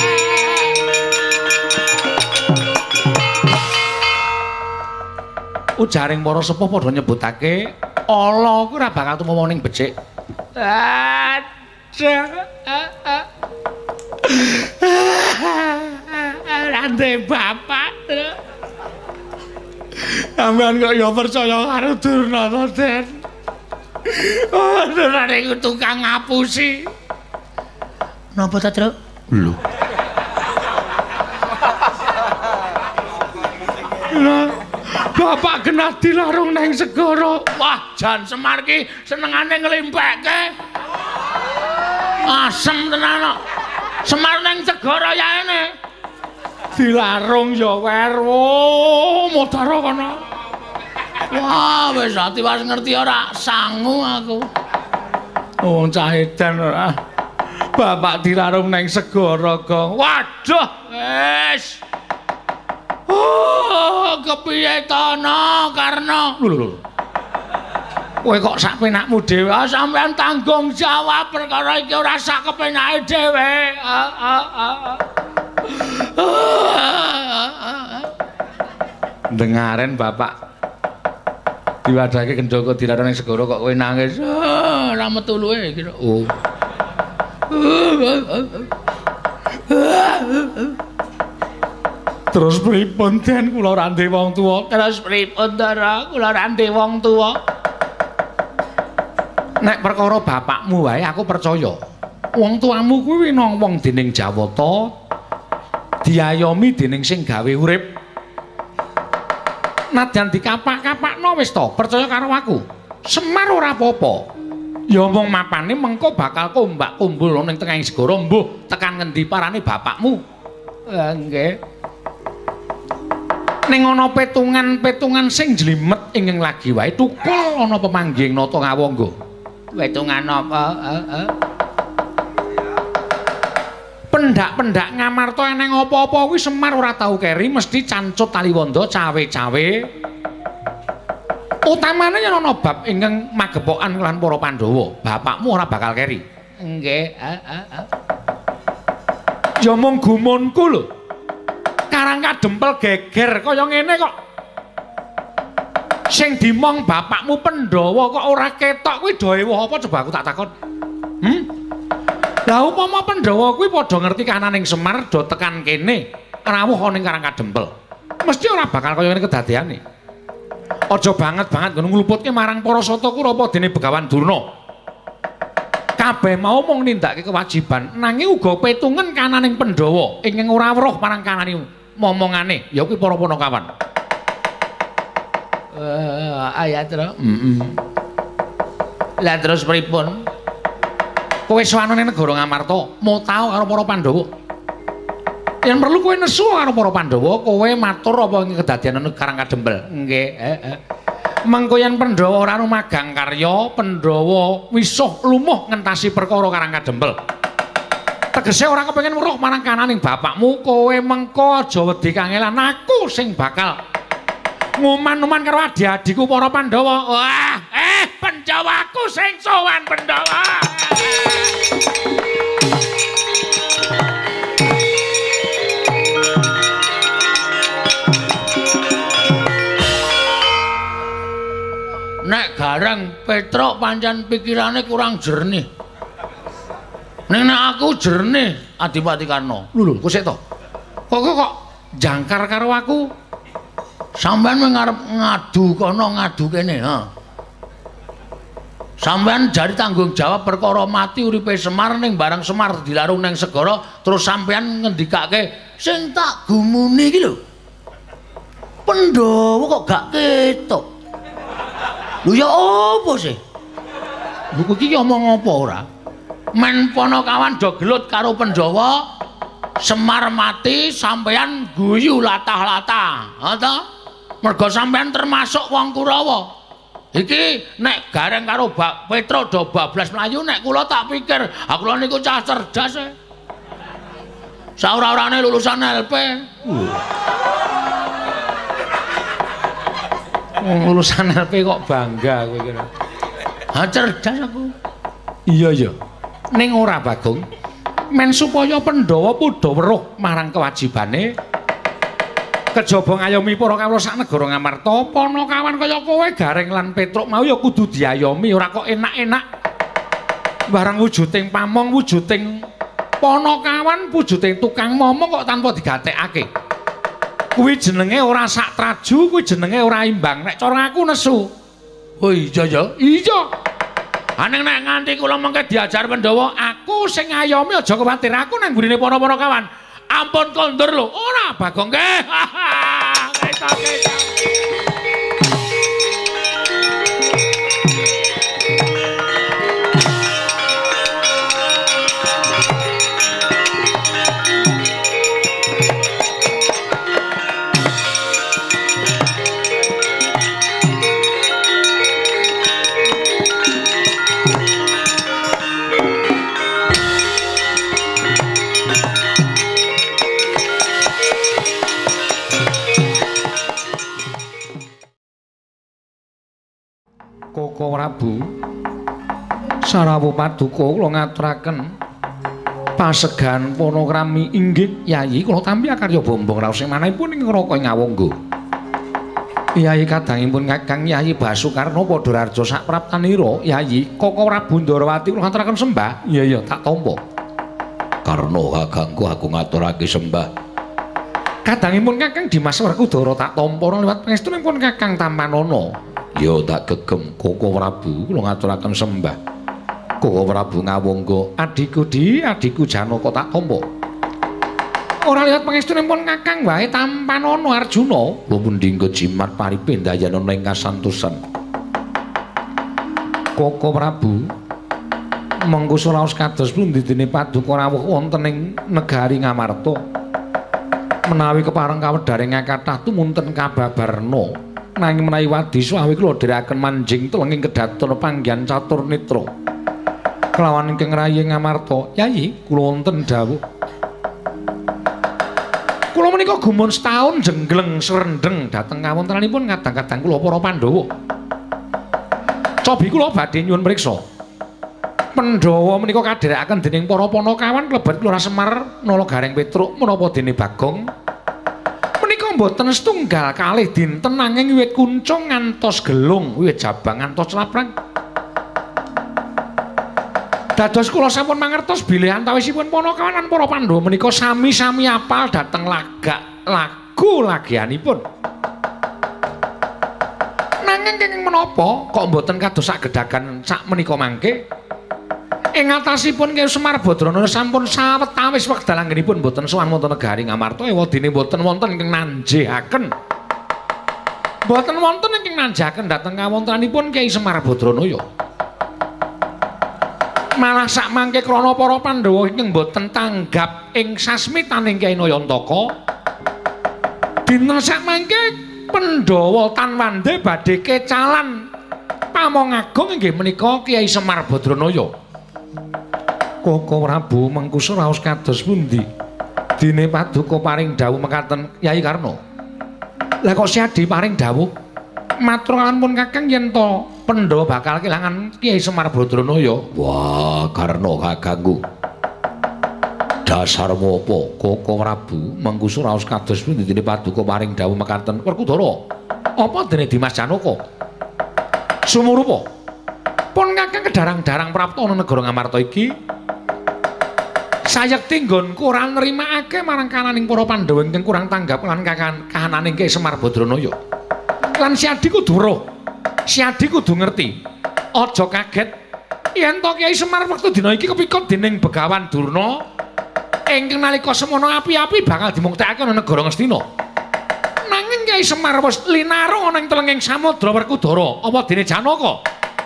Ujaring para sepuh padha nyebutake ala kuwi ora bakal tumomo ning becik. Rande bapak. Sampeyan kok ya percaya karo Durna to, Den? Oh, Durna niku tukang ngapusi. Napa ta, Truk? Lho. Lah, bapak genah dilarung nang segara. Wah, jan Semar ki senengane nglimpekke. Asem tenan kok. Semar nang segara yaene. Dilarung ya werwo modaro kono. Wah, wis ati wis ngerti ora sangu aku. Wong cah edan ora. Bapak dilarung nang segara, Gong. Waduh, wis. Oh, kepiye to no Karna? Lho lho. Kowe kok sak penakmu dhewe, ah, sampean tanggung jawab perkara iki ora sak kepenake dhewe. Ah, ah, ah. Dengaren bapak diwadhake Gendaka dilarang ning segara kok kowe nangis. Ora metu luwe kira. Oh. Terus pripun Den kula ora ndek wong tuwa? Terus pripun Ndara kula ora ndek wong tuwa? Nek perkara bapakmu wae aku percaya. Wong tuamu kuwi winang wong dening Jawata diayomi dening sing gawe urip. Nadyan dikapak-kapakno wis to, percaya karo aku. Semar ora apa-apa. Ya omong mapane mengko bakal kombak kumpul ning tengahing segara mbuh tekan ngendi parane bapakmu. Lah nggih. Ning ana petungan-petungan sing jlimet ing lagi wae tukul ana pemanggih nata ngawangga. Wetungan apa? Heeh. Pendak-pendak Ngamarta eneng apa-apa kuwi Semar ora tau keri, mesti cancut Taliwonda cawe-cawe. Utamane yen ana bab ingkang magepokan lan para Pandhawa, bapakmu ora bakal keri. Nggih, heeh. Ya mung gumunku lho. Karang kadempel geger kaya ngene kok. Sing dimong bapakmu Pandhawa kok ora ketok kuwi dawuh apa coba aku tak takon. Hm? Lah upama Pandhawa kuwi padha ngerti kananing Semar do tekan kene, rawuh ning Karang Kadempel. Mesti ora bakal kaya ngene kedadeane. Aja banget-banget ngono ngluputke marang para sata Kurapa dene Begawan Durna. Kabeh mau mung nindakake kewajiban, nanging uga petungen kananing Pandhawa ingkang ora weruh marang kananing momongane, ya kuwi para Panakawan. Uh, ayat terus. Heeh. Lah terus pripun? Kowe sowan ning negara Ngamarta, mutao karo para Pandhawa. Yen perlu kowe nesu karo para Pandhawa, kowe matur apa ing kedadian Karang Kadempel. Nggih, heeh. Mengko yen Pandhawa ora rumagang karya, Pandhawa wisuh lumuh ngentasi perkara Karang Kadempel. Tegese ora kepengin weruh marang kananing bapakmu, kowe mengko aja wedi kangelan, aku sing bakal nguman-uman karo adi-adiku para Pandhawa. Wah, eh Pandhawaku sing sowan Pandhawa. Nek Gareng Petruk pancen pikirane kurang jernih. Ning nek aku jernih Adipati Karna. Lho lho, kok sik to. Kok kok jangkar karo aku? Sampeyan ngarep ngadu kono ngadu kene, ha. Sampeyan jari tanggung jawab perkara mati uripe Semar ning barang Semar dilarung ning segara terus sampeyan ngendikake sing tak gumuni iki lho. Pandhawa kok gak ketok. Lho ya apa sih? Lho iki omong apa ora? Men Panakawan do gelut karo Pandhawa, Semar mati sampeyan guyu latah-latah, ha ta? Mergo sampean termasuk wong Kurawa. Iki nek Gareng karo Bak Petruk do bablas mlayu nek kula tak pikir, ha kula niku cah cerdas e. Saora-orane lulusan L P. Wong lulusan L P kok bangga kowe kira. Ha cerdas aku. Iya ya. Ning ora Bagong. Men supaya Pandhawa padha weruh marang kewajibane kejaba ngayomi para kawula sak negara Ngamarta, Panakawan kaya kowe Gareng lan Petruk mau ya kudu diayomi, ora kok enak-enak. Barang wujuding pamong, wujuding Panakawan, wujuding tukang momong kok tanpa digatekake. Kuwi jenenge ora sak traju, kuwi jenenge ora imbang. Nek cara aku nesu. Oh iya ya, iya. Aneng nek nganti kula mengke diajar Pandhawa, aku sing ngayomi aja kuwatir, aku nang gurine para Panakawan. Ampun kondur lho, ora Bagong nggih. Ketok-ketok. Sarawuh Paduka kula ngaturaken pasegan panakrami inggih Yayi kula tampi akarya bombong raos sing manahipun ing Raka Ngawangga. Yayi kadangipun Kakang Yayi Basukarna padha raja sak praptanira Yayi Koko Prabu Ndarawati kula ngaturaken sembah. Iya iya tak tampa. Karna kakangku aku ngaturake sembah. Kadangipun Kakang Dimas Werkudara tak tampa liwat pangestunipun Kakang Tamanana. Ya tak gegem Koko Prabu kula ngaturaken sembah. Koko Prabu Ngawangga, adikku Di, adikku Janaka tak tampa. Ora liwat pangestunipun Kakang wae Tampanana Arjuna, kula pundhingga jimat paripendayana ing kasantosan. Koko Prabu mengko suraos kados pundi dene Paduka rawuh wonten ing negari Ngamarta. Menawi kepareng kawedharing kathah tumunten kababarna nanging menawi wadi swawi kula dherekaken manjing telenging kedaton panggihan catur netra. Kelawan ingkang rayi Ngamarta, Yayi kula wonten dawuh. Kula menika gumun setahun jengleng srendeng dhateng kawontenanipun kadang-kadang kula para Pandhawa. Cobi kula badhe nyuwun priksa. Pandhawa menika kadherekaken dening para Panakawan klebet Kelurahan Semar, Nalagareng Petruk menapa dene Bagong. Menika mboten setunggal kalih dinten nanging wiwit kuncung ngantos gelung, wiwit jabang ngantos laprang. Dados kula sampun mangertos bilih antawisipun Panakawan lan para Pandhawa menika sami-sami apal dhateng lagak lagu lagianipun. Nanging kenging menapa kok mboten kados sagedhagan sak menika mangke? Ing atasipun Kyai Semar Badrana sampun sawetawis wekdal anggenipun mboten sowan wonten negari Ngamarta ewadene mboten wonten ingkang nanjihaken. Mboten wonten ingkang nanjihaken dhateng kawontenanipun Kyai Semar Badranaya. Malah sak mangke krana para Pandhawa ingkang boten tanggap ing sasmitaning Kyai Nayantaka. Dinten sak mangke Pandhawa Tanwande badhe kecalan pamong agung inggih menika Kyai Semar Badranaya. Koko Prabu mengku suraos kados pundi? Dene Paduka paring dawuh mekaten Kyai Karna. Lah kok siadi paring dawuh? Matur pun Kakang yen to Pandhawa bakal kelangan Kyai Semar Badranaya. Wah, Karna kakangku. Dasarmu apa, Koko Prabu? Mengku suraos kados pundi dene Paduka paring dawuh mekaten Werkudara. Apa dene Dimas Janaka? Sumurupa. Pun Kakang kedarang-darang prapta ana negara Ngamarta iki. Sayekti nggonku ora nrimakake marang kananing para Pandhawa ingkang kurang tanggap lan kahananing Kyai Semar Badranaya. Lan Siadi kudu weruh. Siadi kudu ngerti. Aja kaget yen to Kyai Semar wektu dina iki kepikut dening Begawan Durna ingkang nalika semono api-api bakal dimuktekake ana negara Ngastina. Nanging Kyai Semar wis linarung ana ing telenging Samudra Werkudara. Apa dene Janaka?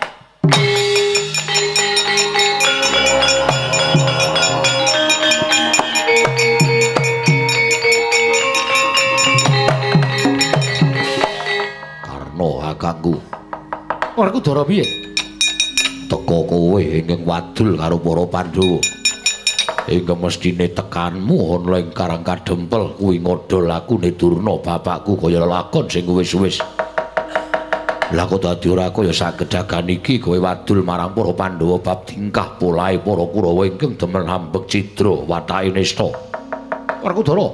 Kakangku. Werkudara piye? Teka kowe ingkang wadul karo para Pandhawa. Ingkang mestine tekanmu ana ing Karang Kadempel kuwi ngodol lakune Durna bapakku kaya lakon sing wis-wis. Lah kok dadi ora kaya sagedhagan iki kowe wadul marang para Pandhawa bab tingkah polahe para Kurawa ingkang demel hambek cidra watake nista. Werkudara.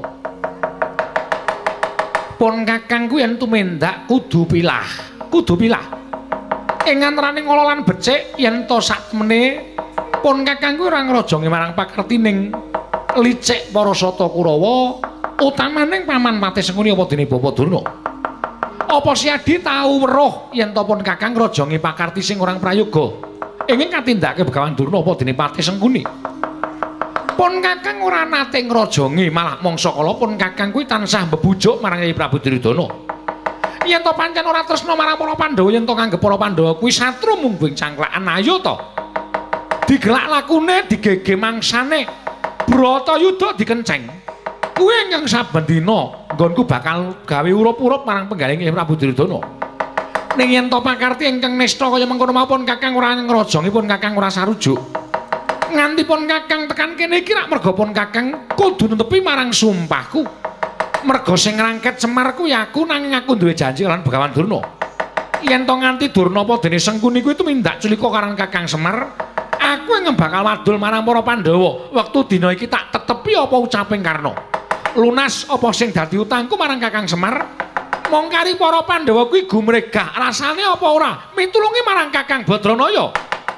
Pun kakangku yen tumendak kudu pilah, kudu pilah. Ing antaraning ngala lan becik yen to sakmene pun kakangku ora ngrojongi marang pakartining licik para sata Kurawa, utamaning Paman Patih Sengkuni apa dene Bapa Durna. Apa Siadi tau weruh yen to pun kakang ngrojongi pakarti sing orang prayoga ingin katindakake Begawan Durna apa dene Patih Sengkuni. Pun kakang ora nate ngrojongi, malah mangsa kala pun kakang kuwi tansah bebujuk marang Kyai Prabu Duryudana. Yen to pancen ora tresna marang para Pandhawa, yen to nganggep para Pandhawa kuwi satru mungguing cangklakan, ayo to. Digelak lakune, digege mangsane, Bratayuda dikenceng. Kuwi ingkang saben dina nggonku bakal gawe urup-urup marang penggaling Kyai Prabu Duryudana. Ning yen to pakarti ingkang nista kaya mengkono mawon kakang ora ngrojongi pun kakang ora sarujuk. Nganti pun kakang tekan kene iki rak merga pun kakang kudu netepi marang sumpahku. Merga sing ngrangket Semar kuwi aku nanging aku duwe janji lan Begawan Durna. Yen to nganti Durna apa dene Sengkuni kuwi tumindak culika karang Kakang Semar, aku yang bakal wadul marang para Pandhawa. Wektu dina iki tak tetepi apa ucaping Karna. Lunas apa sing dadi utangku marang Kakang Semar? Mongkari para Pandhawa kuwi gumregah. Rasane apa ora? Mitulungi marang Kakang Badranaya.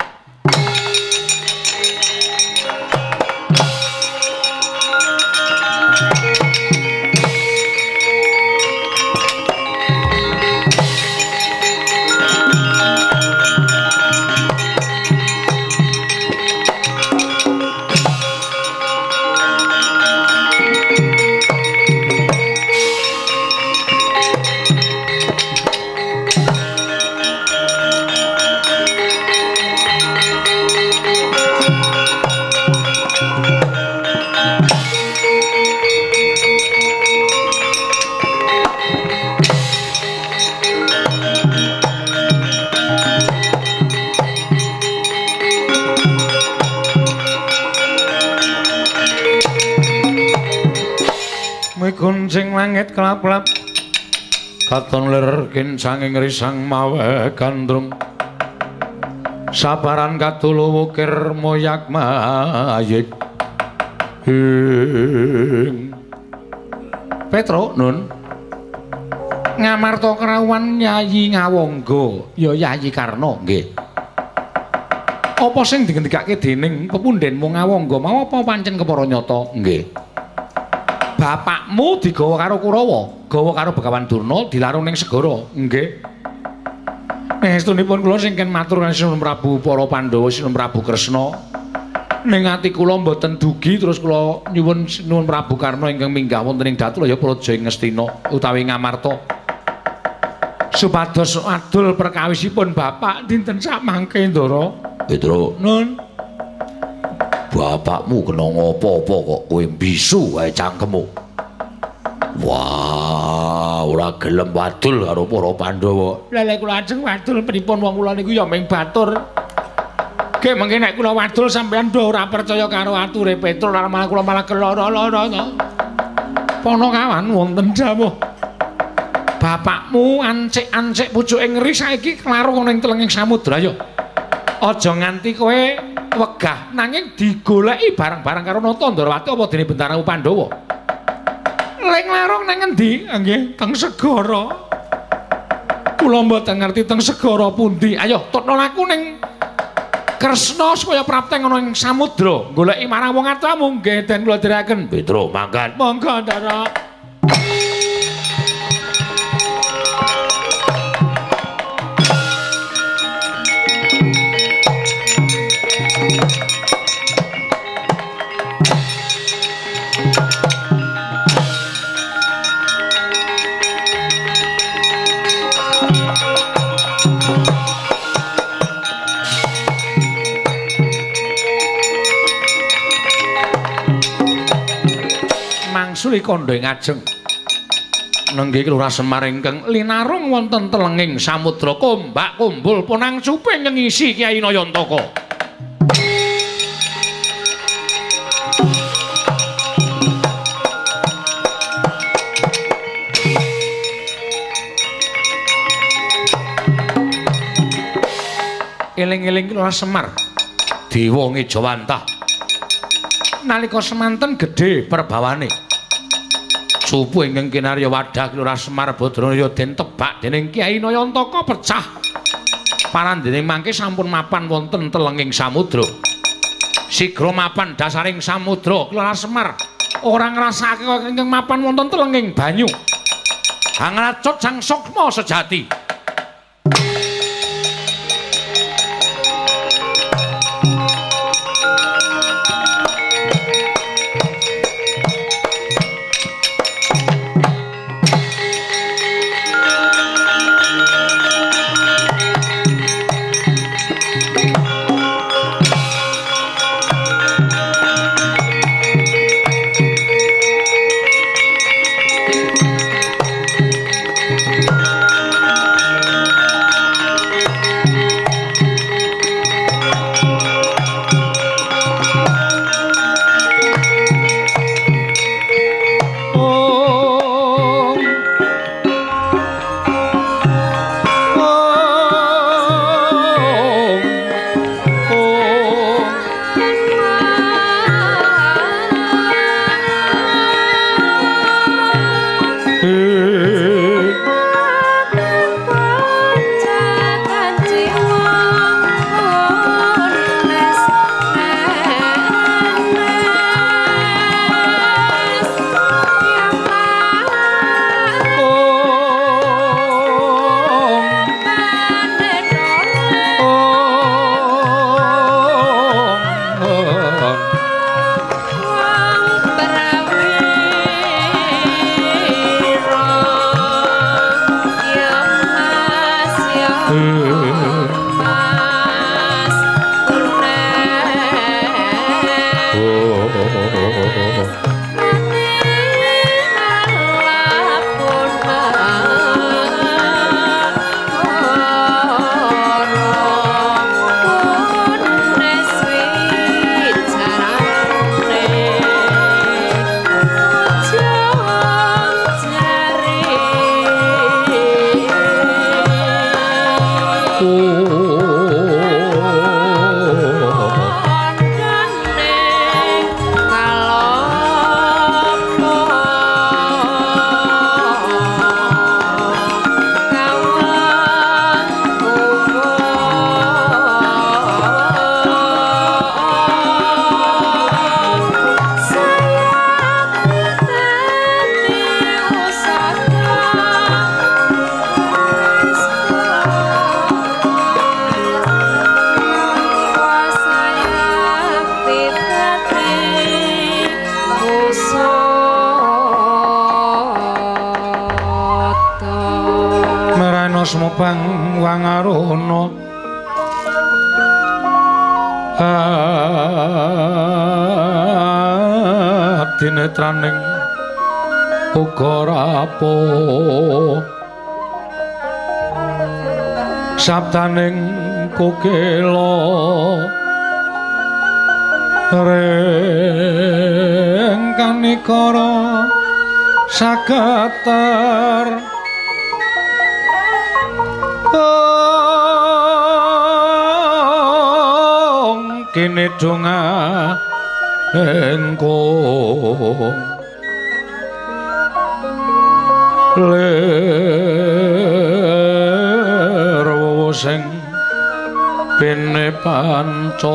Kuncing langit kelap-kelap katon lir kincanging risang mawe gandrung sabaran katulu wukir moyak mayik hing Petro nun ngamarta kerawuhan Yayi Ngawangga ya Yayi Karna nggih apa sing digendikake dening pepundhenmu Ngawangga mau apa pancen kepara nyata nggih bapakmu digawa karo Kurawa, gawa karo Begawan Durna dilarung ning segara. Nggih. Estunipun kula sing ken matur Sinuwun Prabu para Pandhawa, Sinuwun Prabu Kresna. Ning ati kula mboten dugi terus kula nyuwun Sinuwun Prabu Karna ingkang minggah wonten ing Datulaya Praja ing Ngastina utawi Ngamarta. Supados adul perkawisipun bapak dinten samangke Ndara. Petro. Nun. Bapakmu kena ngopo-opo kok kowe bisu wae cangkemmu. Wah, ora gelem wadul karo para Pandhawa. Lah lek kula ajeng wadul pripun wong kula niku ya ming batur. Ge mengke nek kula wadul sampean do ora percaya karo ature Petro lan malah kula malah keloro-loro to. Pono kawan wonten dawuh. Bapakmu ancik-ancik pucuke ngeri saiki klarung ning telenging samudra ya. Aja nganti kowe wegah nanging digoleki bareng-bareng karo Nata Ndarawati apa dene Bentara Pandhawa. Ling larung nang endi? Nggih, teng segara. Kula mboten ngerti teng segara pundi. Ayo tutno laku ning Kresna supaya prapteng ana ing samudra. Goleki marang wong atamu nggih den kula dherekaken. Petro mangkat. Monggo Ndara. Suli kandha ing ajeng nenggih Kelurahan Semar ingkang linarung wonten telenging samudra kombak kumbul punang cuping ngisi Kyai Nayantaka. Eling-eling Kelurahan Semar Dewa Ngejawantah nalika semanten gedhe perbawane supu ingkang kinarya wadhah Kelurahan Semar Badranaya den tebak dening Kyai Nayantaka pecah parandening mangke sampun mapan wonten telenging samudra sigra mapan dasaring samudra Kelurahan Semar ora ngrasakake ingkang mapan wonten telenging banyu angracut sang sukma sejati. asma Bang Wangarana dinetraning uga rapuh sabdaning kukila rengkanikara sagatar ong kene donga engkong ler sing bene panca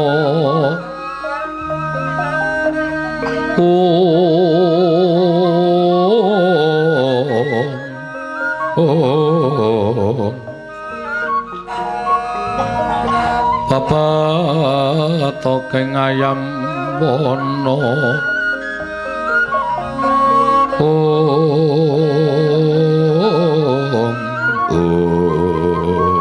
oh oh Bapak tokeng ayam wono oh oh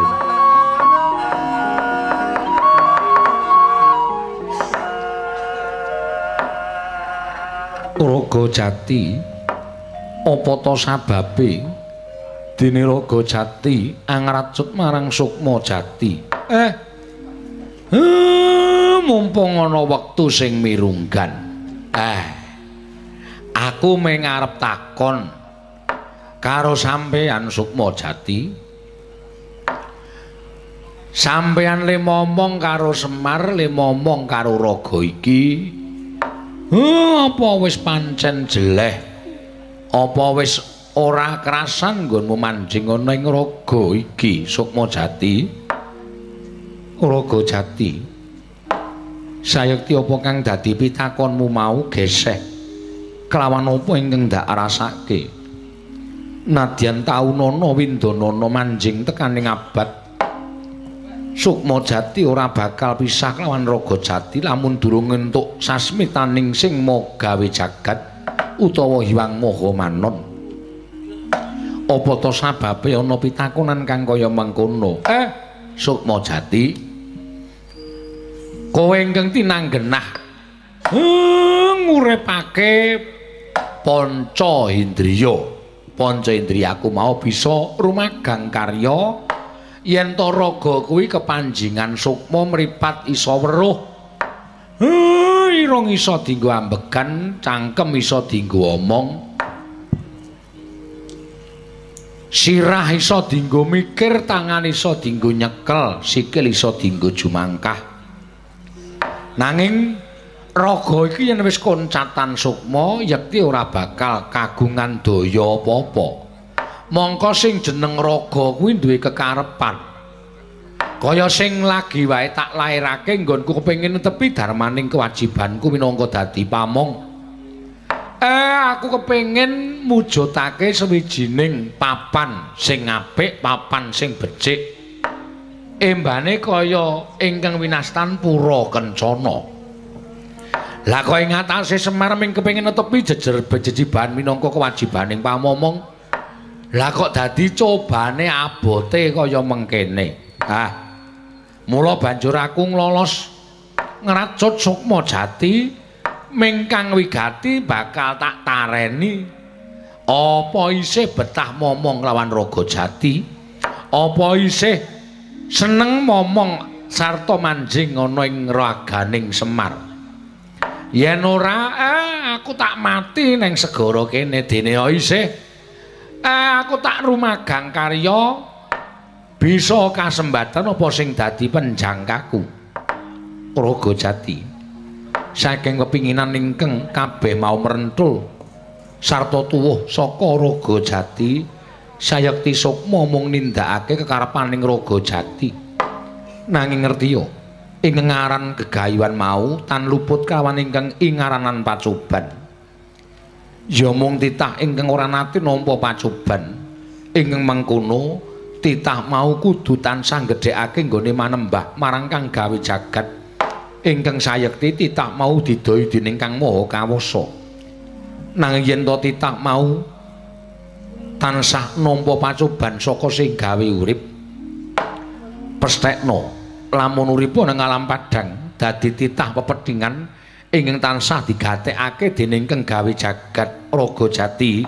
Raga Jati apa ta sababe dene Raga Jati angracut marang Sukma Jati eh uh, mumpung ana wektu sing mirunggan eh aku mung arep takon karo sampeyan Sukma Jati sampeyan le momong karo Semar le momong karo raga iki Uh, apa wis pancen jeleh apa wis ora kerasan nggonmu manjing ana ing raga iki Sukma Jati Raga Jati sayekti apa kang dadi pitakonmu mau geseh kelawan apa ingkang ndak rasake nadyan taunana windanana manjing tekaning abad Sukma Jati ora bakal pisah lawan Raga Jati lamun durung entuk sasmitaning sing magawe jagat utawa Hyang Maha Manon. Apa to sababe ana pitakonan kang kaya mengkono? Eh, Sukma Jati. Kowe ingkang tinanggenah eh, nguripake panca indriya. Panca indriyaku mau bisa rumagang karya yen to raga kuwi kepanjingan sukma mripat isa weruh eh irung isa dienggo ambegan cangkem isa dienggo omong sirah isa dienggo mikir tangan isa dienggo nyekel sikil isa dienggo jumangkah nanging raga iki yen wis koncatan sukma yekti ora bakal kagungan daya apa-apa mongko sing jeneng raga kuwi duwe kekarepan kaya sing lagi wae tak lairake nggonku kepengin netepi darmaning kewajibanku minangka dadi pamong eh aku kepengin mujudake sawijining papan sing apik papan sing becik embane kaya ingkang winastan pura kencana lah kaya ing atase Semar ming kepengin netepi jejer bejejiban minangka kewajibaning pamomong lah kok dadi cobane abote kaya mengkene. Ah. Mula banjur aku nglolos ngracut Sukma Jati mingkang wigati bakal tak tareni. Apa isih betah momong lawan Raga Jati? Apa isih seneng momong sarta manjing ana ing raganing Semar? Yen ora eh, aku tak mati ning segara kene dene isih Eh, aku tak rumagang karya bisa kasembatan apa sing dadi penjangkaku Raga Jati saking kepinginan ingkang kabeh mau merentul sarta tuwuh saka Raga Jati sayekti Sukma mung nindakake kekarepaning Raga Jati nanging ngertiya ing ngaran gegayuhan mau tan luput kawan ingkang ingaranan pacoban ya mung titah ingkang ora nate nampa pacoban ingkang mengkono titah mau kudu tansah gedhekake nggone manembah marang kang gawe jagat ingkang sayekti titah mau didoi dening Kang Maha Kawasa nanging yen to titah mau tansah nampa pacoban saka sing gawe urip pesthekno lamun uripa nang alam padhang dadi titah pepedhingan ingkang tansah digatekake dening kang gawe jagat raga jati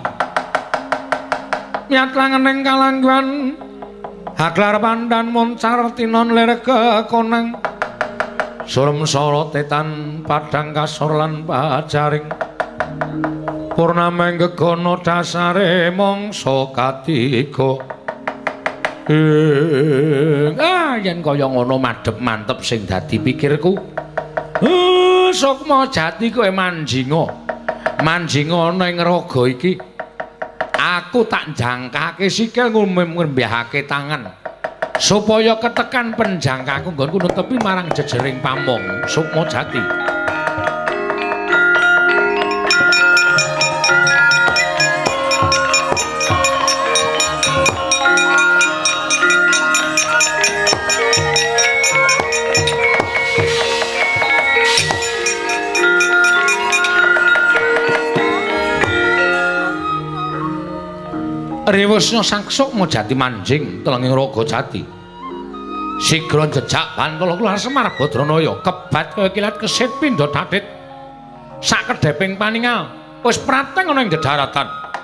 nyat langening kalangguan haklar pandan moncar tinon lir kekonang surem sorotetan padang kasor lan pajaring purnama gegono dasare mangsa katiga ah yen kaya ngono madhep mantep sing dadi pikirku uh, Sukma Jati kowe manjinga manjinga ana ing raga iki aku tak jangkake sikil ngembahake tangan supaya ketekan penjangkaku nggonku nutupi marang jejering pamong Sukma Jati. Rewesnya sang Sukma Jati manjing telenging raga jati. Sigra jejak Bantala Kular Semar Badranaya kebat kaya kilat kesit pindha tatit. Sakedheping paningal wis prateng ana ing dedharatan.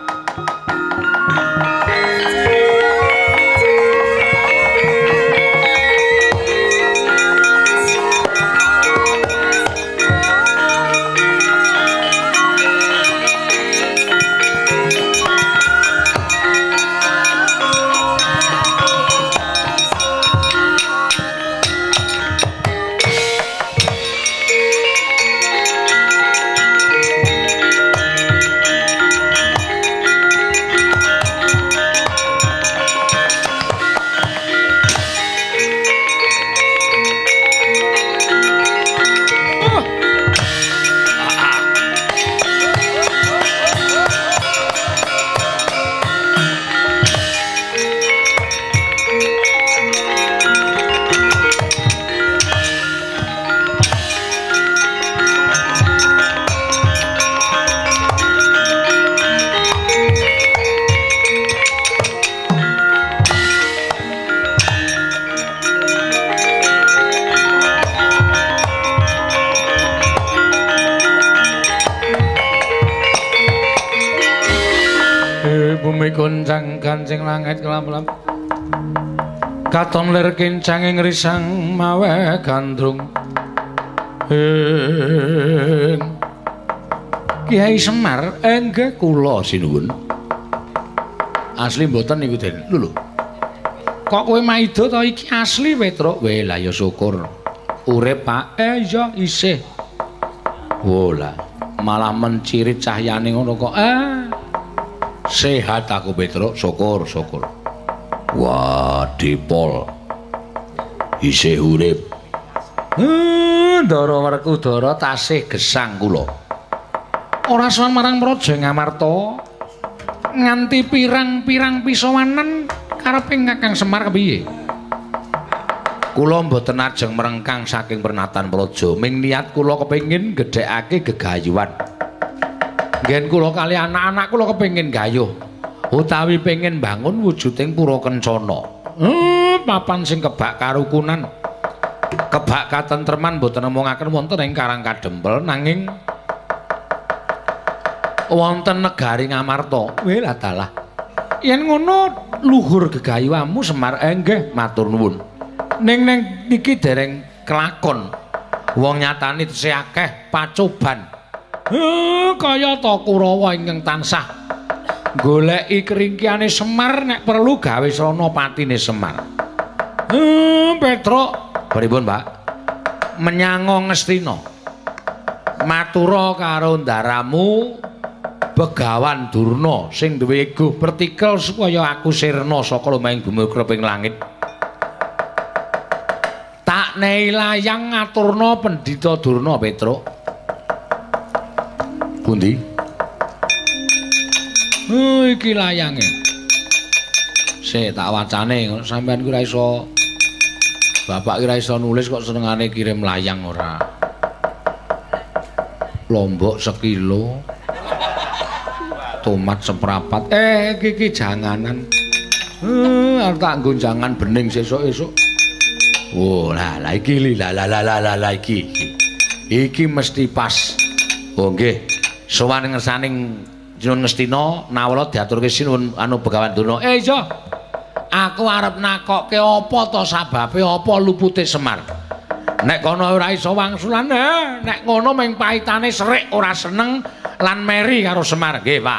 Goncang gancing langit kelam-kelam katon lir kincang ing risang mawe gandrung Kiai Semar enggak kula sinuwun asli mboten niku Den lho kok kowe maido to iki asli Petruk weh lah ya syukur urip Pak eh ya isih wola malah mencirit cahyane ngono kok eh sehat aku Petruk, syukur, syukur. Wah, Dipol. Isih urip. Heh, Ndara Werkudara tasih gesang kula. Ora sowan marang Praja Ngamarta. Nganti pirang-pirang pisowanan kareping Kakang Semar kepiye? Kula mboten ajeng merengkang saking pernatan Praja, ming niat kula kepengin gedhekake gegayuhan. Ngen kula kali anak-anak kula kepengin gayuh utawi pengin bangun wujuding Pura Kencana. Hmm, papan sing kebak karukunan. Kebak katentreman boten nemungaken wonten ing Karang Kadempel nanging wonten negari Ngamarta. Weh lah dalah. Yen ngono luhur gegayuhanmu Semar enggih matur nuwun. Ning ning iki dereng kelakon. Wong nyatane tesih akeh pacoban. Heh, kaya ta Kurawa ingkang tansah goleki keringkiane Semar nek perlu gawe srana patine Semar. Heh, Petruk, pripun, Pak? Menyango Ngastina. Matura karo ndaramu Begawan Durna sing duwe ego pertikel supaya aku sirna saka lumahing bumi kreping langit. Tak nehi layang ngaturna Pendhita Durna, Petruk. Pundi? Oh, iki layange. Sik tak wacane sampean ki ora iso Bapak ki ora iso nulis kok senengane kirim layang ora. Lombok sekilo. tomat seprapat. Eh iki iki janganan. Eh arep tak nggo jangan bening sesuk-esuk. Oh lah lah iki li lah lah lah lah lah iki. Iki mesti pas. Oh nggih. Sowan ngersaning Jinun Ngastina nawala diaturke sinuwun anu Begawan Durna. Eh iya. Aku arep nakokke apa to sababe apa lupute Semar. Nek kono ora iso wangsulan, eh, nek ngono ming pahitane serik ora seneng lan meri karo Semar. Nggih, Pak.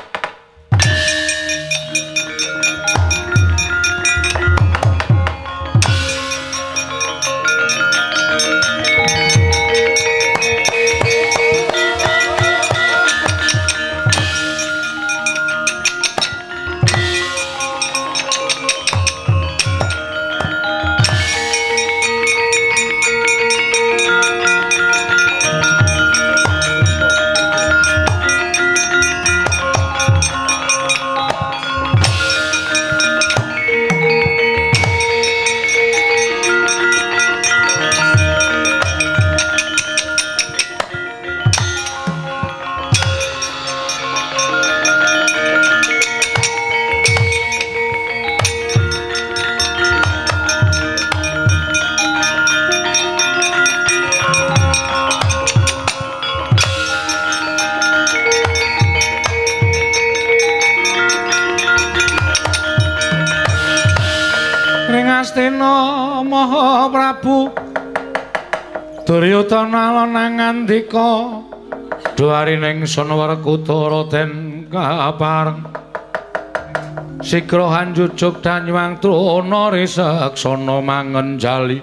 Astina Maha Prabu Duryudana lanang ngandika duarining Sanawerkudara den kapareng sigra hanjujuk danyuang truna risaksana mangenjali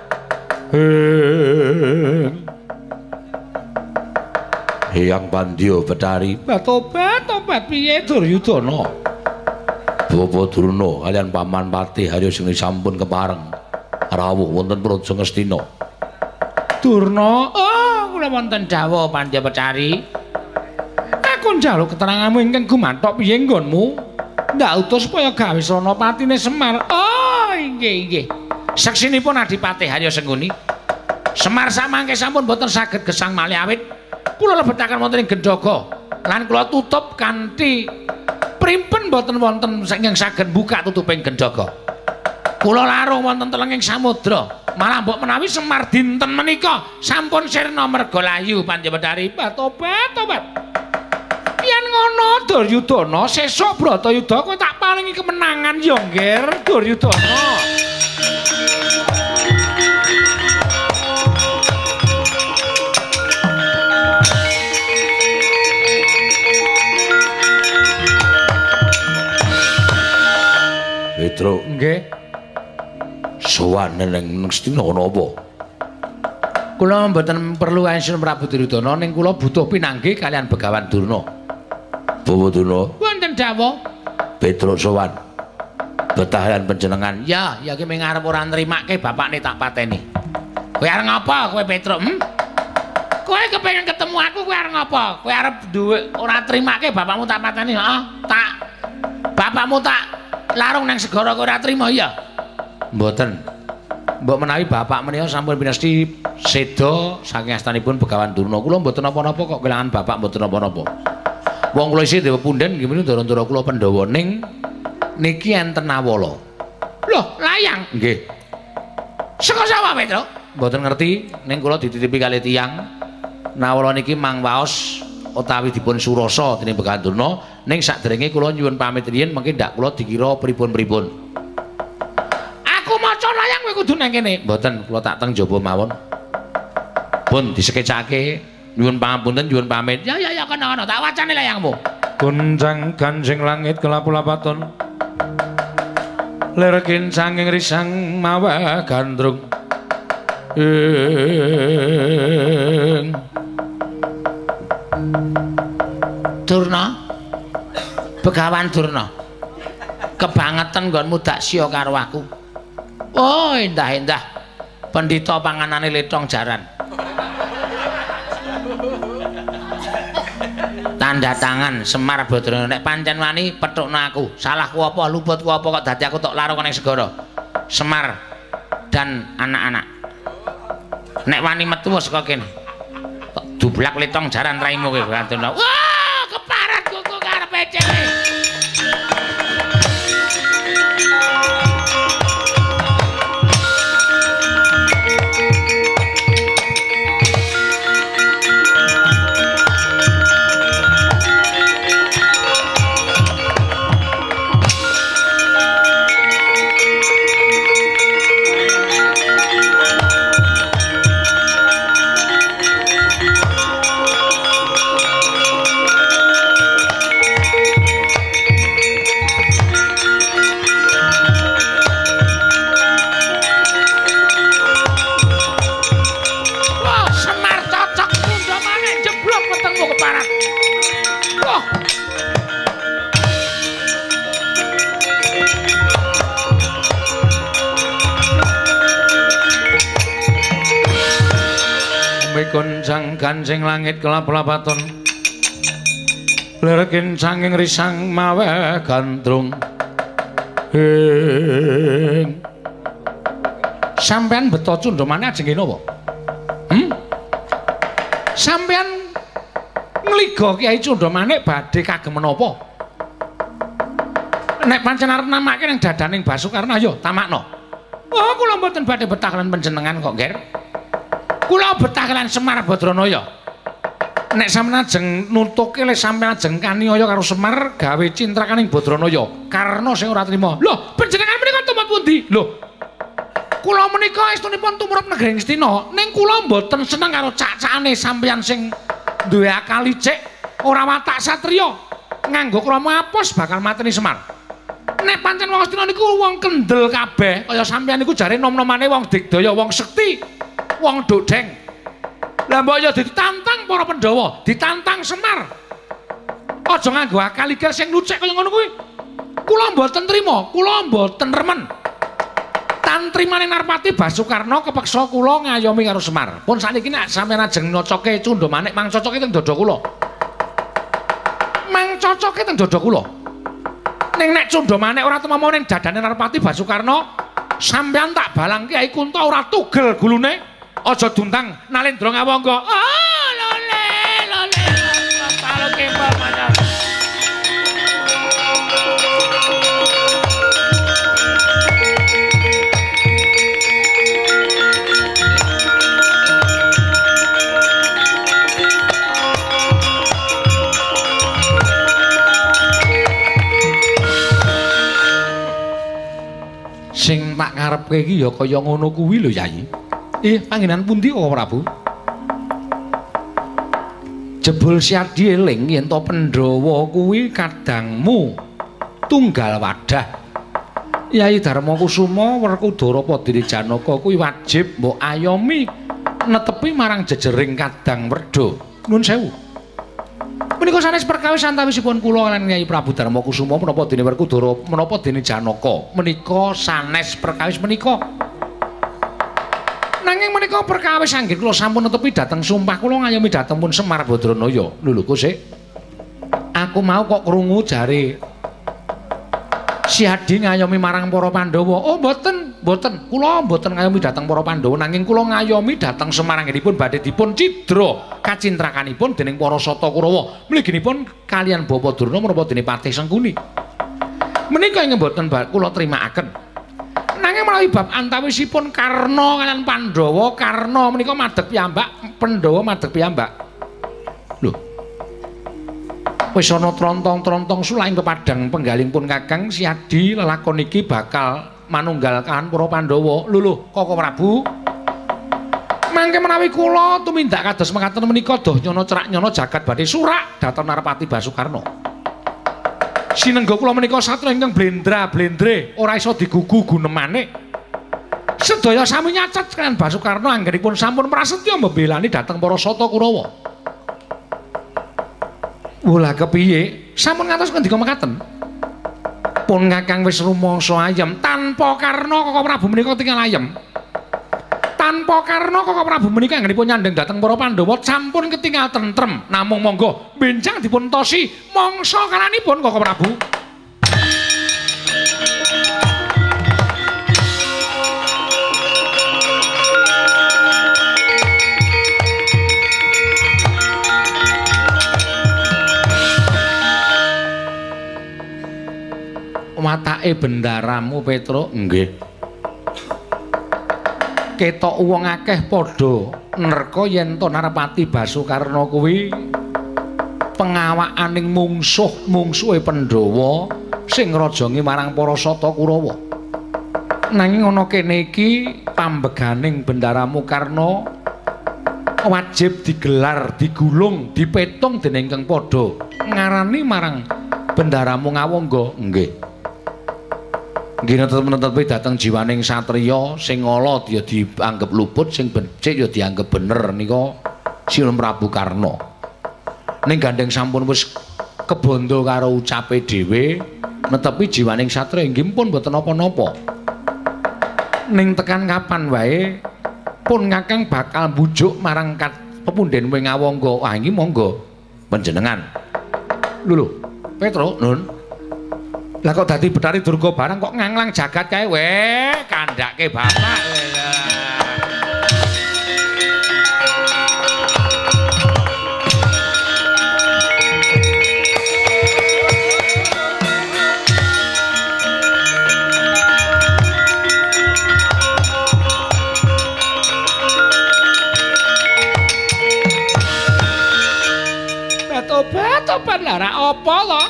Hyang Pandya Betari tobat tobat piye Duryudana Bapa Durna kalian Paman Patih Harya sing sampun kepareng rawuh wonten Praja Ngastina. Durna, oh kula wonten dawuh Pandya Betari. Aku njaluk keteranganmu ingkang gumanthok piye nggonmu? Ndak utus supaya gawe srana patine Semar. Oh, inggih inggih. Seksinipun Adipati Harya Sengkuni. Semar samangke sampun boten saged gesang malih awit kula lebetaken wonten ing Gendhaga lan kula tutup kanthi primpen boten wonten ingkang saged buka tutuping Gendhaga. Kula larung wonten telenging samudra. Malah mbok menawi Semar dinten menika sampun sirna merga layu Pandya Betari. Tobat tobat. Yen ngono Duryudana sesuk Bratayuda kowe tak paringi kemenangan ya nggih Duryudana. Petro nggih. Sowan ning Ngastina ana apa? Kula mboten perlu Ainsun Prabu Duryudana ning kula butuh pinanggih kalian Begawan Durna. Bawa Durna. Wonten dawuh. Petro sowan. Betahan panjenengan. Ya, ya ki ming arep ora nrimake bapakne tak pateni. Kowe arep ngapa kowe Petro? Hm? Kowe kepengin ketemu aku kowe arep ngapa? Kowe arep duwe ora trimake bapakmu tak pateni, heeh? Tak bapakmu tak larung nang segara kowe ora trima ya? Mboten. Mbok menawi bapak menika sampun pinasti seda saking astanipun Begawan Durna. Kula mboten napa-napa kok kelangan bapak mboten napa-napa. Wong kula isih dewe punden nggih menika ndara-ndara kula Pandhawa ning niki enten Nawala. Loh, layang. Nggih. Saka sawah Petro? Mboten ngerti ning kula dititipi kalih tiyang. Nawala niki mangwaos utawi dipun surasa dening Begawan Durna ning sakderenge kula nyuwun pamit riyin mengki ndak kula dikira pripun-pripun. Aku maca layang kowe kudu nang kene. Mboten, kula tak teng jaba mawon. Pun disekecake, nyuwun pangapunten, nyuwun pamit. Ya ya ya kana-kana tak wacane layangmu. Gunjang ganjing langit kelap-lapaton. Lir kincanging risang mawa gandrung. Ing Durna. Begawan Durna. Kebangetan nggonmu dak sia karo aku. Oh, endah-endah. Pendhita panganane letong jaran. Tanda tangan Semar Badrana. Nek pancen wani petukno aku. Salahku apa, luputku apa kok dadi aku tok larung ning segara. Semar dan anak-anak. Nek wani metu saka kene. Tok dublak letong jaran raimu kowe Badrana. Wah, keparat kuku karepe gonjang gancing langit kelap-lapaton lerekin sanging risang mawe gandrung hing sampean beto cundhomane ajeng kene apa? Hmm? Sampean ngligo Kyai Cundhomane badhe kagem menapa? Nek pancen arep namake ning dadaning Basukarna ayo tamakno. Oh kula mboten badhe betah kalian panjenengan kok, Nger. Kula betah kalian Semar Badranaya. Nek sampeyan ajeng nuntuke le sampeyan ajeng kaniaya karo Semar gawe cintrakaning Badranaya. Karna sing ora trima. Lho, panjenengan menika tumut pundi? Lho. Kula menika estunipun tumurap negeri Ngastina, ning kula mboten seneng karo cacane sampeyan sing duwe akal licik, ora watak satriya. Nganggo krama apus bakal mateni Semar. Nek pancen wong Astina niku wong kendel kabeh, kaya sampeyan niku jare nom-nomane wong digdaya, wong sekti, wong dodeng. Lah mbok ya ditantang para Pandhawa, ditantang Semar. Aja nganggo akal licik sing lucik kaya ngono kuwi. Kula mboten trima, kula mboten remen. Tantrimane Narpati Basukarna kepeksa kula ngayomi karo Semar. Pun sakniki nek sampeyan ajeng nocoke Cundhomane mang cocoke teng dada kula. Mang cocoke teng dada kula. Ning nek Cundhomane ora temamo ning dadane Narpati Basukarna, sampeyan tak balang Kyai Kunto ora tugel gulune. Aja duntang Nalendra Ngawangga. Ah, lole, lole. Karo kembal manah. Sing tak karepke iki ya kaya ngono kuwi lho Yai. Eh, panggenan pundi kok Prabu? Jebul Siadi eling yen to Pandhawa kuwi kadangmu tunggal wadah. Yai Darmakusuma Werkudara Padine Janaka kuwi wajib mbok ayomi netepi marang jejering Kadang Werda. Nuwun sewu. Menika sanes perkawis antawisipun kula lan Kyai Prabu Darmakusuma menapa dene Werkudara menapa dene Janaka. Menika sanes perkawis menika. Nanging menika perkawis anggih kula sampun netepi dhateng sumpah kula ngayomi dhateng pun Semar Badranaya. Lho lho kok sik. Aku mau kok krungu jare Siadi ngayomi marang para Pandhawa. Oh mboten, mboten. Kula mboten ngayomi dhateng para Pandhawa nanging kula ngayomi dhateng Semar anggenipun badhe dipun cidra kacintrakanipun dening para Sata Kurawa. Mliginipun kalian Bapa Durna menapa dene Patih Sengkuni. Menika ing mboten kula trimakaken. Nanging menawi bab antawisipun Karna kaliyan Pandhawa, Karna menika madheg piyambak, Pandhawa madheg piyambak. Lho. Wis ana trontong-trontong sulaing kepadang penggalingpun Kakang Siadi lelakon iki bakal manunggal kan para Pandhawa. Lho lho, Koko Prabu. Mangke menawi kula tumindak kados mekaten menika doh nyono cerak nyono jagat badhe surak dhateng Narpati Basukarna. Sinengga kula menika satra ingkang blendra-blendre ora iso digugu gunemane. Sedaya sami nyacet kaliyan Basukarna anggenipun sampun prasetya mbelani dhateng para Sata Kurawa. Wula kepiye? Sampun ngantos ngendika mekaten. Pun Kakang wis rumangsa ayem tanpa Karna Koko Prabu menika tinggal ayem. Tanpa Karna Koko Prabu menika anggenipun nyandheng dhateng para Pandhawa sampun ketingal tentrem. Namung monggo benjang dipun tosi mangsa kalanipun Koko Prabu. Watake bendaramu Petro nggih. Ketok wong akeh padha nerka yen to Narpati Basukarna kuwi pengawakaning mungsuh mungsuhe Pandhawa sing ngrajangi marang para Sata Kurawa. Nanging ana kene iki pambeganing bendaramu Karna wajib digelar, digulung, dipetung dening kang padha ngarani marang bendaramu Ngawangga nggih. Nggih netep-netepi dhateng jiwaning satriya sing ala ya dianggep luput, sing becik ya dianggep bener nika Silem Prabu Karna. Ning gandeng sampun wis kebondo karo ucape dhewe, netepi jiwaning satriya inggih pun mboten napa-napa. Ning tekan kapan wae pun Kakang bakal mbujuk marang pepunden kowe ngawangga. Wah iki monggo panjenengan. Lho lho, Petro, Nun. Lah kok dadi Betari Durga barang kok nganglang jagat kae weh, kandhake bapak. Tobat-tobat lah ra apa lho.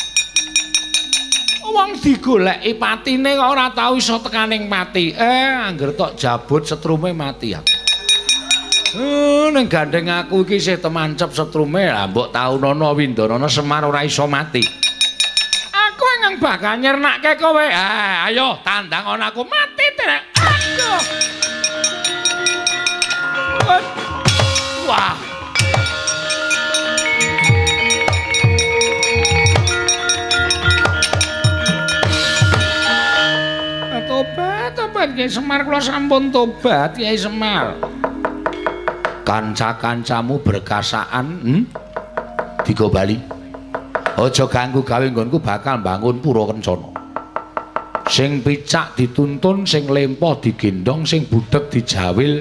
Wong digoleki patine kok ora tau iso tekaning mati. Eh, angger tok jabut setrume mati aku. Eh, ning gandeng aku iki isih temancep setrume lah mbok taunana Windanana Semar ora iso mati. Aku nang bakal nyernakke kowe. Eh, ayo tandang ana aku mati terek. Aduh. Wah. Tobat, tobat Kyai Semar, kula sampun tobat Kyai Semar. Kanca-kancamu berkasaan, hmm? Digo bali. Aja ganggu gawe nggonku bakal bangun pura kencana. Sing picak dituntun, sing lempo digendong, sing budheg dijawil.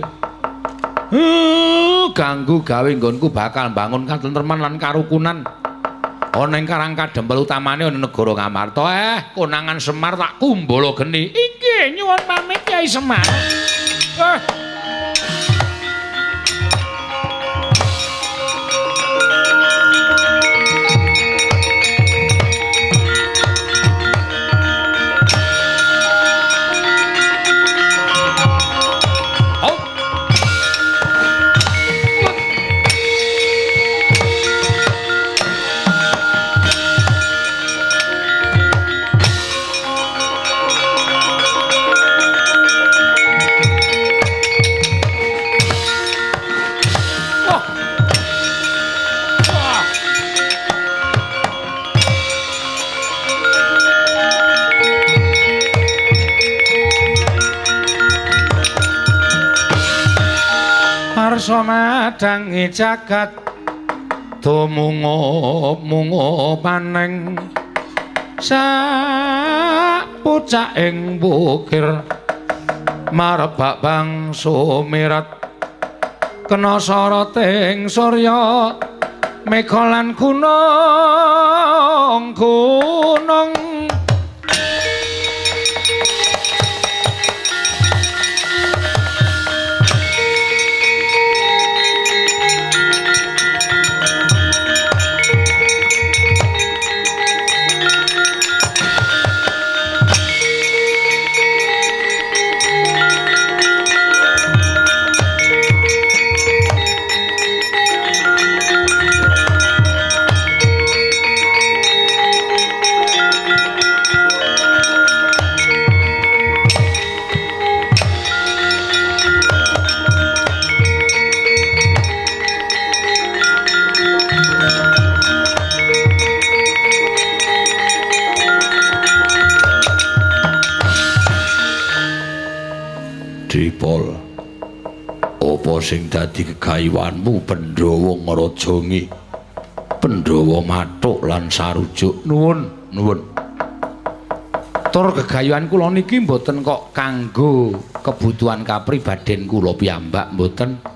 Uh, ganggu gawe nggonku bakal bangun katentreman lan karukunan. Ana ing Karang Kadempel utamane ana negara Ngamarta. Eh, konangan Semar tak kumbala geni. Iki nyuwun pamit Kyai Semar. Eh. Parsana dangi jagat tumungo mungo paneng sak pucaking bukir marebak bang sumirat kena soroting surya mega lan gunung gunung Dripol, apa sing dadi gegayuhanmu Pandhawa ngrajangi, Pandhawa mathuk lan sarujuk? Nuwun, nuwun. Tur gegayuhan kula niki mboten kok kanggo kebutuhan kapribaden kula piyambak, mboten.